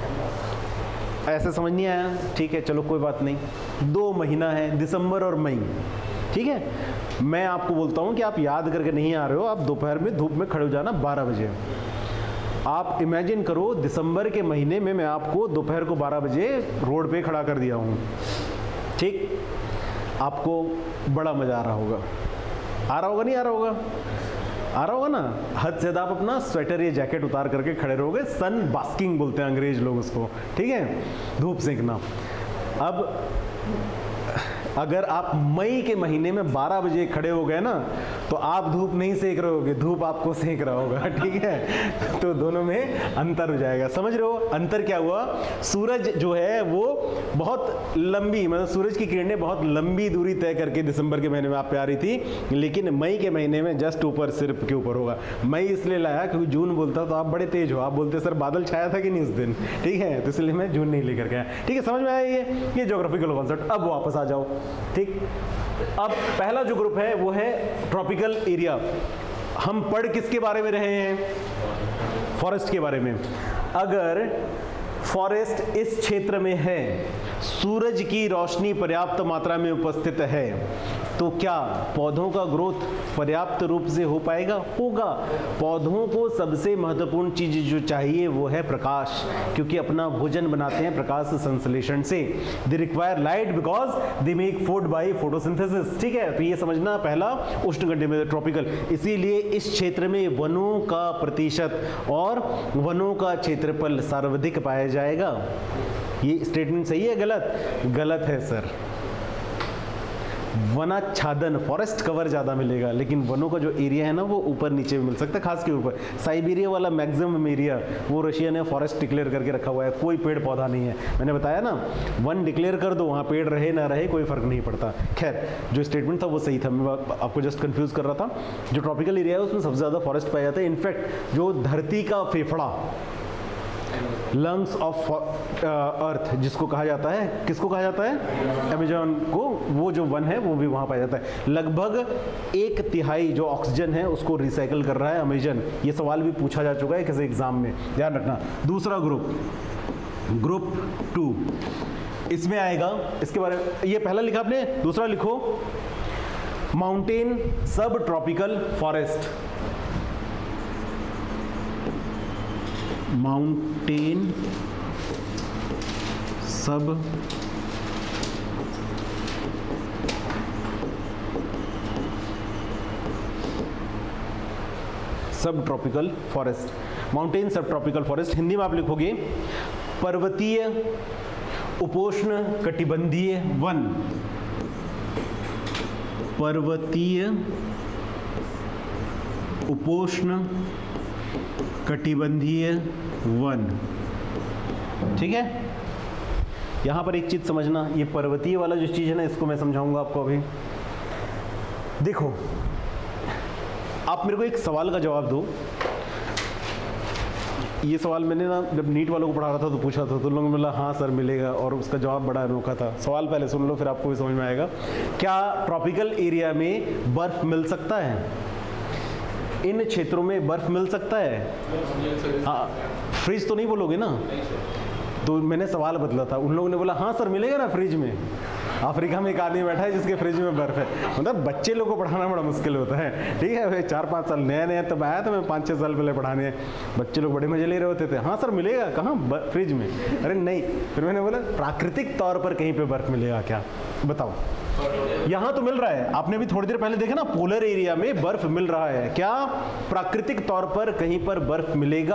[SPEAKER 1] ऐसे समझ नहीं आया, ठीक है, चलो कोई बात नहीं। 2 महीना है, दिसंबर और मई, ठीक है। मैं आपको बोलता हूँ कि आप याद करके नहीं आ रहे हो, आप दोपहर में धूप में खड़े हो जाना 12 बजे। आप इमेजिन करो, दिसंबर के महीने में मैं आपको दोपहर को 12 बजे रोड पे खड़ा कर दिया हूँ, ठीक। आपको बड़ा मज़ा आ रहा होगा, आ रहा होगा, नहीं आ रहा होगा? आ रहा होगा ना। हद से ज़्यादा आप अपना स्वेटर या जैकेट उतार करके खड़े रहोगे, सन बास्किंग बोलते हैं अंग्रेज लोग उसको, ठीक है, धूप सेंकना। अब अगर आप मई के महीने में 12 बजे खड़े हो गए ना, तो आप धूप नहीं सेक रहे होगे, धूप आपको सेक रहा होगा, ठीक है। तो दोनों में अंतर हो जाएगा, समझ रहे हो? अंतर क्या हुआ? सूरज जो है वो बहुत लंबी, मतलब सूरज की किरणें बहुत लंबी दूरी तय करके दिसंबर के महीने में आप पे आ रही थी, लेकिन मई के महीने में जस्ट ऊपर, सिर्फ के ऊपर होगा। मई इसलिए लाया क्योंकि जून बोलता तो आप बड़े तेज हो, आप बोलते सर बादल छाया था कि नहीं उस दिन, ठीक है, तो इसलिए मैं जून नहीं लेकर गया, ठीक है। समझ में आया ये ज्योग्राफिकल कॉन्सेप्ट। अब वापस आ जाओ, ठीक। अब पहला जो ग्रुप है वो है ट्रॉपिकल एरिया। हम पढ़ किसके बारे में रहे हैं? फॉरेस्ट के बारे में। अगर फॉरेस्ट इस क्षेत्र में है, सूरज की रोशनी पर्याप्त मात्रा में उपस्थित है, तो क्या पौधों का ग्रोथ पर्याप्त रूप से हो पाएगा? होगा। पौधों को सबसे महत्वपूर्ण चीज जो चाहिए वो है प्रकाश, क्योंकि अपना भोजन बनाते हैं प्रकाश संश्लेषण से। They require light because they make food by photosynthesis, ठीक है। तो ये समझना, पहला उष्णकटिबंधीय में ट्रॉपिकल, इसीलिए इस क्षेत्र में वनों का प्रतिशत और वनों का क्षेत्रफल सर्वाधिक पाया जाएगा। ये स्टेटमेंट सही है गलत? गलत है सर। वनाच्छादन, फॉरेस्ट कवर ज़्यादा मिलेगा, लेकिन वनों का जो एरिया है ना वो ऊपर नीचे भी मिल सकता है, खास के ऊपर। साइबेरिया वाला मैक्सिमम एरिया वो रशिया ने फॉरेस्ट डिक्लेयर करके रखा हुआ है, कोई पेड़ पौधा नहीं है। मैंने बताया ना, वन डिक्लेयर कर दो, वहाँ पेड़ रहे ना रहे कोई फर्क नहीं पड़ता। खैर, जो स्टेटमेंट था वो सही था, मैं आपको जस्ट कन्फ्यूज़ कर रहा था। जो ट्रॉपिकल एरिया है उसमें सबसे ज़्यादा फॉरेस्ट पाया जाता है। इनफैक्ट जो धरती का फेफड़ा, लंग्स ऑफ अर्थ जिसको कहा जाता है, किसको कहा जाता है? अमेज़न को, वो जो वन है वो भी वहाँ पाया जाता है। लगभग 1/3 जो ऑक्सीजन है उसको रिसाइकल कर रहा है अमेज़न। ये सवाल भी पूछा जा चुका है किसी एग्जाम में, ध्यान रखना। दूसरा ग्रुप 2 इसमें आएगा, इसके बारे में ये पहला लिखा आपने, दूसरा लिखो mountain sub tropical forest. Mountain sub tropical forest. Mountain sub tropical forest Hindi में आप लिखोगे पर्वतीय उपोष्ण कटिबंधीय वन। पर्वतीय उपोष्ण कटिबंधीय वन, ठीक है। यहां पर एक चीज समझना, ये पर्वतीय वाला जो चीज है ना, इसको मैं समझाऊंगा आपको अभी। देखो, आप मेरे को एक सवाल का जवाब दो। ये सवाल मैंने ना जब नीट वालों को पढ़ा रहा था तो पूछा था, तो लोगों ने बोला हाँ सर मिलेगा, और उसका जवाब बड़ा अनोखा था। सवाल पहले सुन लो फिर आपको भी समझ में आएगा। क्या ट्रॉपिकल एरिया में बर्फ मिल सकता है? इन क्षेत्रों में बर्फ मिल सकता है? हाँ, फ्रिज तो नहीं बोलोगे ना? तो मैंने सवाल बदला था, उन लोगों ने बोला हाँ सर मिलेगा ना फ्रिज में। अफ्रीका में एक आदमी बैठा है जिसके फ्रिज में बर्फ है। मतलब बच्चे लोग को पढ़ाना बड़ा मुश्किल होता है, ठीक है भाई। 4-5 साल नया नया तब आया था मैं, 5-6 साल पहले पढ़ाने, बच्चे लोग बड़े मजे ले रहे होते थे। हाँ सर मिलेगा, कहाँ फ्रिज में? अरे नहीं। फिर मैंने बोला प्राकृतिक तौर पर कहीं पे बर्फ मिलेगा क्या, बताओ। यहाँ तो मिल रहा है, आपने भी थोड़ी देर पहले देखा ना, पोलर एरिया में बर्फ मिल रहा है। क्या प्राकृतिक तौर पर कहीं पर बर्फ मिलेगा?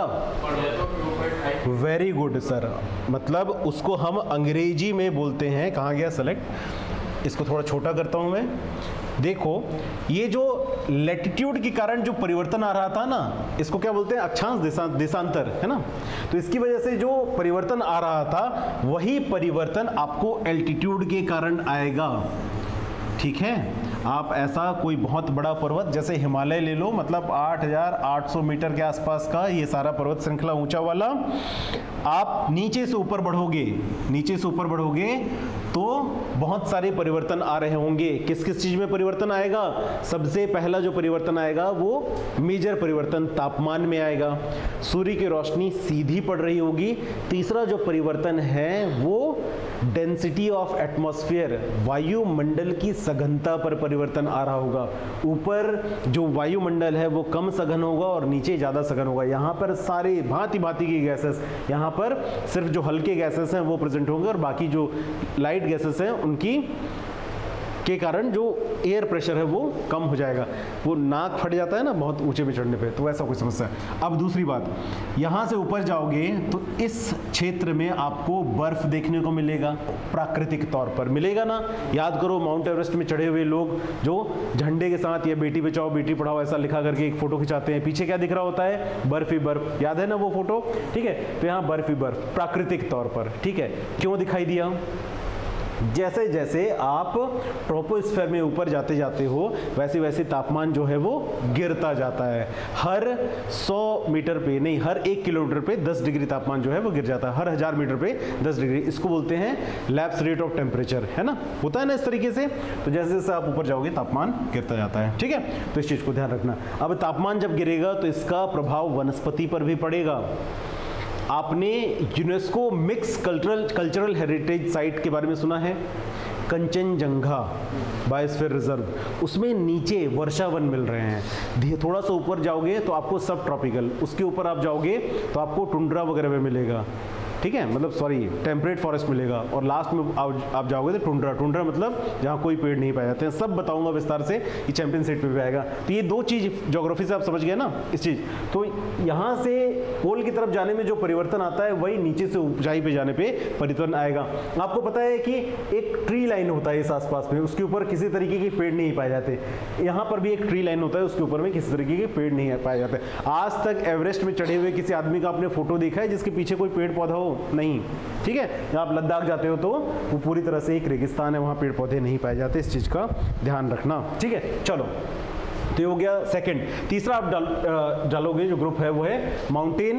[SPEAKER 1] वेरी गुड सर, मतलब उसको हम अंग्रेजी में बोलते हैं, कहाँ गया सेलेक्ट, इसको थोड़ा छोटा करता हूं मैं। देखो ये जो लैटिट्यूड के कारण जो परिवर्तन आ रहा था ना, इसको क्या बोलते हैं? अक्षांश देशांतर, है ना। तो इसकी वजह से जो परिवर्तन आ रहा था वही परिवर्तन आपको एल्टीट्यूड के कारण आएगा, ठीक है। आप ऐसा कोई बहुत बड़ा पर्वत जैसे हिमालय ले लो, मतलब 8,800 मीटर के आसपास का ये सारा पर्वत श्रृंखला ऊंचा वाला, आप नीचे से ऊपर बढ़ोगे, नीचे से ऊपर बढ़ोगे तो बहुत सारे परिवर्तन आ रहे होंगे। किस किस चीज में परिवर्तन आएगा? सबसे पहला जो परिवर्तन आएगा वो मेजर परिवर्तन तापमान में आएगा, सूर्य की रोशनी सीधी पड़ रही होगी। तीसरा जो परिवर्तन है वो डेंसिटी ऑफ एटमॉस्फेयर, वायुमंडल की सघनता पर परिवर्तन आ रहा होगा। ऊपर जो वायुमंडल है वो कम सघन होगा और नीचे ज्यादा सघन होगा। यहाँ पर सारे भांति भांति की गैसेस, यहाँ पर सिर्फ जो हल्के गैसेस हैं वो प्रेजेंट होंगे और बाकी जो लाइट गैसेस हैं उनकी के कारण जो एयर प्रेशर है वो कम हो जाएगा। वो नाक फट जाता है ना बहुत ऊंचे पे चढ़ने पे, तो ऐसा कोई समस्या है। अब दूसरी बात, यहाँ से ऊपर जाओगे तो इस क्षेत्र में आपको बर्फ देखने को मिलेगा, प्राकृतिक तौर पर मिलेगा ना। याद करो माउंट एवरेस्ट में चढ़े हुए लोग जो झंडे के साथ ये बेटी बचाओ बेटी पढ़ाओ ऐसा लिखा करके एक फोटो खिंचाते हैं, पीछे क्या दिख रहा होता है? बर्फ ही बर्फ, याद है ना वो फोटो, ठीक है। तो यहाँ बर्फ ही बर्फ प्राकृतिक तौर पर, ठीक है। क्यों दिखाई दिया? जैसे जैसे आप ट्रोपोस्फीयर में ऊपर जाते जाते हो वैसे वैसे तापमान जो है वो गिरता जाता है। हर 100 मीटर पे नहीं, हर 1 किलोमीटर पे 10 डिग्री तापमान जो है वो गिर जाता है, हर 1000 मीटर पे 10 डिग्री। इसको बोलते हैं लैप्स रेट ऑफ टेम्परेचर, है ना, होता है ना इस तरीके से। तो जैसे जैसे आप ऊपर जाओगे तापमान गिरता जाता है, ठीक है। तो इस चीज को ध्यान रखना। अब तापमान जब गिरेगा तो इसका प्रभाव वनस्पति पर भी पड़ेगा। आपने UNESCO mix cultural heritage site के बारे में सुना है? कंचनजंगा बायोस्फीयर रिजर्व, उसमें नीचे वर्षा वन मिल रहे हैं। थोड़ा सा ऊपर जाओगे तो आपको सब ट्रॉपिकल, उसके ऊपर आप जाओगे तो आपको टुंड्रा वगैरह में मिलेगा, ठीक है, मतलब सॉरी टेम्परेट फॉरेस्ट मिलेगा। और लास्ट में आप जाओगे तो टुंड्रा मतलब जहाँ कोई पेड़ नहीं पाए जाते हैं। सब बताऊंगा विस्तार से, ये चैंपियन सेट पे भी आएगा। तो ये दो चीज ज्योग्राफी से आप समझ गए ना इस चीज। तो यहाँ से पोल की तरफ जाने में जो परिवर्तन आता है वही नीचे से ऊंचाई पे जाने पे परिवर्तन आएगा। आपको पता है कि एक ट्री लाइन होता है इस आसपास में, उसके ऊपर किसी तरीके के पेड़ नहीं पाए जाते। यहाँ पर भी एक ट्री लाइन होता है, उसके ऊपर में किसी तरीके के पेड़ नहीं पाए जाते। आज तक एवरेस्ट में चढ़े हुए किसी आदमी का आपने फोटो देखा है जिसके पीछे कोई पेड़ पौधा हो? नहीं, ठीक है। जब आप लद्दाख जाते हो तो वो पूरी तरह से एक रेगिस्तान है, वहां पेड़ पौधे नहीं पाए जाते। इस चीज का ध्यान रखना, ठीक है। चलो, तो ये हो गया सेकंड। तीसरा आप डालोगे जो ग्रुप है वो है mountain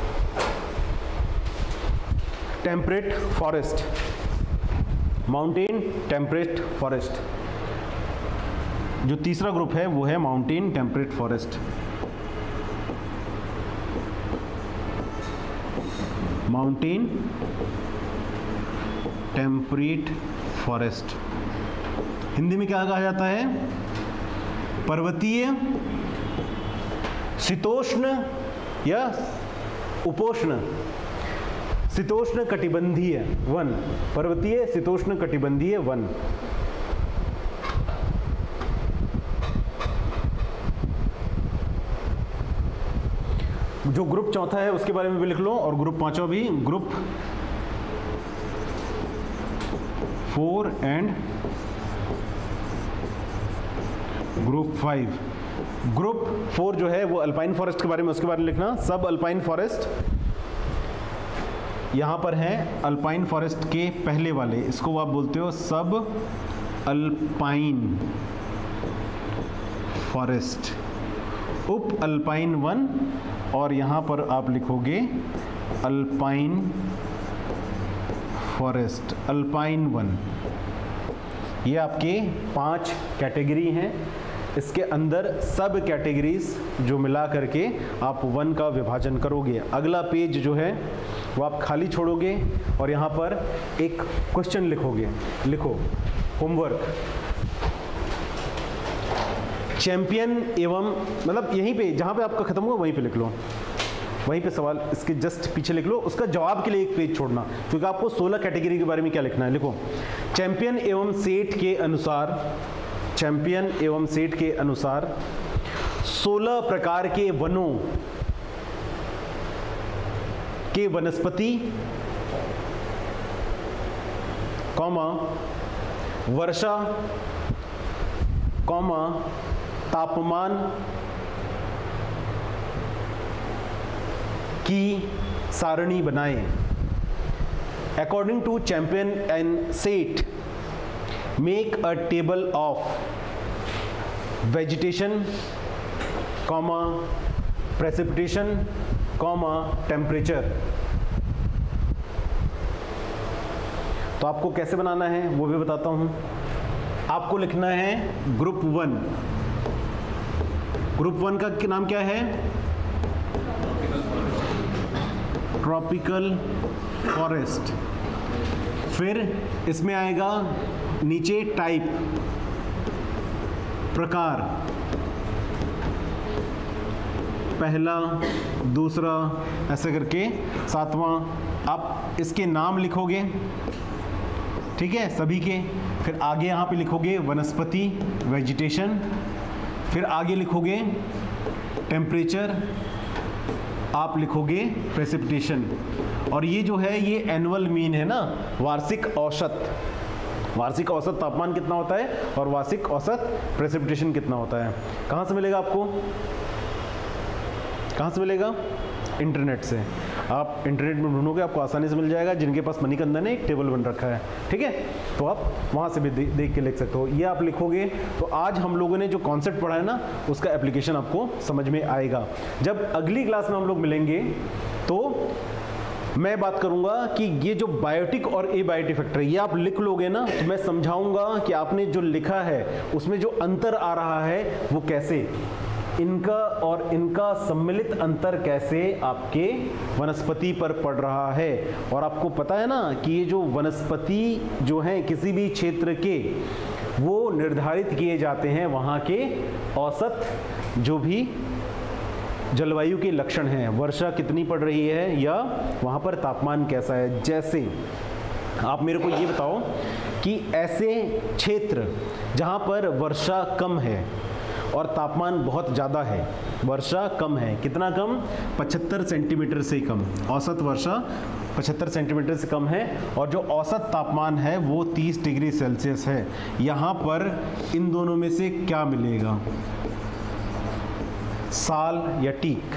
[SPEAKER 1] temperate forest. Mountain temperate forest, जो तीसरा ग्रुप है वो है mountain temperate forest. Mountain temperate forest Hindi में क्या कहा जाता है? पर्वतीय शीतोष्ण या उपोष्ण शीतोष्ण कटिबंधीय वन, पर्वतीय शीतोष्ण कटिबंधीय वन। जो ग्रुप चौथा है उसके बारे में भी लिख लो, और ग्रुप पांचवा भी, ग्रुप 4 एंड ग्रुप 5। ग्रुप 4 जो है वो अल्पाइन फॉरेस्ट के बारे में, उसके बारे में लिखना। सब अल्पाइन फॉरेस्ट यहां पर हैं, अल्पाइन फॉरेस्ट के पहले वाले, इसको आप बोलते हो सब अल्पाइन फॉरेस्ट। उप अल्पाइन 1 और यहाँ पर आप लिखोगे अल्पाइन फॉरेस्ट अल्पाइन 1। ये आपके 5 कैटेगरी हैं। इसके अंदर सब कैटेगरीज जो मिला करके आप 1 का विभाजन करोगे। अगला पेज जो है वो आप खाली छोड़ोगे और यहाँ पर एक क्वेश्चन लिखोगे। लिखो होमवर्क, चैंपियन एवं, मतलब यहीं पे जहाँ पे आपका खत्म हुआ वहीं पे लिख लो, वहीं पे सवाल इसके जस्ट पीछे लिख लो। उसका जवाब के लिए एक पेज छोड़ना, क्योंकि आपको 16 कैटेगरी के बारे में क्या लिखना है। लिखो चैंपियन एवं सेठ के अनुसार, चैंपियन एवं सेठ के अनुसार 16 प्रकार के वनों के वनस्पति, कॉमा वर्षा, कॉमा तापमान की सारणी बनाएं। According to Champion and Seth, make a table of vegetation, comma precipitation, comma temperature. तो आपको कैसे बनाना है वो भी बताता हूं। आपको लिखना है ग्रुप 1। ग्रुप 1 का नाम क्या है? Tropical forest. फिर इसमें आएगा नीचे टाइप, प्रकार, पहला, दूसरा, ऐसे करके 7वां। आप इसके नाम लिखोगे, ठीक है, सभी के। फिर आगे यहाँ पे लिखोगे वनस्पति, वेजिटेशन। फिर आगे लिखोगे टेम्परेचर, आप लिखोगे प्रेसिपिटेशन। और ये जो है ये एनुअल मीन है ना, वार्षिक औसत। वार्षिक औसत तापमान कितना होता है और वार्षिक औसत प्रेसिपिटेशन कितना होता है। कहाँ से मिलेगा आपको? कहाँ से मिलेगा? इंटरनेट से। आप इंटरनेट में ढूंढोगे, आपको आसानी से मिल जाएगा। जिनके पास मणिकंदन ने एक टेबल बन रखा है, ठीक है, तो आप वहाँ से भी देख के लिख सकते हो। ये आप लिखोगे तो आज हम लोगों ने जो कॉन्सेप्ट पढ़ा है ना, उसका एप्लीकेशन आपको समझ में आएगा। जब अगली क्लास में हम लोग मिलेंगे तो मैं बात करूंगा कि ये जो बायोटिक और एबायोटिक फैक्टर, ये आप लिख लोगे ना, तो मैं समझाऊंगा कि आपने जो लिखा है उसमें जो अंतर आ रहा है वो कैसे, इनका और इनका सम्मिलित अंतर कैसे आपके वनस्पति पर पड़ रहा है। और आपको पता है ना कि ये जो वनस्पति जो हैं किसी भी क्षेत्र के, वो निर्धारित किए जाते हैं वहाँ के औसत जो भी जलवायु के लक्षण हैं, वर्षा कितनी पड़ रही है या वहाँ पर तापमान कैसा है। जैसे आप मेरे को ये बताओ कि ऐसे क्षेत्र जहाँ पर वर्षा कम है और तापमान बहुत ज़्यादा है, वर्षा कम है, कितना कम? 75 सेंटीमीटर से कम। औसत वर्षा 75 सेंटीमीटर से कम है और जो औसत तापमान है वो 30 डिग्री सेल्सियस है। यहाँ पर इन दोनों में से क्या मिलेगा? साल या टीक?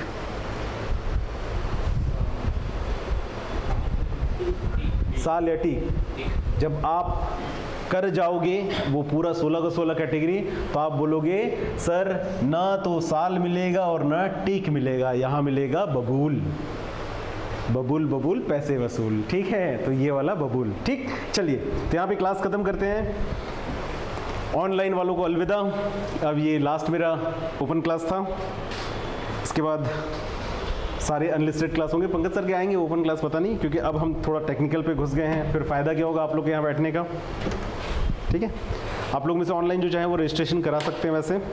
[SPEAKER 1] साल या टीक? जब आप कर जाओगे वो पूरा 16 का 16 कैटेगरी, तो आप बोलोगे सर ना तो साल मिलेगा और ना टीक मिलेगा, यहाँ मिलेगा बबूल। बबूल बबूल पैसे वसूल, ठीक है, तो ये वाला बबूल। ठीक, चलिए तो यहाँ पे क्लास खत्म करते हैं। ऑनलाइन वालों को अलविदा। अब ये लास्ट मेरा ओपन क्लास था, इसके बाद सारे अनलिस्टेड क्लास होंगे। पंकज सर के आएंगे ओपन क्लास पता नहीं, क्योंकि अब हम थोड़ा टेक्निकल पे घुस गए हैं, फिर फ़ायदा क्या होगा आप लोग के यहाँ बैठने का। ठीक है, आप लोग में से ऑनलाइन जो चाहे वो रजिस्ट्रेशन करा सकते हैं। वैसे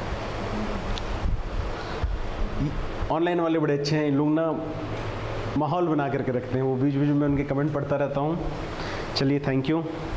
[SPEAKER 1] ऑनलाइन वाले बड़े अच्छे हैं, इन लोग ना माहौल बना करके रखते हैं, वो बीच बीच में उनके कमेंट पढ़ता रहता हूँ। चलिए, थैंक यू।